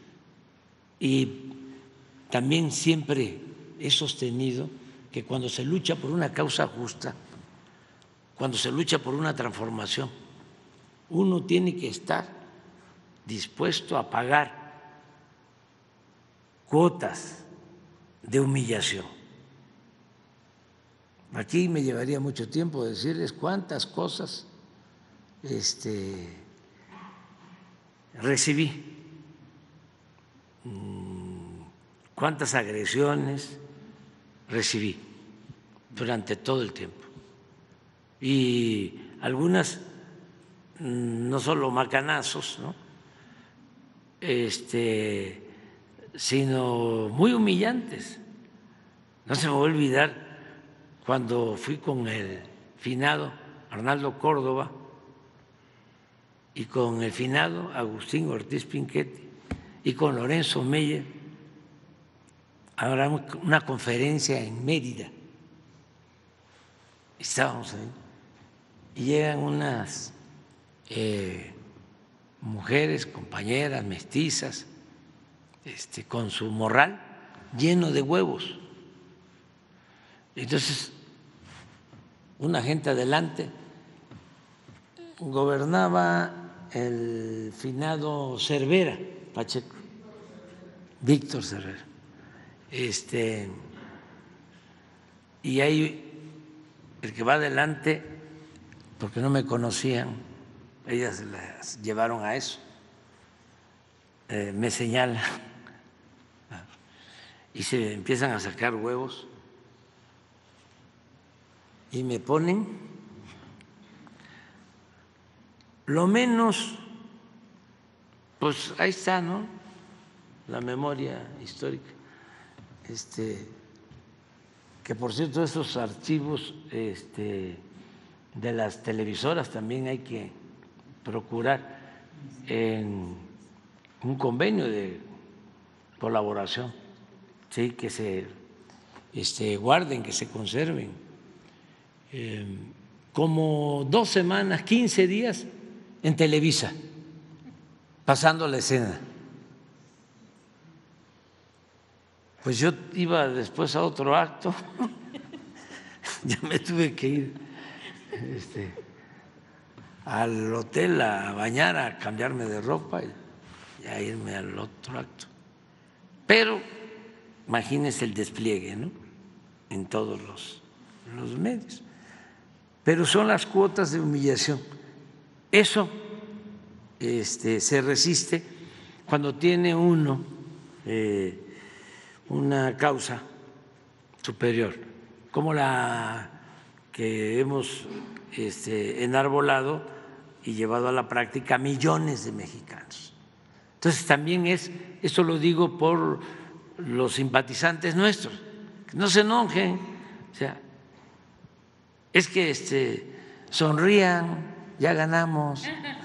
Y también siempre he sostenido que cuando se lucha por una causa justa, cuando se lucha por una transformación, uno tiene que estar dispuesto a pagar cuotas de humillación. Aquí me llevaría mucho tiempo decirles cuántas cosas este, recibí, cuántas agresiones recibí durante todo el tiempo. Y algunas no solo macanazos, ¿no? Este, sino muy humillantes. No se me va a olvidar cuando fui con el finado Arnaldo Córdoba y con el finado Agustín Ortiz Pinchetti y con Lorenzo Meyer a una conferencia en Mérida. Estábamos ahí y llegan unas eh, mujeres, compañeras, mestizas, este, con su morral lleno de huevos. Entonces, una gente adelante, gobernaba el finado Cervera Pacheco, Víctor Cervera, este, y ahí el que va adelante, porque no me conocían, ellas las llevaron a eso, eh, me señala y se empiezan a sacar huevos y me ponen lo menos, pues ahí está, ¿no? La memoria histórica. Este, que por cierto, esos archivos este, de las televisoras también hay que procurar en un convenio de colaboración, ¿sí? Que se este, guarden, que se conserven. Eh, como dos semanas, quince días en Televisa, pasando la escena. Pues yo iba después a otro acto, ya me tuve que ir este, al hotel a bañar, a cambiarme de ropa y a irme al otro acto. Pero imagínense el despliegue, ¿no? En todos los, los medios. Pero son las cuotas de humillación. Eso este, se resiste cuando tiene uno eh, una causa superior, como la que hemos este, enarbolado y llevado a la práctica millones de mexicanos. Entonces también es, esto lo digo por los simpatizantes nuestros, que no se enojen, o sea, es que este, sonrían, ya ganamos.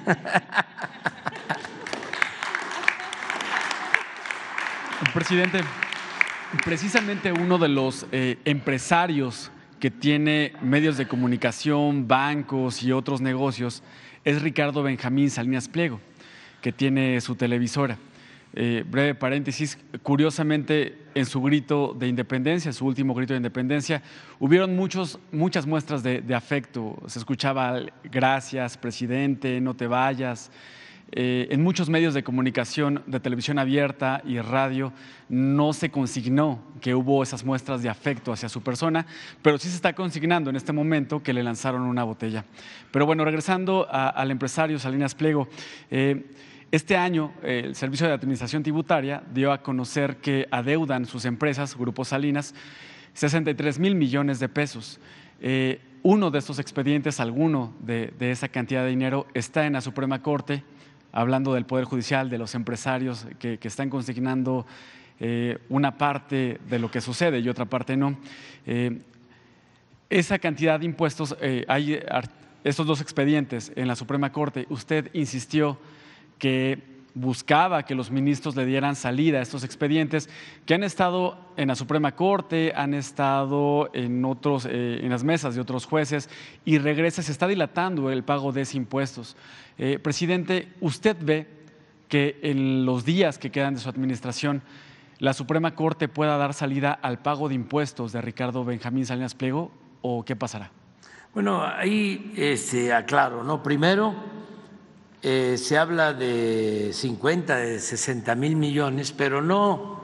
Presidente, precisamente uno de los eh, empresarios que tiene medios de comunicación, bancos y otros negocios es Ricardo Benjamín Salinas Pliego, que tiene su televisora. Eh, breve paréntesis, curiosamente en su grito de independencia, su último grito de independencia, hubieron muchos, muchas muestras de, de afecto. Se escuchaba gracias, presidente, no te vayas. Eh, en muchos medios de comunicación, de televisión abierta y radio, no se consignó que hubo esas muestras de afecto hacia su persona, pero sí se está consignando en este momento que le lanzaron una botella. Pero bueno, regresando a, al empresario Salinas Pliego, eh, este año el Servicio de Administración Tributaria dio a conocer que adeudan sus empresas, Grupo Salinas, sesenta y tres mil millones de pesos. Eh, uno de estos expedientes, alguno de, de esa cantidad de dinero, está en la Suprema Corte, hablando del Poder Judicial, de los empresarios que, que están consignando eh, una parte de lo que sucede y otra parte no. Eh, esa cantidad de impuestos, eh, hay estos dos expedientes en la Suprema Corte. Usted insistió que buscaba que los ministros le dieran salida a estos expedientes que han estado en la Suprema Corte, han estado en, otros, eh, en las mesas de otros jueces y regresa, se está dilatando el pago de esos impuestos. Eh, presidente, ¿usted ve que en los días que quedan de su administración la Suprema Corte pueda dar salida al pago de impuestos de Ricardo Benjamín Salinas Pliego o qué pasará? Bueno, ahí este, aclaro, ¿no? Primero, Eh, se habla de cincuenta, de sesenta mil millones, pero no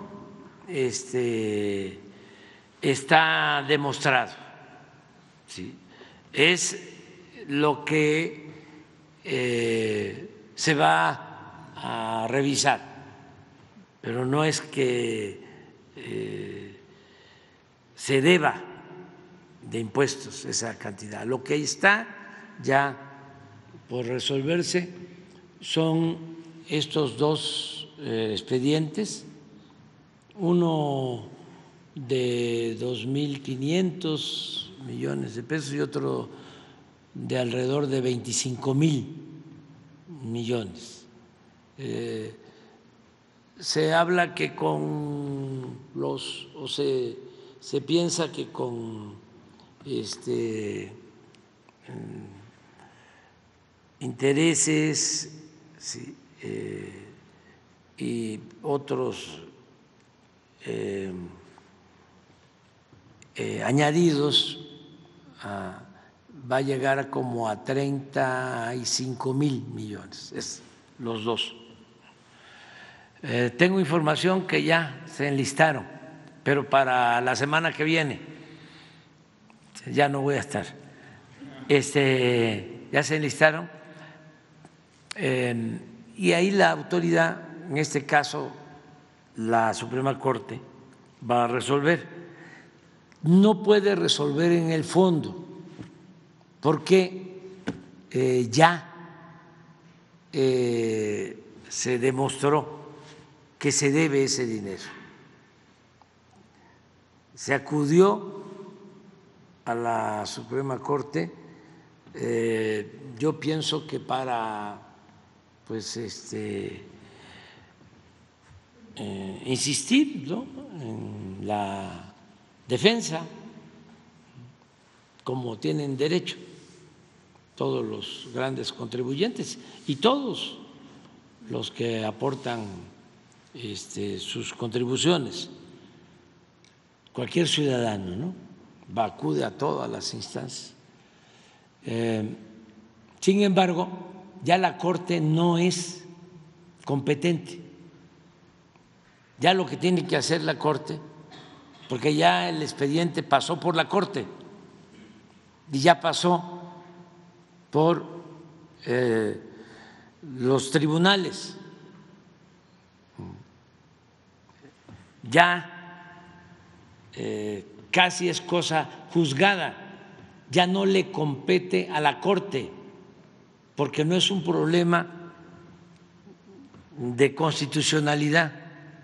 este, está demostrado. ¿Sí? Es lo que eh, se va a revisar, pero no es que eh, se deba de impuestos esa cantidad. Lo que está ya por resolverse son estos dos eh, expedientes, uno de dos mil quinientos millones de pesos y otro de alrededor de veinticinco mil millones. Eh, se habla que con los, o se, se piensa que con este intereses, sí, eh, y otros eh, eh, añadidos a, va a llegar a como a treinta y cinco mil millones, es los dos. Eh, tengo información que ya se enlistaron, pero para la semana que viene ya no voy a estar. Este, ya se enlistaron eh, y ahí la autoridad, en este caso la Suprema Corte, va a resolver. No puede resolver en el fondo porque eh, ya eh, se demostró que se debe ese dinero. Se acudió a la Suprema Corte, eh, yo pienso que para pues este eh, insistir, ¿no?, en la defensa, como tienen derecho todos los grandes contribuyentes y todos los que aportan este, sus contribuciones, cualquier ciudadano, ¿no?, va, acude a todas las instancias. Eh, sin embargo, ya la Corte no es competente. Ya lo que tiene que hacer la Corte, porque ya el expediente pasó por la Corte y ya pasó por eh, los tribunales, ya eh, casi es cosa juzgada, ya no le compete a la Corte, porque no es un problema de constitucionalidad.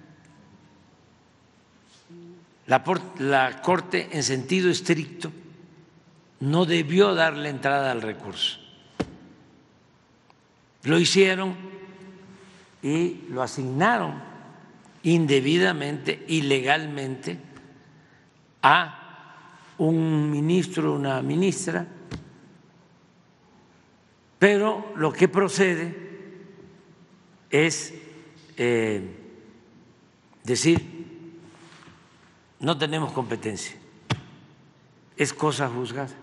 La, la Corte, en sentido estricto, no debió darle entrada al recurso. Lo hicieron y lo asignaron indebidamente, ilegalmente, a un ministro o una ministra, pero lo que procede es eh, decir no tenemos competencia, es cosa juzgada.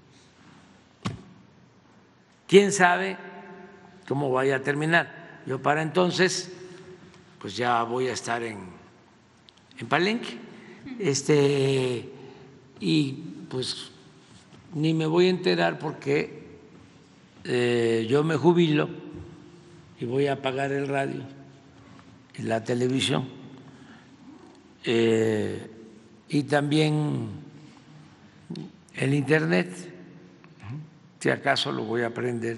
¿Quién sabe cómo vaya a terminar? Yo para entonces pues ya voy a estar en, en Palenque, este, y pues ni me voy a enterar porque eh, yo me jubilo y voy a apagar el radio y la televisión, eh, y también el internet, si acaso lo voy a prender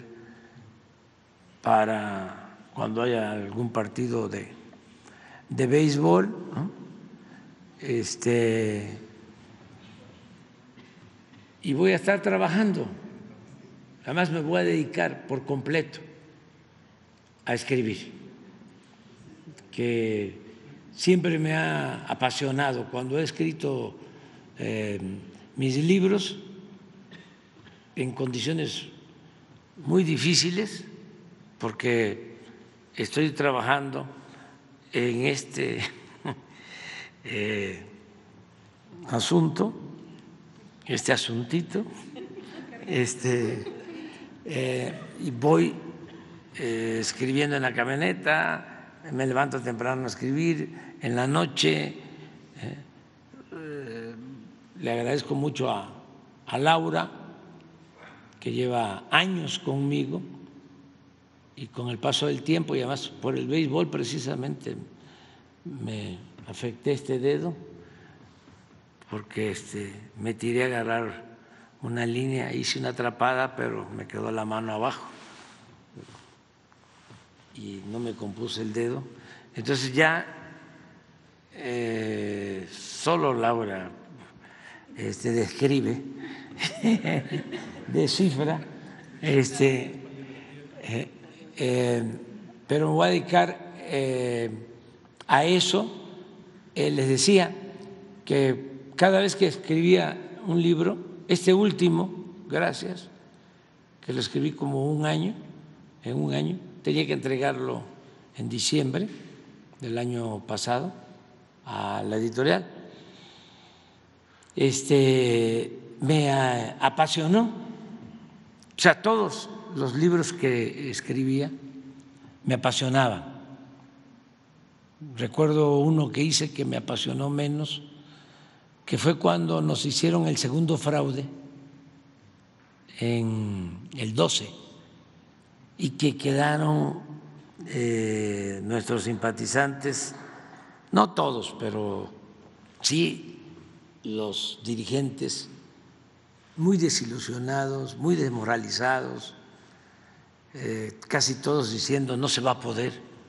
para cuando haya algún partido de, de béisbol, ¿no? Este, y voy a estar trabajando. Además me voy a dedicar por completo a escribir, que siempre me ha apasionado. Cuando he escrito eh, mis libros en condiciones muy difíciles, porque estoy trabajando en este eh, asunto, este asuntito, este, eh, y voy eh, escribiendo en la camioneta, me levanto temprano a escribir, en la noche. Eh, eh, le agradezco mucho a, a Laura, que lleva años conmigo, y con el paso del tiempo, y además por el béisbol precisamente me afecté este dedo, porque este, me tiré a agarrar una línea, hice una atrapada, pero me quedó la mano abajo y no me compuse el dedo. Entonces ya eh, solo Laura este, describe, descifra, este, eh, eh, pero me voy a dedicar eh, a eso. Eh, les decía que cada vez que escribía un libro, este último, gracias, que lo escribí como un año, en un año, tenía que entregarlo en diciembre del año pasado a la editorial, este, me apasionó. O sea, todos los libros que escribía me apasionaban. Recuerdo uno que hice que me apasionó menos, que fue cuando nos hicieron el segundo fraude en el doce y que quedaron eh, nuestros simpatizantes, no todos, pero sí los dirigentes, muy desilusionados, muy desmoralizados, eh, casi todos diciendo no se va a poder,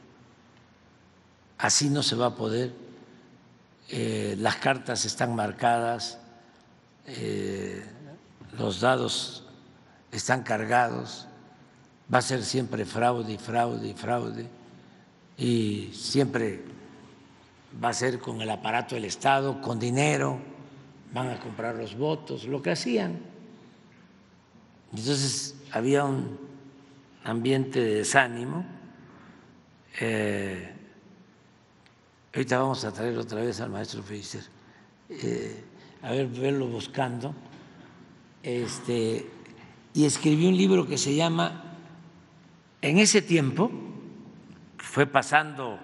así no se va a poder, eh, las cartas están marcadas, eh, los dados están cargados, va a ser siempre fraude y fraude y fraude, y siempre va a ser con el aparato del Estado, con dinero, van a comprar los votos, lo que hacían. Entonces había un ambiente de desánimo. Eh, ahorita vamos a traer otra vez al maestro Feiser, eh, a ver, verlo buscando. Este, y escribí un libro que se llama, en ese tiempo, fue pasando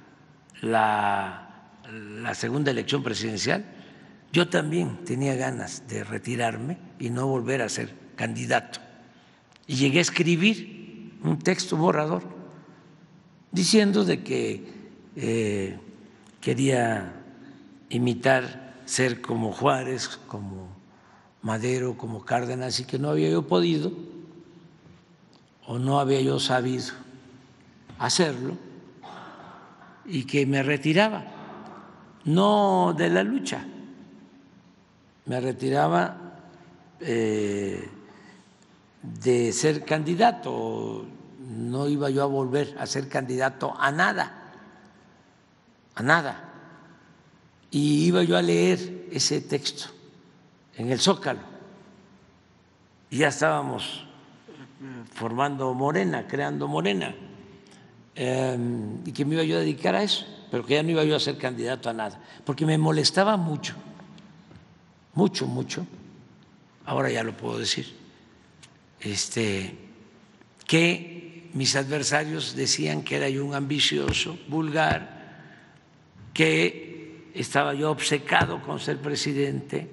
la, la segunda elección presidencial, yo también tenía ganas de retirarme y no volver a ser candidato. Y llegué a escribir un texto borrador diciendo de que eh, quería imitar, ser como Juárez, como Madero, como Cárdenas, y que no había yo podido o no había yo sabido hacerlo y que me retiraba, no de la lucha, me retiraba eh, de ser candidato, no iba yo a volver a ser candidato a nada, a nada. Y iba yo a leer ese texto en el Zócalo. Y ya estábamos formando Morena, creando Morena, eh, y que me iba yo a dedicar a eso. pero que ya no iba yo a ser candidato a nada, porque me molestaba mucho, mucho, mucho, ahora ya lo puedo decir, este, que mis adversarios decían que era yo un ambicioso, vulgar, que estaba yo obcecado con ser presidente,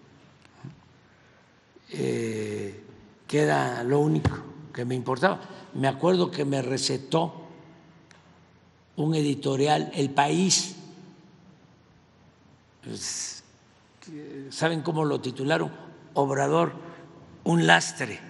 eh, que era lo único que me importaba. Me acuerdo que me recetó un editorial, El País, pues, ¿saben cómo lo titularon? Obrador, un lastre.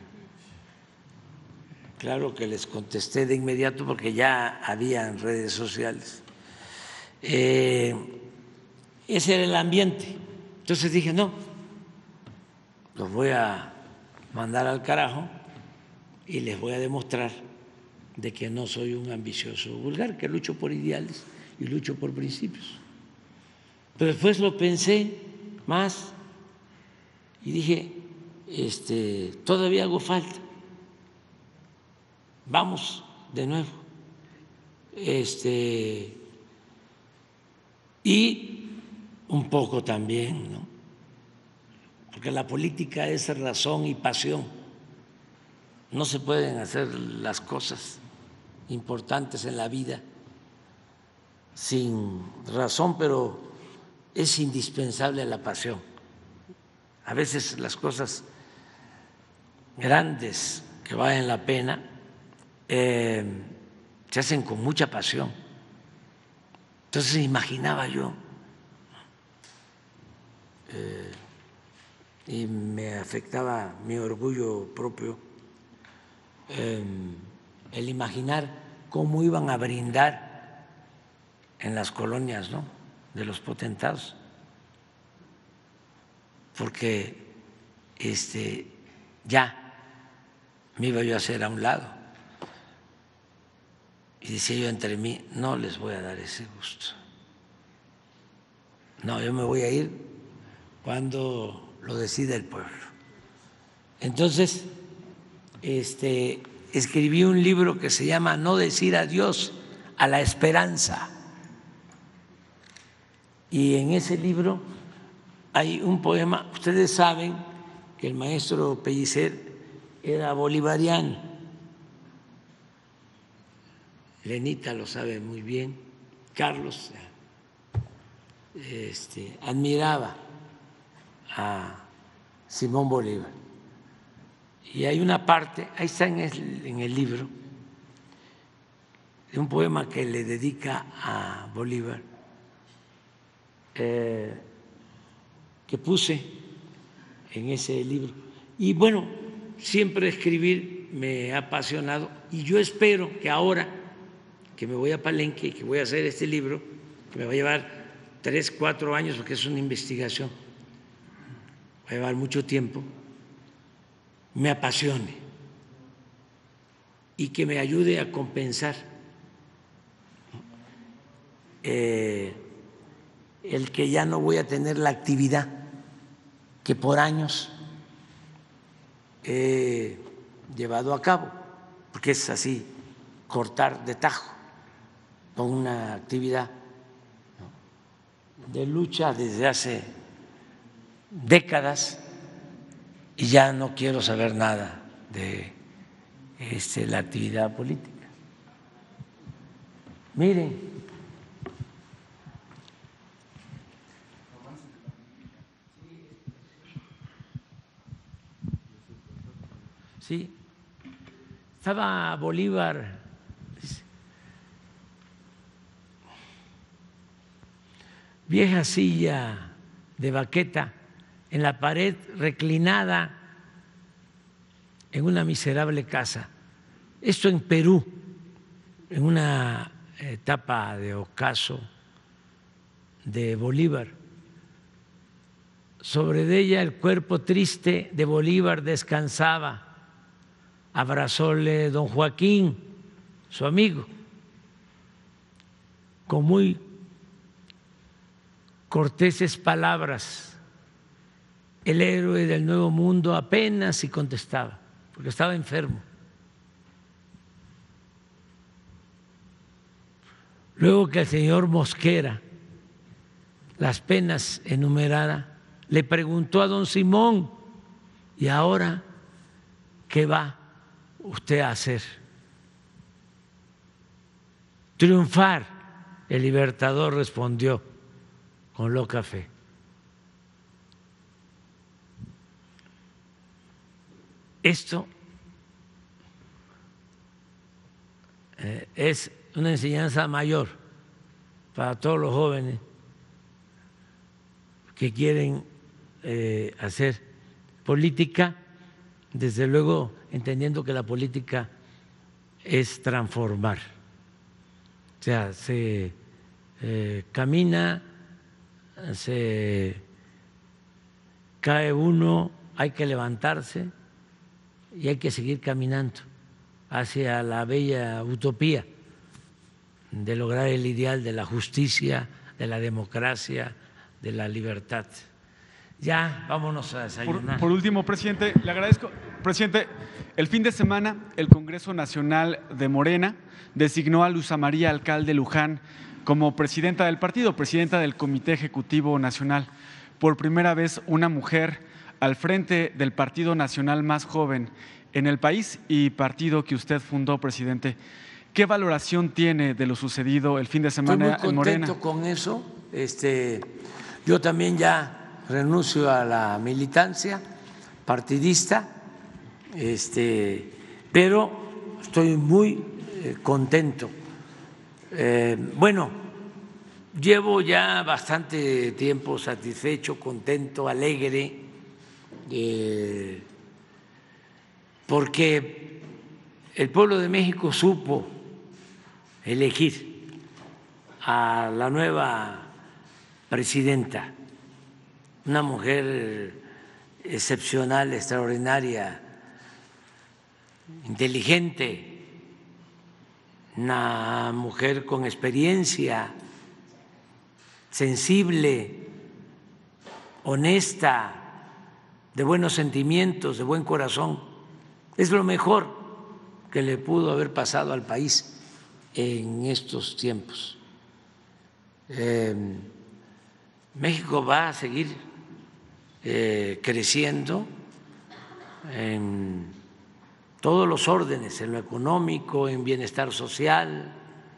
Claro que les contesté de inmediato porque ya había en redes sociales. Eh, ese era el ambiente. Entonces dije, no, los voy a mandar al carajo y les voy a demostrar de que no soy un ambicioso vulgar, que lucho por ideales y lucho por principios. Pero después lo pensé más y dije, este, todavía hago falta. Vamos de nuevo. Este, y un poco también, ¿no? Porque la política es razón y pasión. No se pueden hacer las cosas importantes en la vida sin razón, pero es indispensable la pasión. A veces las cosas grandes que valen la pena eh, se hacen con mucha pasión. Entonces imaginaba yo eh, y me afectaba mi orgullo propio eh, el imaginar cómo iban a brindar en las colonias, ¿no?, de los potentados, porque este, ya me iba yo a hacer a un lado. Y decía yo entre mí, no les voy a dar ese gusto. No, yo me voy a ir cuando lo decida el pueblo. Entonces, este, escribí un libro que se llama No decir adiós a la esperanza. Y en ese libro hay un poema. Ustedes saben que el maestro Pellicer era bolivariano. Lenita lo sabe muy bien. Carlos este, admiraba a Simón Bolívar. Y hay una parte, ahí está en el, en el libro, de un poema que le dedica a Bolívar, eh, que puse en ese libro. Y bueno, siempre escribir me ha apasionado y yo espero que ahora que me voy a Palenque y que voy a hacer este libro, que me va a llevar tres, cuatro años porque es una investigación, va a llevar mucho tiempo, me apasione y que me ayude a compensar eh, el que ya no voy a tener la actividad que por años he llevado a cabo, porque es así, cortar de tajo con una actividad de lucha desde hace décadas y ya no quiero saber nada de este, la actividad política. Miren, sí, estaba Bolívar. Vieja silla de baqueta en la pared, reclinada en una miserable casa. Esto en Perú, en una etapa de ocaso de Bolívar. Sobre de ella el cuerpo triste de Bolívar descansaba. Abrazóle don Joaquín, su amigo, con muy corteses palabras. El héroe del Nuevo Mundo apenas si contestaba, porque estaba enfermo. luego que el señor Mosquera, las penas enumeradas, le preguntó a don Simón, ¿y ahora qué va usted a hacer? Triunfar. El Libertador respondió con loca fe. Esto eh, es una enseñanza mayor para todos los jóvenes que quieren eh, hacer política, desde luego entendiendo que la política es transformar. O sea, se eh, camina, se cae uno, hay que levantarse y hay que seguir caminando hacia la bella utopía de lograr el ideal de la justicia, de la democracia, de la libertad. Ya, vámonos a desayunar. Por, por último, presidente, le agradezco. Presidente, el fin de semana el Congreso Nacional de Morena designó a Luisa María Alcalde Luján como presidenta del partido, presidenta del Comité Ejecutivo Nacional. Por primera vez, una mujer al frente del partido nacional más joven en el país y partido que usted fundó, presidente. ¿Qué valoración tiene de lo sucedido el fin de semana en Morena? Estoy muy contento con eso. Este, yo también ya renuncio a la militancia partidista, este, pero estoy muy eh, contento. Eh, bueno, llevo ya bastante tiempo satisfecho, contento, alegre, eh, porque el pueblo de México supo elegir a la nueva presidenta, una mujer excepcional, extraordinaria, inteligente, una mujer con experiencia, sensible, honesta, de buenos sentimientos, de buen corazón. Es lo mejor que le pudo haber pasado al país en estos tiempos. Eh, México va a seguir eh, creciendo en todos los órdenes, en lo económico, en bienestar social,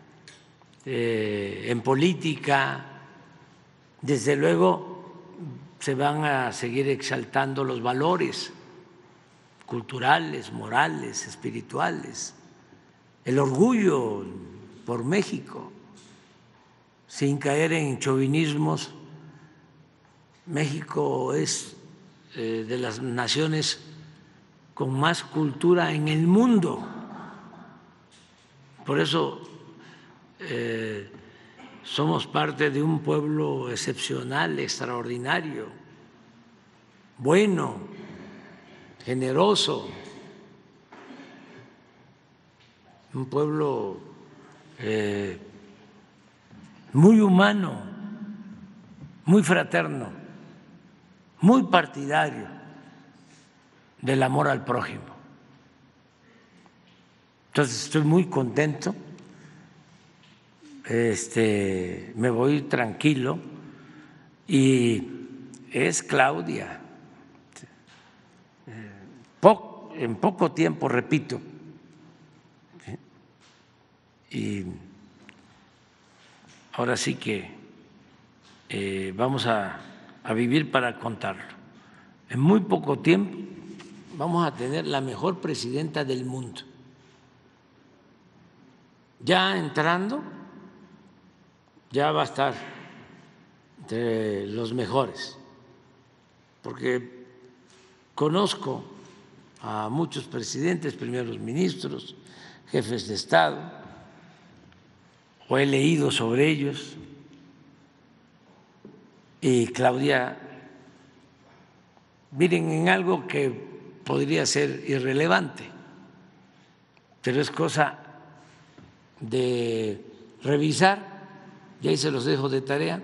eh, en política. Desde luego se van a seguir exaltando los valores culturales, morales, espirituales, el orgullo por México, sin caer en chauvinismos. México es eh, de las naciones con más cultura en el mundo. Por eso eh, somos parte de un pueblo excepcional, extraordinario, bueno, generoso, un pueblo eh, muy humano, muy fraterno, muy partidario del amor al prójimo. Entonces estoy muy contento, este, me voy tranquilo y es Claudia. Po- en poco tiempo, repito, y ahora sí que eh, vamos a, a vivir para contarlo. En muy poco tiempo vamos a tener la mejor presidenta del mundo. Ya entrando, ya va a estar entre los mejores, porque conozco a muchos presidentes, primeros ministros, jefes de Estado, o he leído sobre ellos, y Claudia, miren, en algo que podría ser irrelevante, pero es cosa de revisar, y ahí se los dejo de tarea,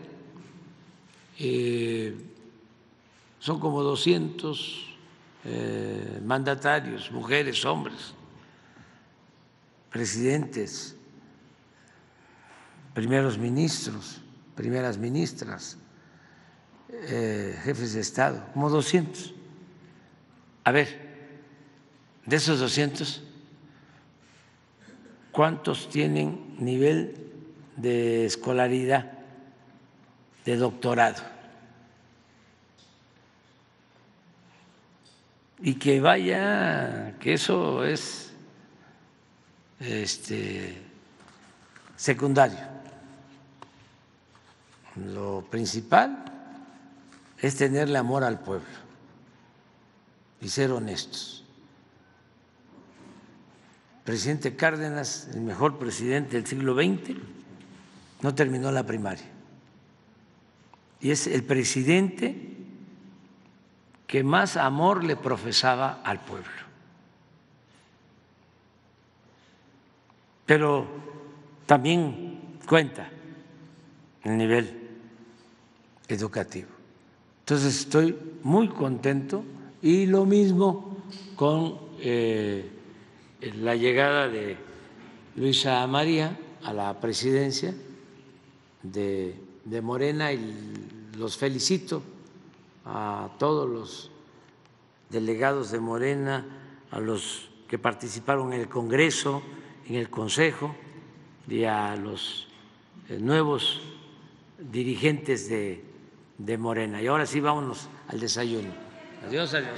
eh, son como doscientos eh, mandatarios, mujeres, hombres, presidentes primeros ministros, primeras ministras, eh, jefes de Estado, como doscientos. A ver, de esos doscientos, ¿cuántos tienen nivel de escolaridad, de doctorado? Y que vaya, que eso es este, secundario. Lo principal es tenerle amor al pueblo y ser honestos. Presidente Cárdenas, el mejor presidente del siglo veinte, no terminó la primaria. Y es el presidente que más amor le profesaba al pueblo. Pero también cuenta el nivel educativo. Entonces estoy muy contento y lo mismo con eh, la llegada de Luisa María a la presidencia de, de Morena, y los felicito a todos los delegados de Morena, a los que participaron en el Congreso, en el Consejo, y a los nuevos dirigentes de, de Morena. Y ahora sí, vámonos al desayuno. Adiós, adiós.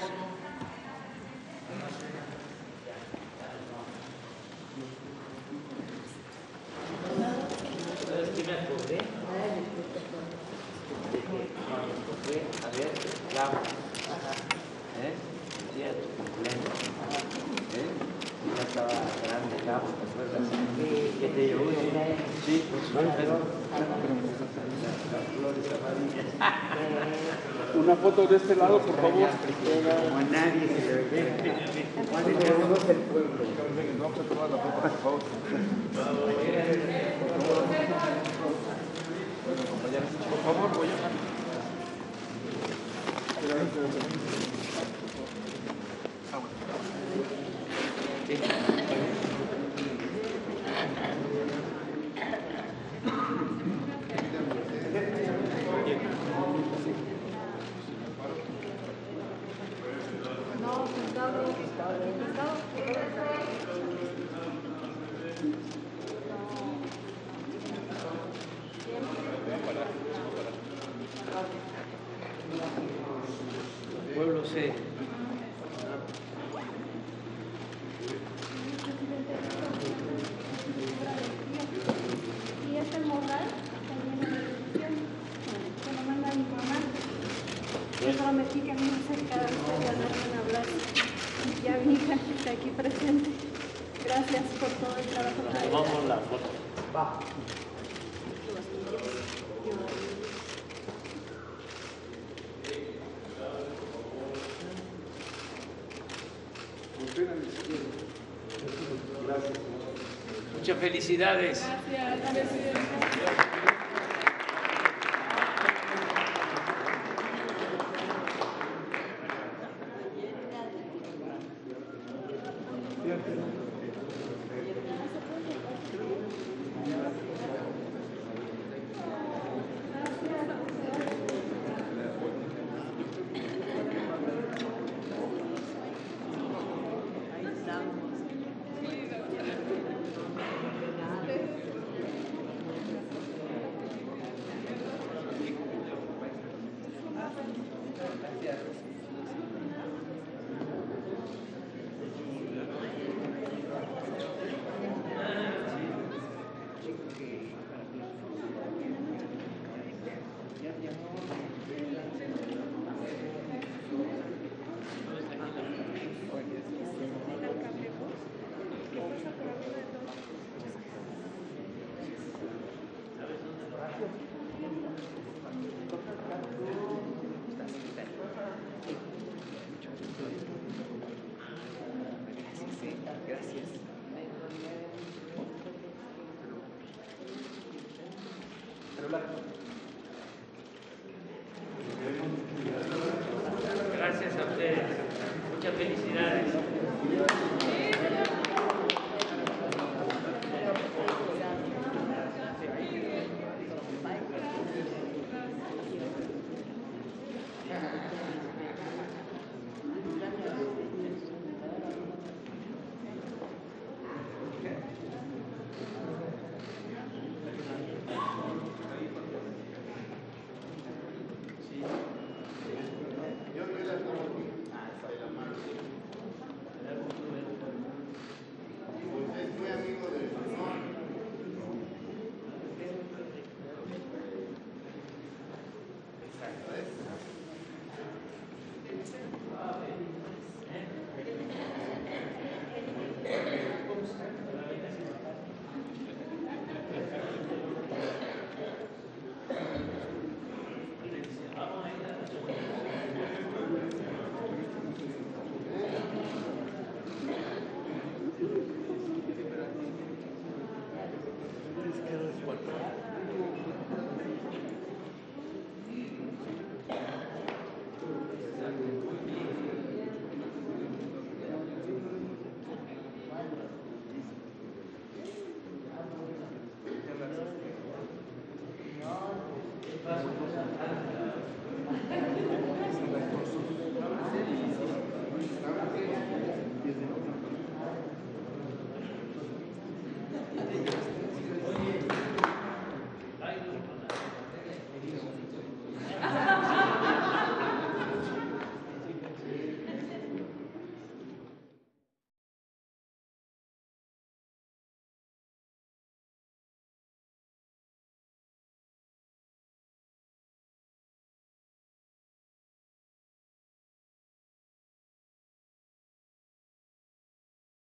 Una foto de este lado, por favor. Como nadie se le ve. Conoce el pueblo. Vamos a tomar la foto, por favor. Por favor, voy a... El pueblo se... Y este morral también en la televisión, que me manda mi mamá. Yo prometí que a mí me acercara a ustedes a darme hablar. Y ya mi hija está aquí presente. Gracias por todo el trabajo que ha hecho. Vamos la foto. Va. Gracias. Muchas felicidades. Gracias, presidente. Gracias a ustedes. Muchas felicidades.